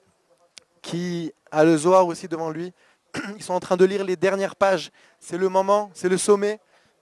qui a le Zohar aussi devant lui. Ils sont en train de lire les dernières pages. C'est le moment, c'est le sommet.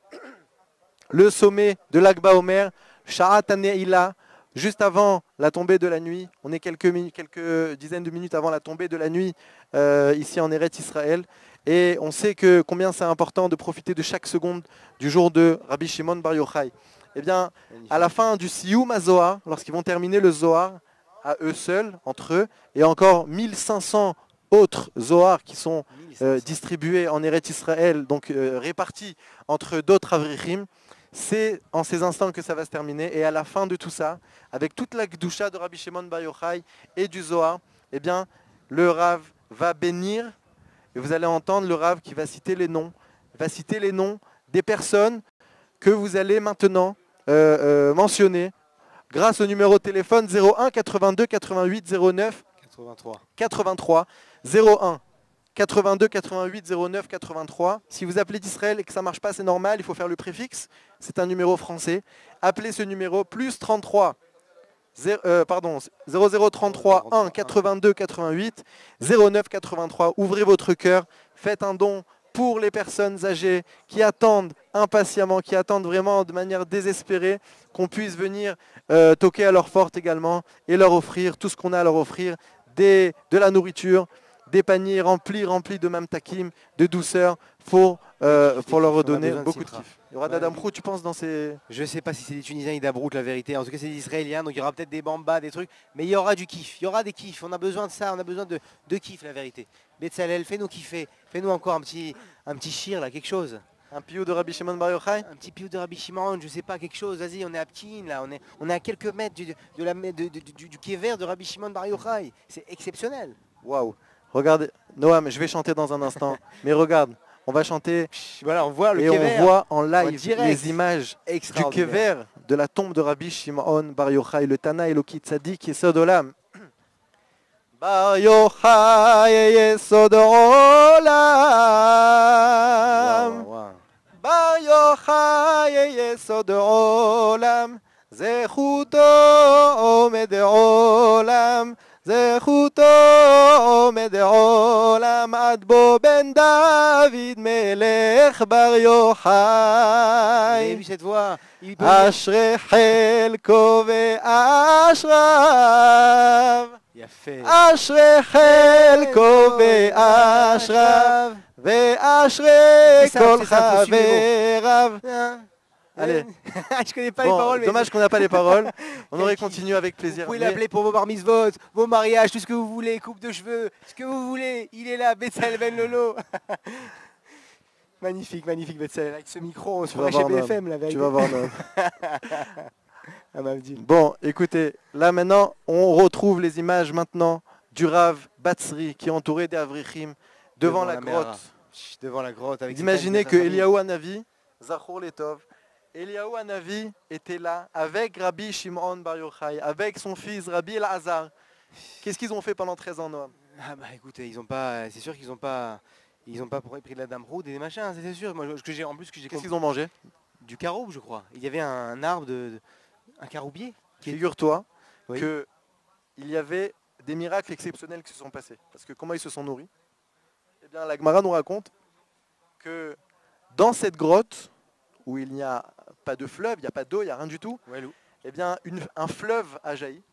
Le sommet de l'Akba Omer, Sha'at HaNe'ila, juste avant la tombée de la nuit. On est quelques, minutes, quelques dizaines de minutes avant la tombée de la nuit euh, ici en Eretz Israël. Et on sait que combien c'est important de profiter de chaque seconde du jour de Rabbi Shimon Bar Yochai. Eh bien, à la fin du Siyum HaZohar, lorsqu'ils vont terminer le Zohar, à eux seuls, entre eux, et encore mille cinq cents autres Zohar qui sont euh, distribués en Eretz Israël, donc euh, répartis entre d'autres Avrichim. C'est en ces instants que ça va se terminer. Et à la fin de tout ça, avec toute la Gdusha de Rabbi Shimon Bar Yochai et du Zohar, eh bien, le Rav va bénir, et vous allez entendre le Rav qui va citer les noms, va citer les noms des personnes que vous allez maintenant euh, euh, mentionner grâce au numéro de téléphone zéro un quatre-vingt-deux quatre-vingt-huit zéro neuf quatre-vingt-trois quatre-vingt-trois zéro un quatre-vingt-deux quatre-vingt-huit zéro neuf quatre-vingt-trois. Si vous appelez d'Israël et que ça ne marche pas, c'est normal, il faut faire le préfixe. C'est un numéro français. Appelez ce numéro plus trente-trois zéro, euh, pardon, zéro zéro trente-trois un quatre-vingt-deux quatre-vingt-huit zéro neuf quatre-vingt-trois. Ouvrez votre cœur, faites un don pour les personnes âgées qui attendent impatiemment, qui attendent vraiment de manière désespérée qu'on puisse venir euh, toquer à leur porte également et leur offrir tout ce qu'on a à leur offrir, des, de la nourriture, des paniers remplis, remplis de mamtakim, de douceur, pour, euh, pour leur redonner beaucoup de kiff. Il y aura d'Adamrou, tu penses, dans ces... Je ne sais pas si c'est des Tunisiens et d'Abrout, la vérité. En tout cas, c'est des Israéliens, donc il y aura peut-être des bambas, des trucs. Mais il y aura du kiff, il y aura des kiffs. On a besoin de ça, on a besoin de, de kiff, la vérité. Betzalel, fais-nous kiffer. Fais-nous encore un petit, un petit shir, là, quelque chose. Un piou de Rabbi Shimon Bar Yochai. Un petit piou de Rabbi Shimon, je sais pas, quelque chose. Vas-y, on est à Pkin, là. On est, on est à quelques mètres du, de la, de, de, de, du, du kéver de Rabbi Shimon Bar Yochai. C'est exceptionnel. Waouh. Regardez, Noam, je vais chanter dans un instant. Mais regarde, on va chanter. Voilà, on voit le et kéver, on voit en live direct, les images du kéver de la tombe de Rabbi Shimon Bar Yochai, le Tana Eloki Tzadik Yesod Olam. Bar Yochai Yesod Olam. Bar Yochai Yesod Olam. Zechuto Omed Olam. זכותו עומד עולם עד בו בן דוד מלך בר יוחאי אשרי חלקו ואשריו אשרי חלקו ואשריו ואשרי כל חבריו Allez. Je connais pas bon, les paroles. Mais dommage qu'on n'a pas les paroles. On aurait continué avec plaisir. Vous pouvez mais... l'appeler pour vos bar mitzvot, vos mariages, tout ce que vous voulez, coupe de cheveux, ce que vous voulez. Il est là, Betzalel Ben Lolo. Magnifique, magnifique Betzalel. Avec ce micro, on se croirait chez B F M. La vérité. Tu vas voir, non. Ah, bon, écoutez, là maintenant, on retrouve les images maintenant du Rav Batsri qui est entouré des Avrichim devant, devant la, la grotte. Chut, devant la grotte. Avec imaginez que Eliyahu Hanavi, Zachor Letov, Eliyahu Hanavi était là avec Rabbi Shimon Bar Yochai, avec son fils Rabbi Elazar. Qu'est-ce qu'ils ont fait pendant treize ans, Noam? Ah bah écoutez, ils ont pas, c'est sûr qu'ils n'ont pas, ils ont pas pris de la dame roude et des machins, c'est sûr. Moi, ce que j'ai en plus, que j'ai. Qu'est-ce qu'ils ont mangé? Du caroube, je crois. Il y avait un, un arbre de, de un caroubier. Figure-toi oui. qu'il y avait des miracles exceptionnels qui se sont passés. Parce que comment ils se sont nourris? Eh bien, la Gemara nous raconte que dans cette grotte, où il n'y a pas de fleuve, il n'y a pas d'eau, il n'y a rien du tout, ouais, eh bien, une, un fleuve a jailli,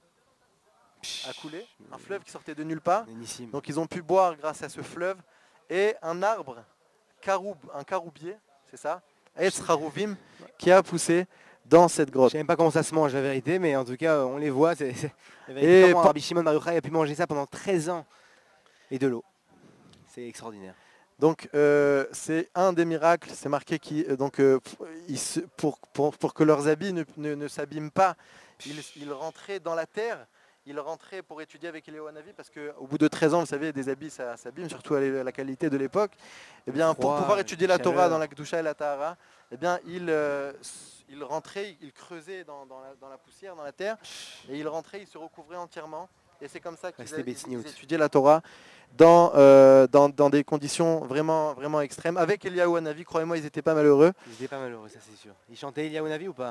a coulé, un fleuve qui sortait de nulle part. Bénissime. Donc ils ont pu boire grâce à ce fleuve. Et un arbre, caroub, un caroubier, c'est ça, Etz Harouvim, qui a poussé dans cette grotte. Je ne sais même pas comment ça se mange la vérité, mais en tout cas on les voit. C'est, c'est... Et par... Rabbi Shimon Bar Yochai a pu manger ça pendant treize ans. Et de l'eau. C'est extraordinaire. Donc euh, c'est un des miracles, c'est marqué qui, euh, donc, euh, ils se, pour, pour, pour que leurs habits ne, ne, ne s'abîment pas, ils, ils rentraient dans la terre. Il rentrait pour étudier avec Eliyahu Hanavi parce qu'au bout de treize ans, vous savez, des habits, ça s'abîme, surtout à la qualité de l'époque. Eh bien, pour pouvoir étudier la Torah dans la Kedusha et la Tahara, eh bien, il, euh, il rentrait, il creusait dans, dans, la, dans la poussière, dans la terre, et il rentrait, il se recouvrait entièrement. Et c'est comme ça qu'ils étudiaient la Torah dans, euh, dans, dans des conditions vraiment, vraiment extrêmes. Avec Eliyahu Hanavi, croyez-moi, ils n'étaient pas malheureux. Ils n'étaient pas malheureux, ça c'est sûr. Ils chantaient Eliyahu Hanavi ou pas?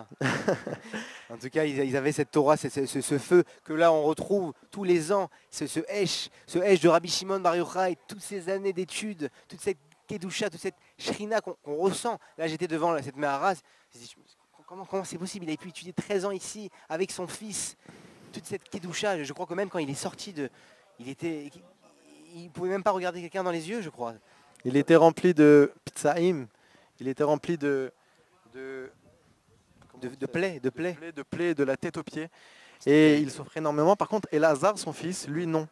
En tout cas, ils, ils avaient cette Torah, ce, ce, ce feu que là on retrouve tous les ans, ce, ce Hesh, ce Hesh de Rabbi Shimon Bar Yochai, toutes ces années d'études, toute cette Kedusha, toute cette Shrina qu'on, qu'on ressent. Là j'étais devant là, cette Meharaz, comment, comment c'est possible? Il avait pu étudier treize ans ici avec son fils. Toute cette Kedusha, je crois que même quand il est sorti de... Il était... Il ne pouvait même pas regarder quelqu'un dans les yeux, je crois. Il était rempli de ptsaïm, il était rempli de... De, de, de plaies, de plaies. De plaies, de plaies, de la tête aux pieds. Et il souffrait énormément. Par contre, Elazar, son fils, lui, non.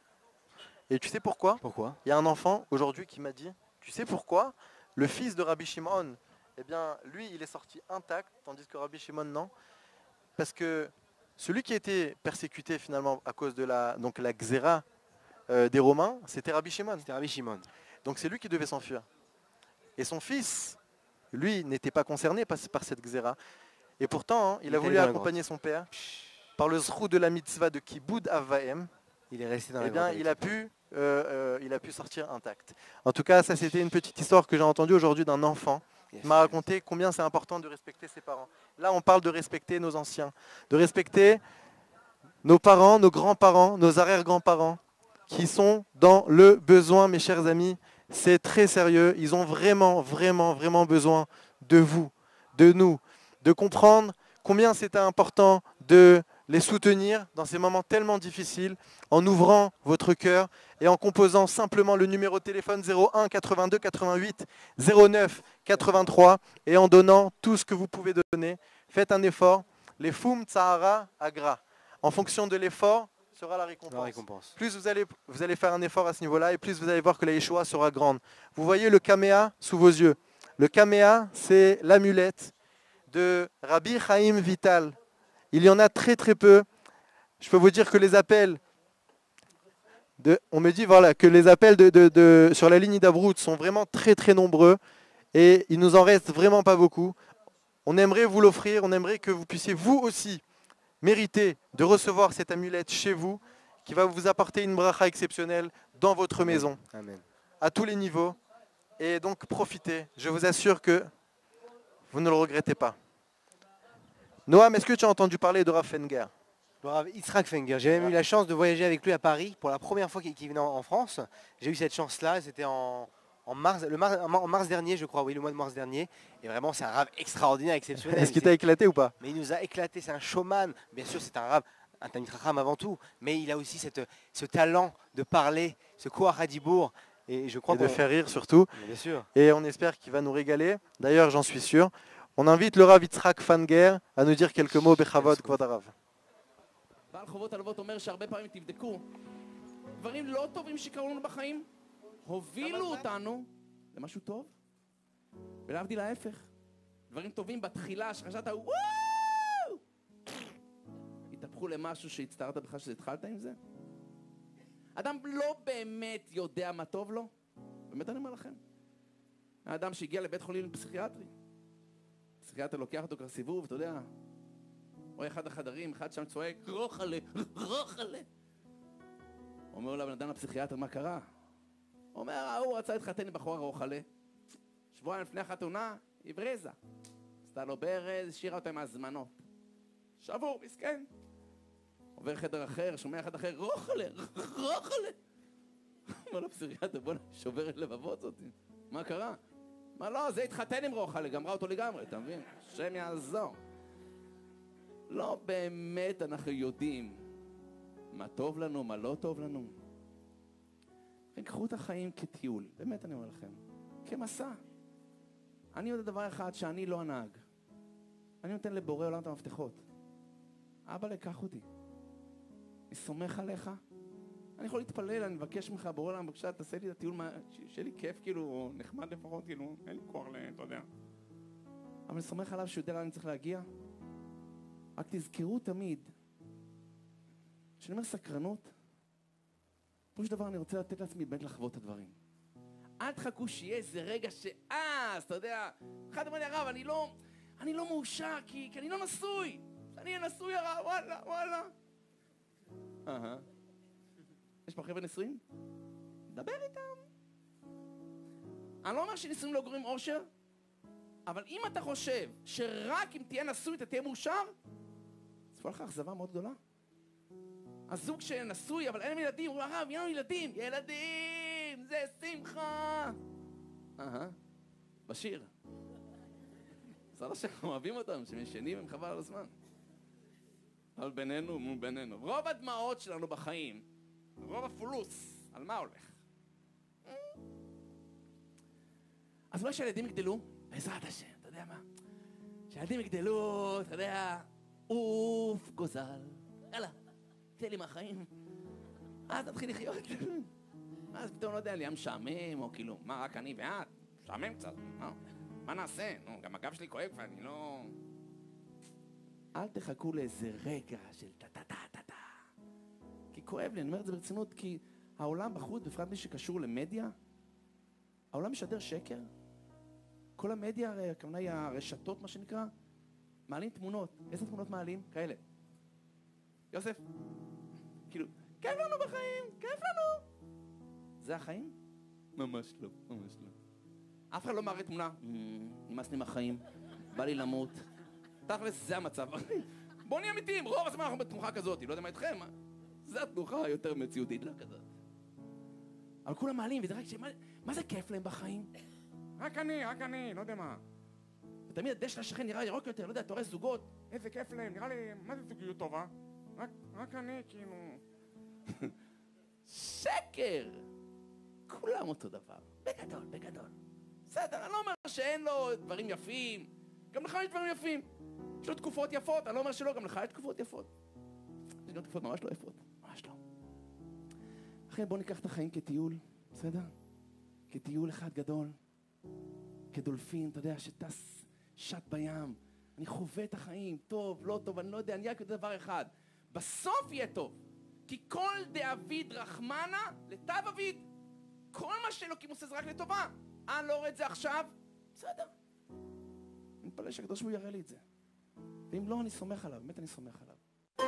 Et tu sais pourquoi? Pourquoi? Il y a un enfant aujourd'hui qui m'a dit, tu sais pourquoi le fils de Rabbi Shimon, eh bien, lui, il est sorti intact, tandis que Rabbi Shimon, non. Parce que celui qui était persécuté finalement à cause de la, donc, la xéra euh, des Romains, c'était Rabbi Shimon. C'était Rabbi Shimon. Donc c'est lui qui devait s'enfuir. Et son fils, lui, n'était pas concerné par, par cette xéra. Et pourtant, hein, il, il a voulu accompagner son père par le zrou de la mitzvah de Kiboud Avaim. Il est resté dans la eh bien, il a pu, euh, euh, il a pu sortir intact. En tout cas, ça c'était une petite histoire que j'ai entendue aujourd'hui d'un enfant. Il m'a raconté combien c'est important de respecter ses parents. Là, on parle de respecter nos anciens, de respecter nos parents, nos grands-parents, nos arrière-grands-parents, qui sont dans le besoin, mes chers amis. C'est très sérieux. Ils ont vraiment, vraiment, vraiment besoin de vous, de nous, de comprendre combien c'est important de les soutenir dans ces moments tellement difficiles, en ouvrant votre cœur et en composant simplement le numéro de téléphone zéro un quatre-vingt-deux quatre-vingt-huit zéro neuf quatre-vingt-trois et en donnant tout ce que vous pouvez donner. Faites un effort. Les Foum Tsahara Agra. En fonction de l'effort sera la récompense. La récompense. Plus vous allez, vous allez faire un effort à ce niveau-là et plus vous allez voir que la Yeshua sera grande. Vous voyez le Kaméa sous vos yeux. Le Kaméa, c'est l'amulette de Rabbi Chaim Vital. Il y en a très très peu. Je peux vous dire que les appels, de, on me dit voilà, que les appels de, de, de, sur la ligne d'Abrout sont vraiment très très nombreux et il nous en reste vraiment pas beaucoup. On aimerait vous l'offrir, on aimerait que vous puissiez vous aussi mériter de recevoir cette amulette chez vous qui va vous apporter une bracha exceptionnelle dans votre maison, Amen. À tous les niveaux. Et donc profitez, je vous assure que vous ne le regrettez pas. Noam, est-ce que tu as entendu parler de Rav Fenger? Le Rav Yitzhak Fenger. J'ai même eu la chance de voyager avec lui à Paris pour la première fois qu'il venait en France. J'ai eu cette chance-là, c'était en, en, mars, le mars, en mars dernier, je crois, oui, le mois de mars dernier. Et vraiment, c'est un Rav extraordinaire, exceptionnel. Est-ce qu'il t'a éclaté ou pas? Mais il nous a éclaté, c'est un showman. Bien sûr, c'est un Rav, un Talmid Chacham avant tout, mais il a aussi cette, ce talent de parler, ce Koach Hadibour. Et je crois et de faire rire surtout. Bien sûr. Et on espère qu'il va nous régaler. D'ailleurs, j'en suis sûr. On invite le Rav Yitzhak Fanger à nous dire quelques mots Bechavod Kvod Harav. בעל חובות הלוות אומר שהרבה פעמים תבדקו, דברים לא טובים שקרו לנו בחיים, הובילו אותנו למשהו טוב, ולהבדיל ההפך. דברים טובים בתחילה שחשבת, וואו! התהפכו למשהו שהצטערת בכלל שזה התחלת עם זה. אדם לא באמת יודע מה טוב לו, באמת אני אומר לכם. האדם שהגיע לבית חולים פסיכיאטרי, פסיכיאטר לוקח אותו כבר סיבוב, אתה יודע, או אחד החדרים, אחד שם צועק, רוחלה, רוחלה. אומר לו, בן אדם לפסיכיאטר, מה קרה? אומר, הוא רצה להתחתן עם בחורה רוחלה. שבועיים לפני החתונה, הברזה. עשתה לו ברז, השאירה אותו עם הזמנות. שבור, מסכן. עובר חדר אחר, שומע אחד אחר, רוחלה, רוחלה. אומר לו, פסיכיאטר, בוא שובר את לבבות אותי. מה קרה? מה לא, זה התחתן עם רוחלה, גמרה אותו לגמרי, אתה מבין? השם יעזור. לא באמת אנחנו יודעים מה טוב לנו, מה לא טוב לנו. קחו את החיים כטיול, באמת אני אומר לכם, כמסע. אני יודע דבר אחד, שאני לא הנהג. אני נותן לבורא עולם את המפתחות. אבא, לקח אותי. אני סומך עליך. אני יכול להתפלל, אני מבקש ממך, בורא עולם, בבקשה, תעשה לי את הטיול, שיהיה לי כיף, כאילו, נחמד לפחות, כאילו, אין לי כוח ל... אתה יודע. אבל אני סומך עליו שהוא יודע לאן אני צריך להגיע. רק תזכרו תמיד, כשאני אומר סקרנות, פשוט דבר אני רוצה לתת לעצמי באמת לחוות את הדברים. אל תחכו שיהיה איזה רגע שאז, אתה יודע, אחד אומר לי הרב, אני לא, אני לא מאושר כי, כי אני לא נשוי. אני אהיה נשוי הרב, וואלה, וואלה. אהה. יש פה חבר'ה נשואים? דבר איתם. אני לא אומר שנישואים לא גורמים אושר, אבל אם אתה חושב שרק אם תהיה נשוי אתה תהיה מאושר, אז פה לך אכזבה מאוד גדולה. הזוג שנשוי אבל אין להם ילדים, הוא הרב, יהיה לנו ילדים, ילדים, זה שמחה. אהה, בשיר. בסדר שאנחנו אוהבים אותם, שהם ישנים הם חבל על הזמן. אבל בינינו, מו בינינו. רוב הדמעות שלנו בחיים, רוב הפולוס, על מה הולך? אז אולי שהילדים יגדלו, בעזרת השם, אתה יודע מה? שהילדים יגדלו, אתה יודע, אוף, גוזל, יאללה, תהיה לי מהחיים. אז תתחיל לחיות. אז פתאום לא יודע, לי משעמם, או כאילו, מה, רק אני ואת? משעמם קצת, מה? מה נעשה? נו, גם הגב שלי כואב ואני לא... אל תחכו לאיזה רגע של טה-טה-טה-טה-טה. כי כואב לי, אני אומר את זה ברצינות, כי העולם בחוץ, בפרט מי שקשור למדיה, העולם משדר שקר. כל המדיה, כמובן הרשתות, מה שנקרא, מעלים תמונות. איזה תמונות מעלים? כאלה. יוסף, כאילו, כיף לנו בחיים, כיף לנו. זה החיים? ממש לא, ממש לא. אף אחד לא מראה תמונה, נמאס לי מהחיים, בא לי למות. תכלס, זה המצב. בואו נהיה אמיתיים, רוב הזמן אנחנו בתנוחה כזאת, לא יודע מה איתכם, זה התנוחה היותר מציאותית, לא כזאת. אבל כולם מעלים, וזה רק שמה, מה זה כיף להם בחיים? רק אני, רק אני, לא יודע מה. ותמיד הדשא לשכן נראה ירוק יותר, לא יודע, אתה רואה זוגות, איזה כיף להם, נראה לי, מה זה זוגיות טובה? רק, רק אני, כאילו... שקר! כולם אותו דבר, בגדול, בגדול. בסדר, אני לא אומר שאין לו דברים יפים, גם לך יש דברים יפים. יש לו תקופות יפות, אני לא אומר שלא, גם לך יש תקופות יפות. יש גם תקופות ממש לא יפות, ממש לא. אחרי בואו ניקח את החיים כטיול, בסדר? כטיול אחד גדול, כדולפין, אתה יודע, שטס שט בים. אני חווה את החיים, טוב, לא טוב, אני לא יודע, אני רק יודע דבר אחד. בסוף יהיה טוב. כי כל דאביד רחמנה לטב אביד. כל מה שאלוקים עושה זה רק לטובה. אני לא רואה את זה עכשיו, בסדר. אני מתפלל שהקדוש הוא יראה לי את זה. ואם לא, אני סומך עליו, באמת אני סומך עליו.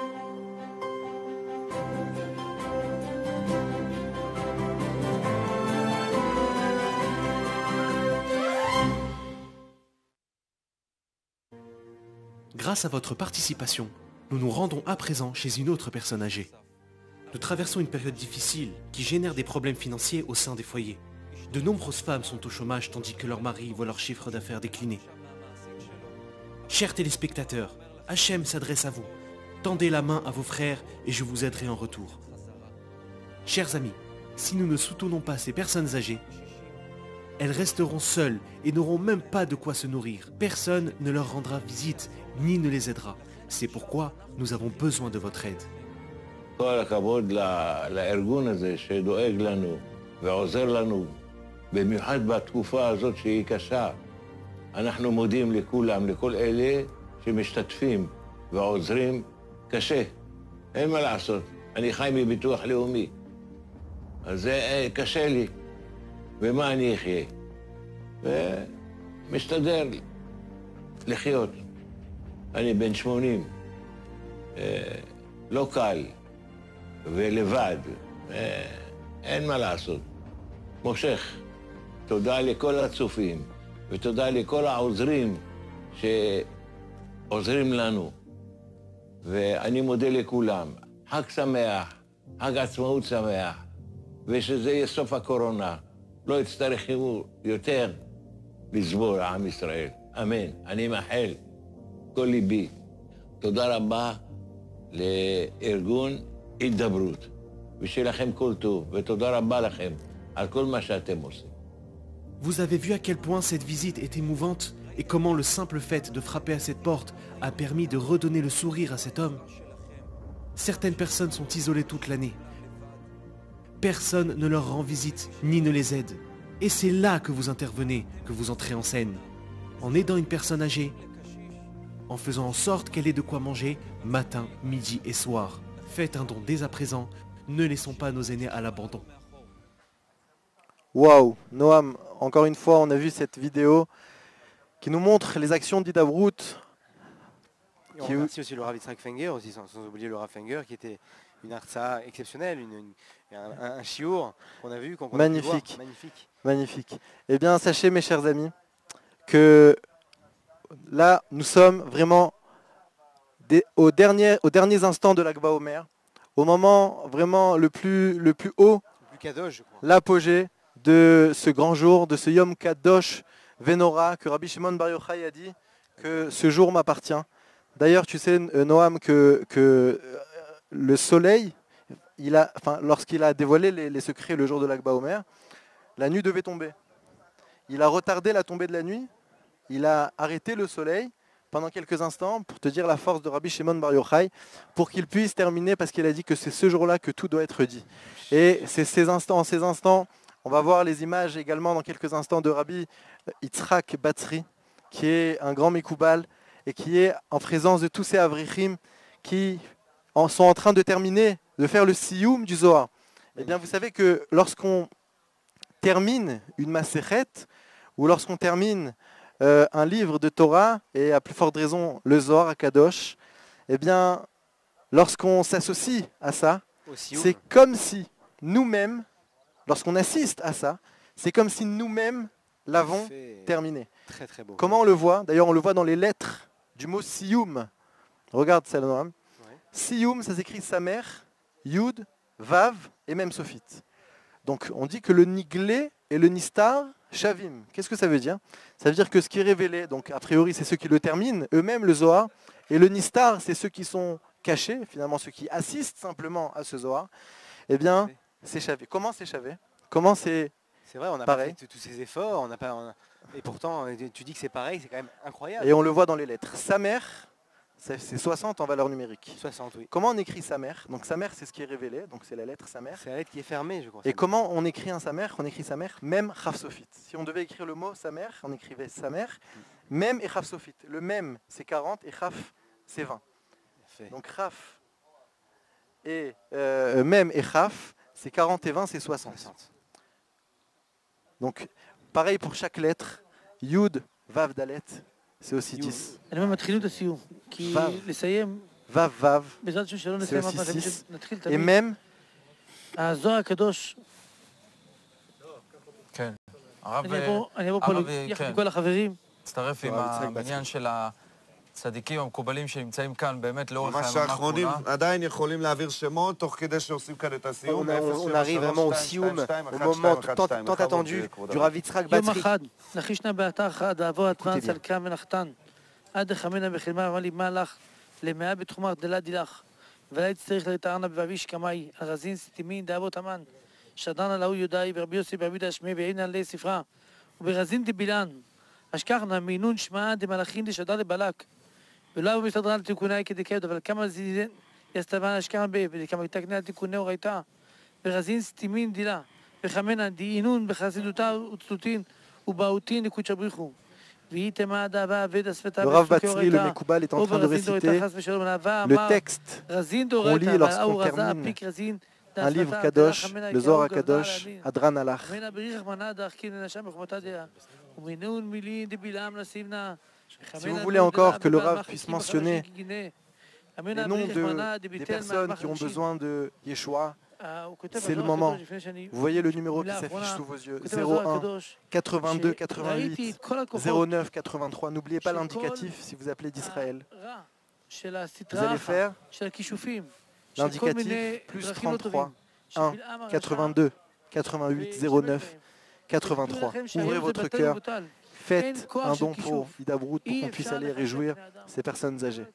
Grâce à votre participation, nous nous rendons à présent chez une autre personne âgée. Nous traversons une période difficile qui génère des problèmes financiers au sein des foyers. De nombreuses femmes sont au chômage tandis que leurs maris voient leur chiffre d'affaires décliner. Chers téléspectateurs, Hachem s'adresse à vous. Tendez la main à vos frères et je vous aiderai en retour. Chers amis, si nous ne soutenons pas ces personnes âgées, elles resteront seules et n'auront même pas de quoi se nourrir. Personne ne leur rendra visite ni ne les aidera. C'est pourquoi nous avons besoin de votre aide. כל הכבוד לארגון הזה שדואג לנו ועוזר לנו, במיוחד בתקופה הזאת שהיא קשה. אנחנו מודים לכולם, לכל אלה שמשתתפים ועוזרים קשה. אין מה לעשות, אני חי מביטוח לאומי. אז זה קשה לי, ומה אני אחיה? ומשתדל לחיות. אני בן שמונים, לא קל ולבד, אין מה לעשות. מושך, תודה לכל הצופים ותודה לכל העוזרים שעוזרים לנו. ואני מודה לכולם. חג שמח, חג עצמאות שמח, ושזה יהיה סוף הקורונה. לא יצטרכו יותר לסבור עם ישראל. אמן. אני מאחל כל ליבי. תודה רבה לארגון הידברות, ושלכם כל טוב, ותודה רבה לכם על כל מה שאתם עושים. Vous avez vu à quel point cette visite est émouvante et comment le simple fait de frapper à cette porte a permis de redonner le sourire à cet homme. Certaines personnes sont isolées toute l'année. Personne ne leur rend visite ni ne les aide. Et c'est là que vous intervenez, que vous entrez en scène. En aidant une personne âgée, en faisant en sorte qu'elle ait de quoi manger matin, midi et soir. Faites un don dès à présent. Ne laissons pas nos aînés à l'abandon. Waouh, Noam, encore une fois, on a vu cette vidéo qui nous montre les actions d'Hidabrut. Et on remercie aussi le Rav Yitzhak Fenger, aussi, sans, sans oublier le Rav Fenger, qui était une artsa exceptionnelle, une, une, un, un, un chiour qu'on a vu, qu'on qu magnifique. A pu voir. Magnifique. Magnifique. Eh bien, sachez, mes chers amis, que là, nous sommes vraiment des, aux, derniers, aux derniers instants de l'Akba Omer, au moment vraiment le plus, le plus haut, l'apogée de ce grand jour, de ce Yom Kadosh Venora, que Rabbi Shimon Bar Yochai a dit que ce jour m'appartient. D'ailleurs, tu sais, Noam, que, que le soleil, il a, enfin, lorsqu'il a dévoilé les, les secrets le jour de l'Akba Omer, la nuit devait tomber. Il a retardé la tombée de la nuit, il a arrêté le soleil pendant quelques instants pour te dire la force de Rabbi Shimon Bar Yochai, pour qu'il puisse terminer, parce qu'il a dit que c'est ce jour-là que tout doit être dit. Et c'est ces instants, ces instants, on va voir les images également dans quelques instants de Rabbi Yitzhak Batzri, qui est un grand Mekoubal et qui est en présence de tous ces Avrichim qui en sont en train de terminer, de faire le Siyum du Zohar. Eh bien, vous savez que lorsqu'on termine une Masechet, ou lorsqu'on termine euh, un livre de Torah, et à plus forte raison le Zohar à Kadosh, eh bien, lorsqu'on s'associe à ça, c'est comme si nous-mêmes, lorsqu'on assiste à ça, c'est comme si nous-mêmes l'avons terminé. Très, très beau. Comment on le voit? D'ailleurs, on le voit dans les lettres du mot Siyum. Regarde ça, Noam. Ouais. Siyum, ça s'écrit Samer, Yud, Vav et même Sofit. Donc, on dit que le Niglé et le Nistar, Shavim. Qu'est-ce que ça veut dire? Ça veut dire que ce qui est révélé, donc a priori, c'est ceux qui le terminent, eux-mêmes le Zohar, et le Nistar, c'est ceux qui sont cachés, finalement ceux qui assistent simplement à ce Zohar. Eh bien, c'est Shavé. Comment c'est Shavé? Comment c'est C'est vrai, on n'a pas fait tous ces efforts, on n'a pas, on a... et pourtant tu dis que c'est pareil, c'est quand même incroyable. Et on le voit dans les lettres. Samer, c'est soixante en valeur numérique. soixante, oui. Comment on écrit Samer? Donc Samer, c'est ce qui est révélé, donc c'est la lettre Samer. C'est la lettre qui est fermée, je crois. Et comment on écrit un Samer? On écrit Samer, même Chaf Sofit. Si on devait écrire le mot Samer, on écrivait Samer, même et Chaf Sofit. Le même, c'est quarante et Chaf, c'est vingt. Donc Chaf et euh, même et Chaf, c'est quarante et vingt, c'est soixante. Donc, pareil pour chaque lettre, Yud, Vav, Dalet, c'est aussi dix. Vav, Vav, Vav, c'est aussi six. Et même, כן. הרב, הרב מצטרף עם העניין של הצדיקים המקובלים שנמצאים כאן באמת לאורך היממה כולה. עדיין יכולים להעביר שמות תוך כדי שעושים כאן את הסיום. On arrive vraiment au Siyum, au moment tant, tant attendu du Rav Yitzhak Batzri. יום אחד, נחישנה באתר אחד, אעבור התרן סלקה ונחתן. עד החמנה בחלמה אמר לי מה לך? למאה בתחומה גדלה דילך. ולא יצטרך לתארנה בביש קמאי, ארזין סתימין דאבות אמן. שדרנה לאו יודעי ורבי יוסי ברבי דשמי בעין עלי ספרה. וברזין דבילן, אשכחנה מינון שמע דמלאכין דשדר לבלק, ולא במסתדרן לתיקוני כדקד, אבל כמה זיזן יסתבן אשכחן בי, וכמה תקנה לתיקוני הורייתה, ברזין סתימין דילה, וחמנה דאינון בחסידותה וצלוטין, ובאותין לקודש בריחו. Le Rav Batsri, le Mekoubal, est en train de réciter le texte qu'on lit lorsqu'on termine un livre Kadosh, le Zohar Kadosh, Adran Alach. Si vous voulez encore que le Rav puisse mentionner les noms de, des personnes qui ont besoin de Yeshua, c'est le moment. Vous voyez le numéro qui s'affiche sous vos yeux. zéro un, quatre-vingt-deux, quatre-vingt-huit, zéro neuf, quatre-vingt-trois. N'oubliez pas l'indicatif si vous appelez d'Israël. Vous allez faire l'indicatif plus trente-trois, un, quatre-vingt-deux, quatre-vingt-huit, zéro neuf, quatre-vingt-trois. Ouvrez votre cœur. Faites un don pour Hidabrut pour qu'on puisse aller réjouir ces personnes âgées.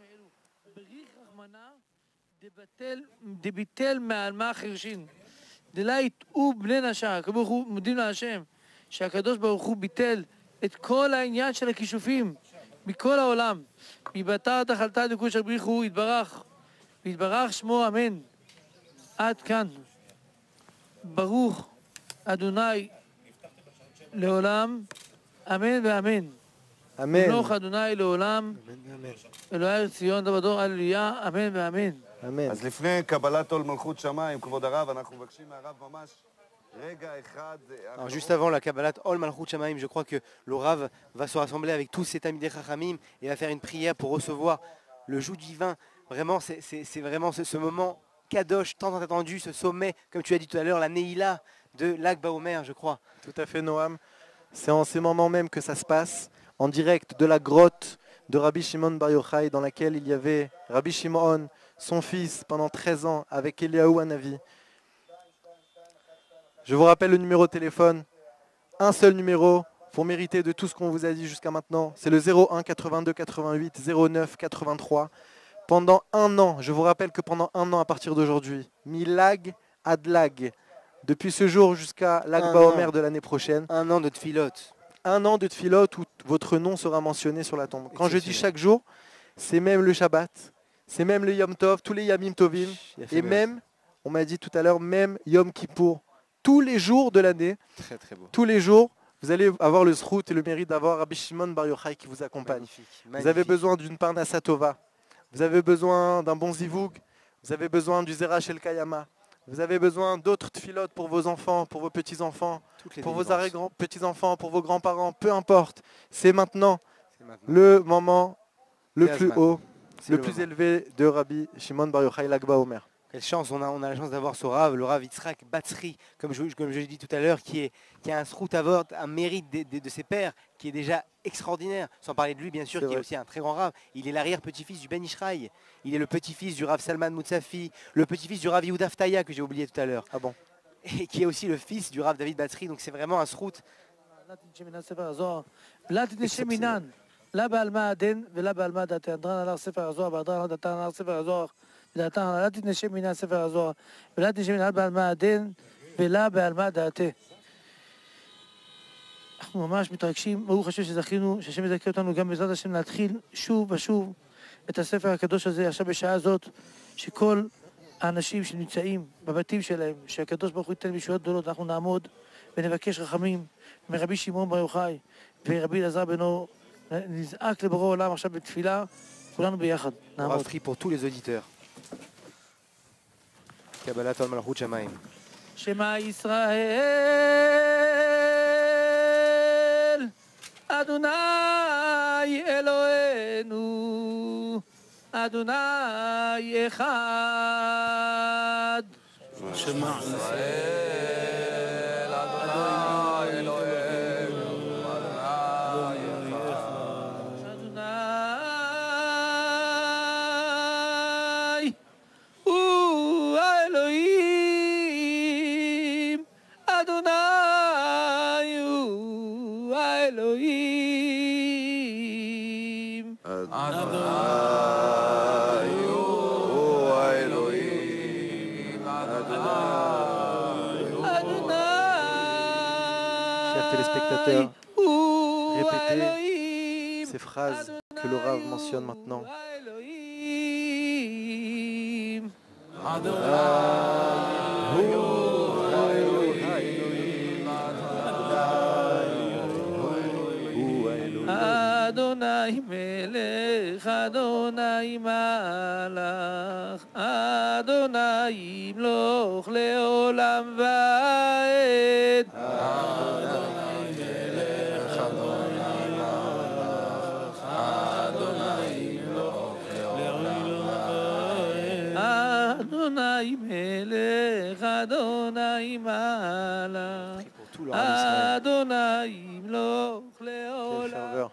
דביטל מעלמה חרשין דלה יטעו בני נשה, ברוך הוא מודים להשם שהקדוש ברוך הוא ביטל את כל העניין של הכישופים מכל העולם מבתר תחלתה לקודש בריך הוא יתברך ויתברך שמו אמן. עד כאן ברוך אדוני לעולם אמן ואמן. אמן. מלוך אדוני לעולם אלוהי ציון דבדור הללויה אמן ואמן. אז לפני קבלת עול מלכות שמיים, כבוד הרב, אנחנו מבקשים מהרב ממש רגע אחד... Alors, juste avant la Kabbalat Ol Malchut Shamaim, je crois que le Rav va se rassembler avec tous ses Talmidei Chachamim et va faire une prière pour recevoir le joug divin. Vraiment, c'est, c'est, c'est vraiment ce, ce moment kadosh, tant attendu, ce sommet, comme tu as dit tout à l'heure, la Neila de Lag Baomer, je crois. Tout à fait, Noam. C'est en ces moments même que ça se passe, en direct de la grotte de Rabbi Shimon Bar Yochai, dans laquelle il y avait Rabbi Shimon, son fils, pendant treize ans, avec Eliaou Hanavi. Je vous rappelle le numéro de téléphone, un seul numéro pour mériter de tout ce qu'on vous a dit jusqu'à maintenant. C'est le zéro un, quatre-vingt-deux, quatre-vingt-huit, zéro neuf, quatre-vingt-trois. Pendant un an, je vous rappelle que pendant un an à partir d'aujourd'hui, mi-lag ad lag, depuis ce jour jusqu'à Lag Baomer de l'année prochaine. Un an de tfilot. Un an de tfilot où votre nom sera mentionné sur la tombe. Quand je dis chaque jour, c'est même le Shabbat. C'est même le Yom Tov, tous les Yamim Tovim, et même, on m'a dit tout à l'heure, même Yom Kippour. Tous les jours de l'année, très, très beau. Tous les jours, vous allez avoir le zrout et le mérite d'avoir Rabbi Shimon Bar Yochai qui vous accompagne. Magnifique, magnifique. magnifique. Vous avez besoin d'une parnassa tova, vous avez besoin d'un bon zivoug, vous avez besoin du Zera Shel Kayama, vous avez besoin d'autres tfilotes pour vos enfants, pour vos petits-enfants, pour vos arrière-petits-enfants, pour vos grands-parents, peu importe. C'est maintenant, maintenant le moment le plus haut. Le, le plus élevé de Rabbi Shimon Bar Yochai Lag Baomer. Quelle chance, on a, on a la chance d'avoir ce Rav, le Rav Yitzhak Batsri, comme je, comme je l'ai dit tout à l'heure, qui, est, qui a un srout avort, un mérite de, de, de ses pères, qui est déjà extraordinaire. Sans parler de lui, bien sûr, qui vrai. est aussi un très grand Rav. Il est l'arrière-petit-fils du Ben Ishraï. Il est le petit-fils du Rav Salman Moutsafi, le petit-fils du Rav Yehuda Ftaya, que j'ai oublié tout à l'heure. Ah bon. Et qui est aussi le fils du Rav David Batsri. Donc c'est vraiment un srout. لا بعلماء دين ولا بعلماء داتين دران على سفر الزوار بعدان داتان على سفر الزوار داتان لا تنشي من سفر الزوار ولا تنشي من بعلماء دين ولا بعلماء داتي. אנחנו ממש מתרגשים, ברוך השם שזכינו, שהשם יזכה אותנו גם בעזרת השם להתחיל שוב ושוב את הספר הקדוש הזה עכשיו בשעה הזאת, שכל האנשים שנמצאים בבתים שלהם, שהקדוש ברוך הוא ייתן בישועות גדולות, אנחנו נעמוד ונבקש רחמים מרבי שמעון בר יוחאי ורבי אלעזר בנו. נזעק לבורא עולם עכשיו בתפילה, כולנו ביחד. נעמוד. Rav pour tous les auditeurs. Kabbalat Ol Malchut Shamaim. שמע ישראל, אדוני אלוהינו, אדוני אחד. שמע ישראל, אדוני אלוהינו. téléspectateurs, répétez ces phrases que le Rav mentionne maintenant. Adonai melech, Adonai malach, Adonai imloch leolam vaed. Adonai melech, Adonai malach, Adonai imloch leolam vaed. Adonai melech, Adonai malach, Adonai imloch leolam.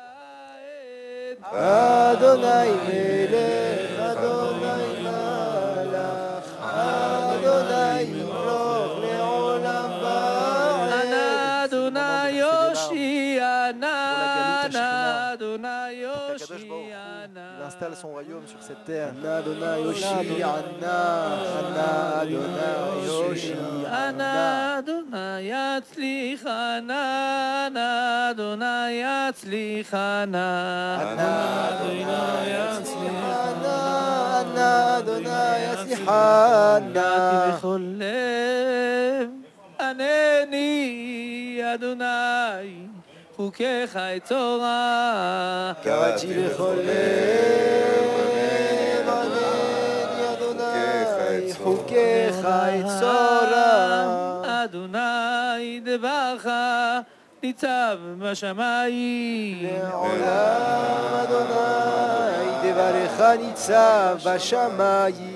Adonai melech, Adonai malach, Adonai imloch leolam vaed. Adonai Yoshiana, Adonai Yoshiana. Il installe son royaume sur cette terre. Adonai Yoshiana, Adonai Yoshiana. Adonai Yatzlichana, Adonai Yatzlichana. Adonai Yatzlichana, Adonai Yatzlichana. בכל לב ענני אדוני חוקיך אצורה. קראתי בכל לב ענני אדוני חוקיך אצורה. אדוני דברך ניצב בשמיים. לעולם אדוני דברך ניצב בשמיים.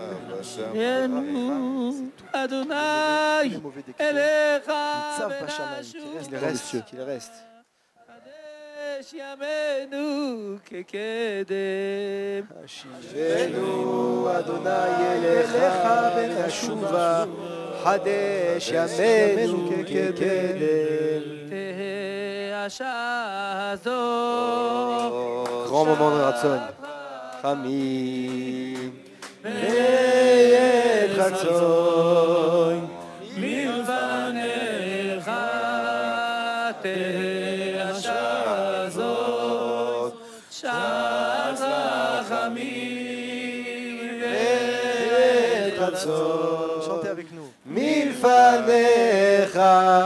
אדוני אליך ונשוב. חדש ימינו כקדם. השיבנו אדוני אליך ונשובה. חדש ימינו כקדם. תהא השעה הזאת. grand moment de רצון. חמים. בעת רצון מלפניך תהא השעה הזאת שעת רחמים בעת רצון. Chantez avec nous. מלפניך.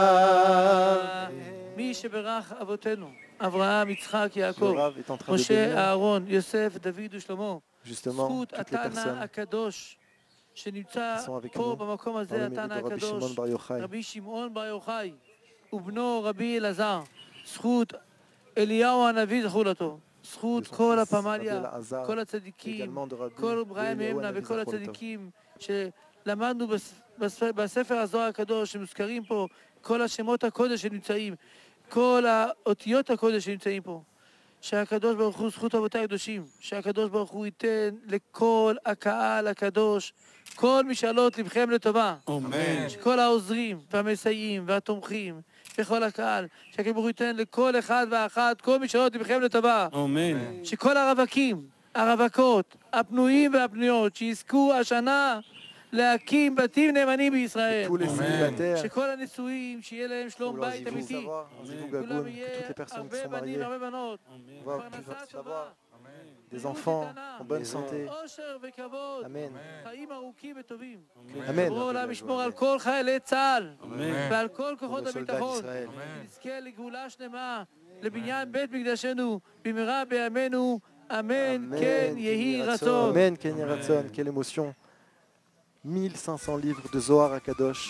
מי שברך אבותינו אברהם, יצחק, יעקב, משה, אהרון, יוסף, דוד ושלמה. Justement, זכות toutes les התנא personnes הקדוש שנמצא פה nous, במקום הזה, התנא הקדוש, רבי שמעון בר יוחאי ובנו רבי אלעזר, זכות אליהו הנביא זכו לטוב, זכות כל הפמליה, כל הצדיקים, כל אברהם מאמנה וכל הצדיקים שלמדנו בספר הזוהר הקדוש שמוזכרים פה, כל השמות הקודש שנמצאים, כל האותיות הקודש שנמצאים פה. שהקדוש ברוך הוא זכות אבותיי הקדושים, שהקדוש ברוך הוא ייתן לכל הקהל הקדוש כל משאלות לבכם לטובה. אמן. שכל העוזרים והמסייעים והתומכים וכל הקהל, שהקדוש ברוך הוא ייתן לכל אחד ואחת כל משאלות לבכם לטובה. אמן. שכל הרווקים, הרווקות, הפנויים והפנויות, שיזכו השנה להקים בתים נאמנים בישראל. שכל הנישואים, שיהיה להם שלום בית אמיתי. כולם יהיה הרבה בנים והרבה בנות. פרנסה טובה. Des enfants en bonne santé. אושר וכבוד. Amen. חיים ארוכים וטובים. Amen. בורא עולם ישמור על כל חיילי צה"ל ועל כל כוחות הביטחון. נזכה לגאולה שלמה, לבניין בית מקדשנו, במהרה בימינו. אמן. כן יהי רצון. Amen. כן יהי רצון. Quelle émotion. mille cinq cents livres de Zohar à Kadosh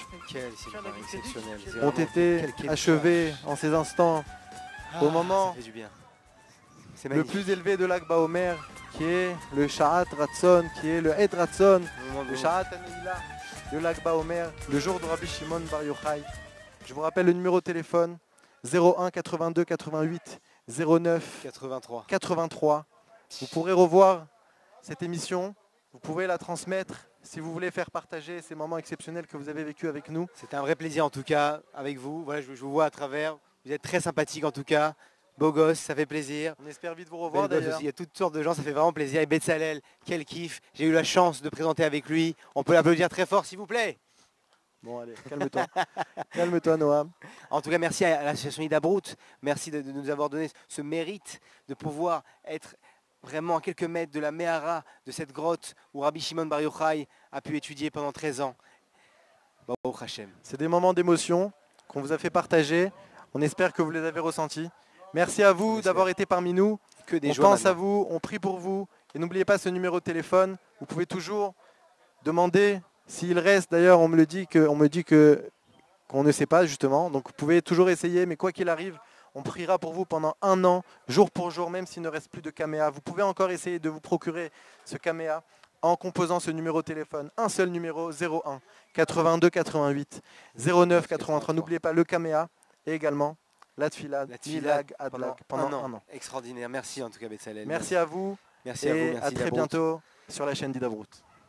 ont été achevés en ces instants au moment le plus élevé de l'Ag Baomer, qui est le Sha'at Ratzon, qui est le Ed Ratzon, le Sha'at Anila de l'Ag Baomer, le jour de Rabbi Shimon Bar Yochai. Je vous rappelle le numéro de téléphone zéro un quatre-vingt-deux quatre-vingt-huit zéro neuf quatre-vingt-trois. quatre-vingt-trois. Vous pourrez revoir cette émission, vous pouvez la transmettre. Si vous voulez faire partager ces moments exceptionnels que vous avez vécus avec nous. C'était un vrai plaisir en tout cas avec vous. Voilà, je, je vous vois à travers. Vous êtes très sympathique en tout cas. Beau gosse, ça fait plaisir. On espère vite vous revoir d'ailleurs. Il y a toutes sortes de gens, ça fait vraiment plaisir. Et Betzalel, quel kiff. J'ai eu la chance de présenter avec lui. On peut l'applaudir très fort s'il vous plaît. Bon, allez, calme-toi. Calme-toi, Noam. En tout cas, merci à l'association Hidabrut. Merci de, de nous avoir donné ce mérite de pouvoir être vraiment à quelques mètres de la Mehara, de cette grotte où Rabbi Shimon Bar Yochai a pu étudier pendant treize ans. Baruch Hashem. C'est des moments d'émotion qu'on vous a fait partager. On espère que vous les avez ressentis. Merci à vous d'avoir été parmi nous. Que des on joies pense maintenant. à vous, on prie pour vous. Et n'oubliez pas ce numéro de téléphone. Vous pouvez toujours demander s'il reste. D'ailleurs, on me le dit que, on me dit que qu'on ne sait pas justement. Donc vous pouvez toujours essayer. Mais quoi qu'il arrive, on priera pour vous pendant un an, jour pour jour, même s'il ne reste plus de caméa. Vous pouvez encore essayer de vous procurer ce caméa en composant ce numéro de téléphone. Un seul numéro, zéro un quatre-vingt-deux quatre-vingt-huit zéro neuf quatre-vingt-trois. N'oubliez pas le caméa et également la tfilad, Milag, Adlag, pendant un an. Extraordinaire. Merci en tout cas, Betzalel. Merci à vous. Merci et à vous. Merci à très Hidabrut. bientôt sur la chaîne d'Hidabrut.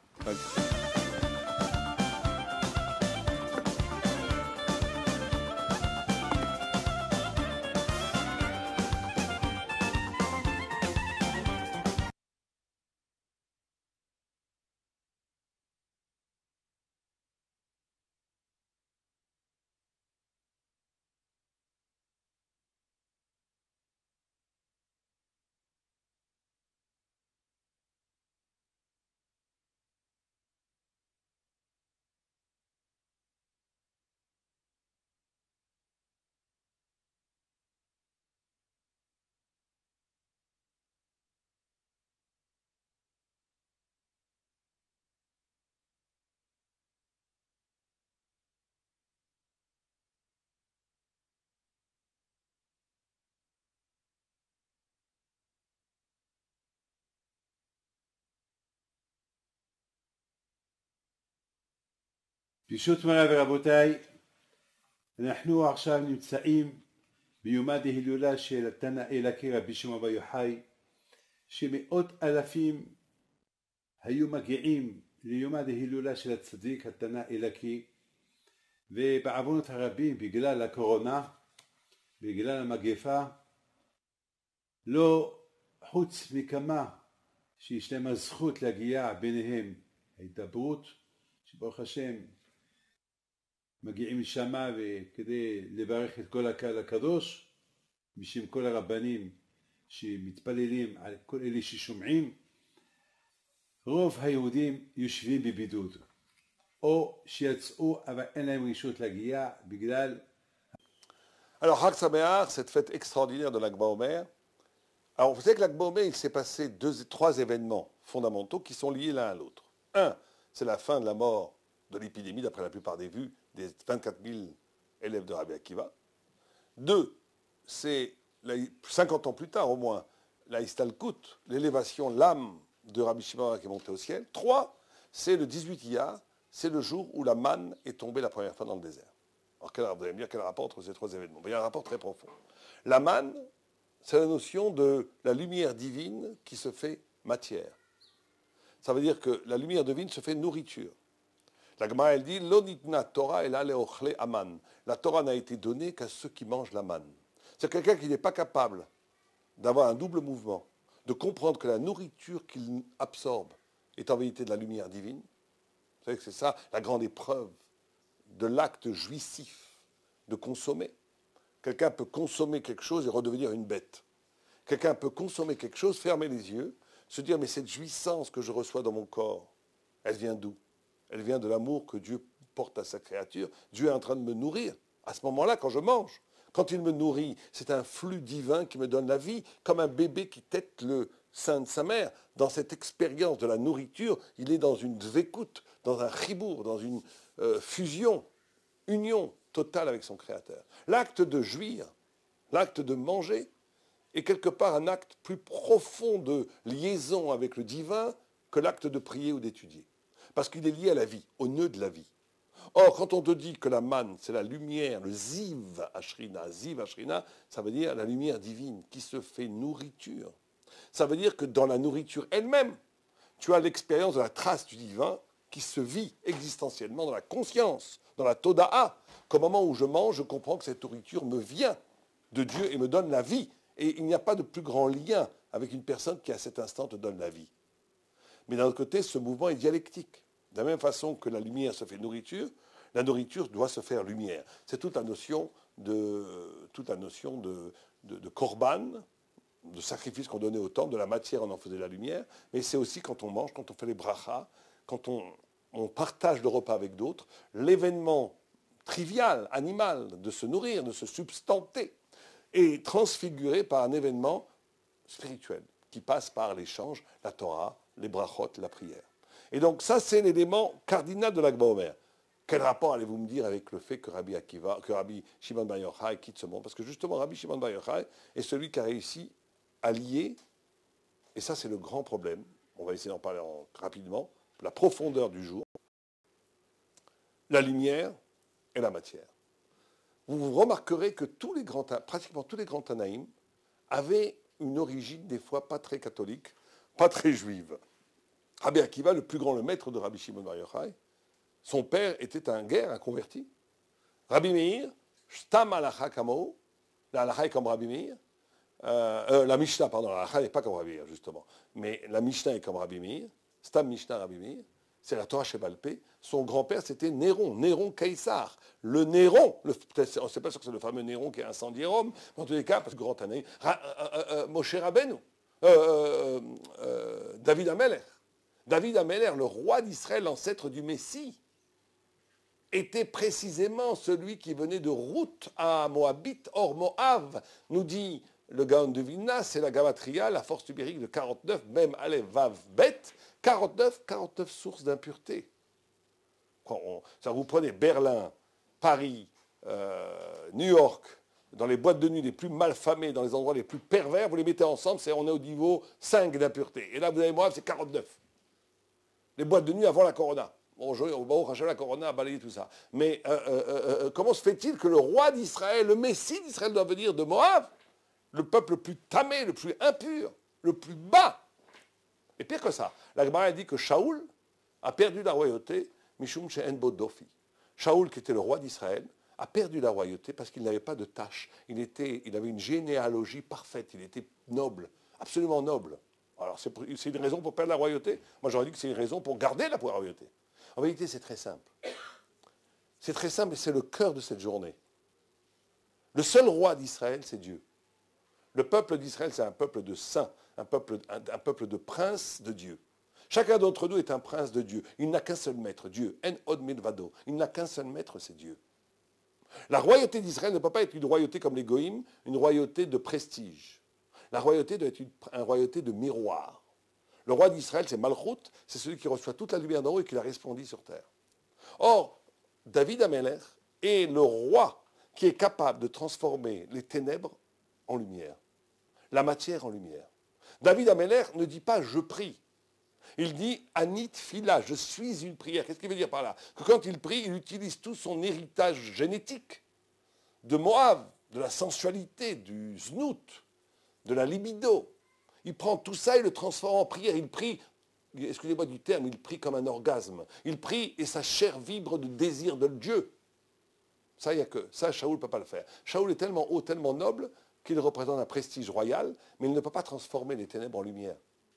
ברשות מוריי ורבותיי, אנחנו עכשיו נמצאים ביומה דהילולה של התנא אלוקי רבי שמעון בר יוחאי, שמאות אלפים היו מגיעים ליומה דהילולה של הצדיק התנא אלוקי, ובעוונות הרבים בגלל הקורונה, בגלל המגפה, לא חוץ מכמה שיש להם הזכות להגיע ביניהם ההידברות, שברוך השם מגיעים משם וכדי לברך את כל הקהל הקדוש בשם כל הרבנים שמתפללים על כל אלה ששומעים. רוב היהודים יושבים בבידוד או שיצאו אבל אין להם רשות להגיע בגלל... Alors, Chag Sameach, cette fête extraordinaire de l'Ag Baomer. Alors, vous savez que l'Ag Baomer, il s'est passé deux, trois événements fondamentaux qui sont liés l'un à l'autre. Un, c'est la fin de la mort de l'épidémie, d'après la plupart des vues, des vingt-quatre mille élèves de Rabbi Akiva. Deux, c'est cinquante ans plus tard au moins, la Istalkut, l'élévation, l'âme de Rabbi Shimon qui est montée au ciel. Trois, c'est le dix-huit Iyar, c'est le jour où la manne est tombée la première fois dans le désert. Alors quel, vous allez me dire quel rapport entre ces trois événements? Il y a un rapport très profond. La manne, c'est la notion de la lumière divine qui se fait matière. Ça veut dire que la lumière divine se fait nourriture. La Gemara, elle dit, l'onitna Torah el ale ochle aman. La Torah n'a été donnée qu'à ceux qui mangent la manne. C'est quelqu'un qui n'est pas capable d'avoir un double mouvement, de comprendre que la nourriture qu'il absorbe est en vérité de la lumière divine. Vous savez que c'est ça la grande épreuve de l'acte jouissif de consommer. Quelqu'un peut consommer quelque chose et redevenir une bête. Quelqu'un peut consommer quelque chose, fermer les yeux, se dire, mais cette jouissance que je reçois dans mon corps, elle vient d'où? Elle vient de l'amour que Dieu porte à sa créature. Dieu est en train de me nourrir. À ce moment-là, quand je mange, quand il me nourrit, c'est un flux divin qui me donne la vie, comme un bébé qui tète le sein de sa mère. Dans cette expérience de la nourriture, il est dans une zécoute, dans un chibour, dans une euh, fusion, union totale avec son créateur. L'acte de jouir, l'acte de manger, est quelque part un acte plus profond de liaison avec le divin que l'acte de prier ou d'étudier. Parce qu'il est lié à la vie, au nœud de la vie. Or, quand on te dit que la manne, c'est la lumière, le ziv ashrina, ziv ashrina, ça veut dire la lumière divine qui se fait nourriture. Ça veut dire que dans la nourriture elle-même, tu as l'expérience de la trace du divin qui se vit existentiellement dans la conscience, dans la toda'a, qu'au moment où je mange, je comprends que cette nourriture me vient de Dieu et me donne la vie. Et il n'y a pas de plus grand lien avec une personne qui à cet instant te donne la vie. Mais d'un autre côté, ce mouvement est dialectique. De la même façon que la lumière se fait nourriture, La nourriture doit se faire lumière. C'est toute la notion de, toute la notion de, de, de korban, de sacrifice qu'on donnait au temple, de la matière, on en faisait la lumière, mais c'est aussi quand on mange, quand on fait les brachas, quand on, on partage le repas avec d'autres, l'événement trivial, animal, de se nourrir, de se substanter, est transfiguré par un événement spirituel qui passe par l'échange, la Torah, les brachot, la prière. Et donc ça, c'est l'élément cardinal de l'Ag Baomer. Quel rapport allez-vous me dire avec le fait que Rabbi Akiva, que Rabbi Shimon Bar Yochai quitte ce monde? Parce que justement, Rabbi Shimon Bar Yochai est celui qui a réussi à lier, et ça c'est le grand problème, on va essayer d'en parler en, rapidement, la profondeur du jour, la lumière et la matière. Vous, vous remarquerez que tous les grands, pratiquement tous les grands Tanaïm avaient une origine des fois pas très catholique, pas très juive. Rabbi Akiva, le plus grand, le maître de Rabbi Shimon Bar Yochai, son père était un guerre, un converti. Rabbi Meir, Shtam Halacha Kamo, la Halacha est comme Rabbi Meir, euh, euh, la Mishnah, pardon, la Halacha n'est pas comme Rabbi Meir, justement, mais la Mishnah est comme Rabbi Meir, Stam Mishnah Rabbi Meir, c'est la Torah Shebal Peh. Son grand-père, c'était Néron, Néron Caesar. Le Néron, le, on ne sait pas sûr que c'est le fameux Néron qui a incendié Rome, mais en tous les cas, parce que grand année, euh, euh, euh, Moshe Rabbeinu, euh, euh, euh, David Ameler. David Ameler, le roi d'Israël, l'ancêtre du Messie, était précisément celui qui venait de route à Moabit, or Moab, nous dit le Gaon de Vilna, c'est la Gamatria, la force numérique de quarante-neuf, même Aleph, Vav, Bet, quarante-neuf, quarante-neuf sources d'impureté. Ça, vous prenez Berlin, Paris, euh, New York, dans les boîtes de nuit les plus malfamées, dans les endroits les plus pervers, vous les mettez ensemble, c'est, on est au niveau cinq d'impureté. Et là, vous avez Moab, c'est quarante-neuf. Les boîtes de nuit avant la Corona. Bon, je, bon, la Corona a balayé tout ça. Mais euh, euh, euh, comment se fait-il que le roi d'Israël, le Messie d'Israël doit venir de Moab, le peuple le plus tamé, le plus impur, le plus bas? Et pire que ça, la Gemara dit que Shaoul a perdu la royauté, Mishum She'en Bo Dofi. Shaoul, qui était le roi d'Israël, a perdu la royauté parce qu'il n'avait pas de tâche. Il, était, il avait une généalogie parfaite, il était noble, absolument noble. Alors c'est, c'est une raison pour perdre la royauté? Moi j'aurais dit que c'est une raison pour garder la royauté. En vérité, c'est très simple. C'est très simple et c'est le cœur de cette journée. Le seul roi d'Israël, c'est Dieu. Le peuple d'Israël, c'est un peuple de saints, un peuple, un, un peuple de princes de Dieu. Chacun d'entre nous est un prince de Dieu. Il n'a qu'un seul maître, Dieu. En od milvado. Il n'a qu'un seul maître, c'est Dieu. La royauté d'Israël ne peut pas être une royauté comme les Goïm, une royauté de prestige. La royauté doit être une, une royauté de miroir. Le roi d'Israël, c'est Malchut, c'est celui qui reçoit toute la lumière d'en haut et qui la resplendit sur terre. Or, David Ameler est le roi qui est capable de transformer les ténèbres en lumière, la matière en lumière. David Ameler ne dit pas « je prie ». Il dit « Anit Fila », je suis une prière. Qu'est-ce qu'il veut dire par là? Que quand il prie, il utilise tout son héritage génétique de Moab, de la sensualité, du znout, de la libido. Il prend tout ça et le transforme en prière. Il prie, excusez-moi du terme, il prie comme un orgasme. Il prie et sa chair vibre de désir de Dieu. Ça, il y a que ça, Shaoul ne peut pas le faire. Shaoul est tellement haut, tellement noble, qu'il représente un prestige royal, mais il ne peut pas transformer les ténèbres en lumière.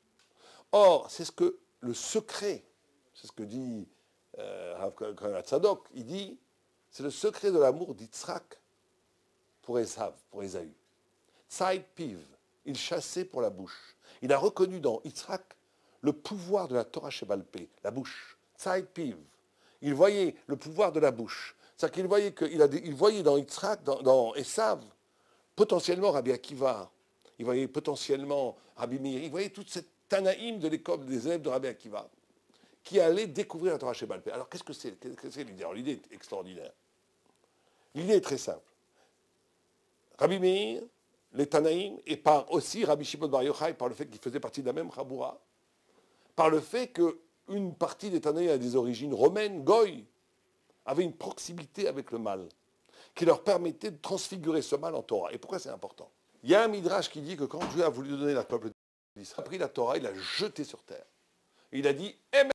Or, c'est ce que le secret, c'est ce que dit euh, Rav Kohen Tzadok, il dit, c'est le secret de l'amour d'Yitzhak pour Esav, pour Ésaü. Tzait piv, il chassait pour la bouche. Il a reconnu dans Yitzhak le pouvoir de la Torah Shebal Peh, la bouche. Tzait piv, il voyait le pouvoir de la bouche. C'est-à-dire qu'il voyait, qu'il a des, il voyait dans Yitzhak, dans, dans Esav, potentiellement Rabbi Akiva, il voyait potentiellement Rabbi Meir, il voyait toute cette Tanaïm de l'école des élèves de Rabbi Akiva, qui allaient découvrir la Torah Shebal Peh. Alors qu'est-ce que c'est, qu'est-ce que c'est l'idée? Alors, l'idée est extraordinaire. L'idée est très simple. Rabbi Meir, les Tanaïm, et par aussi Rabbi Shimon Bar Yochai, par le fait qu'il faisait partie de la même Chaboura, par le fait qu'une partie des Tanaïm a des origines romaines, Goy, avait une proximité avec le mal, qui leur permettait de transfigurer ce mal en Torah. Et pourquoi c'est important? Il y a un midrash qui dit que quand Dieu a voulu donner la peuple d'Israël, il a pris la Torah, il l'a jetée sur terre. Il a dit « Emet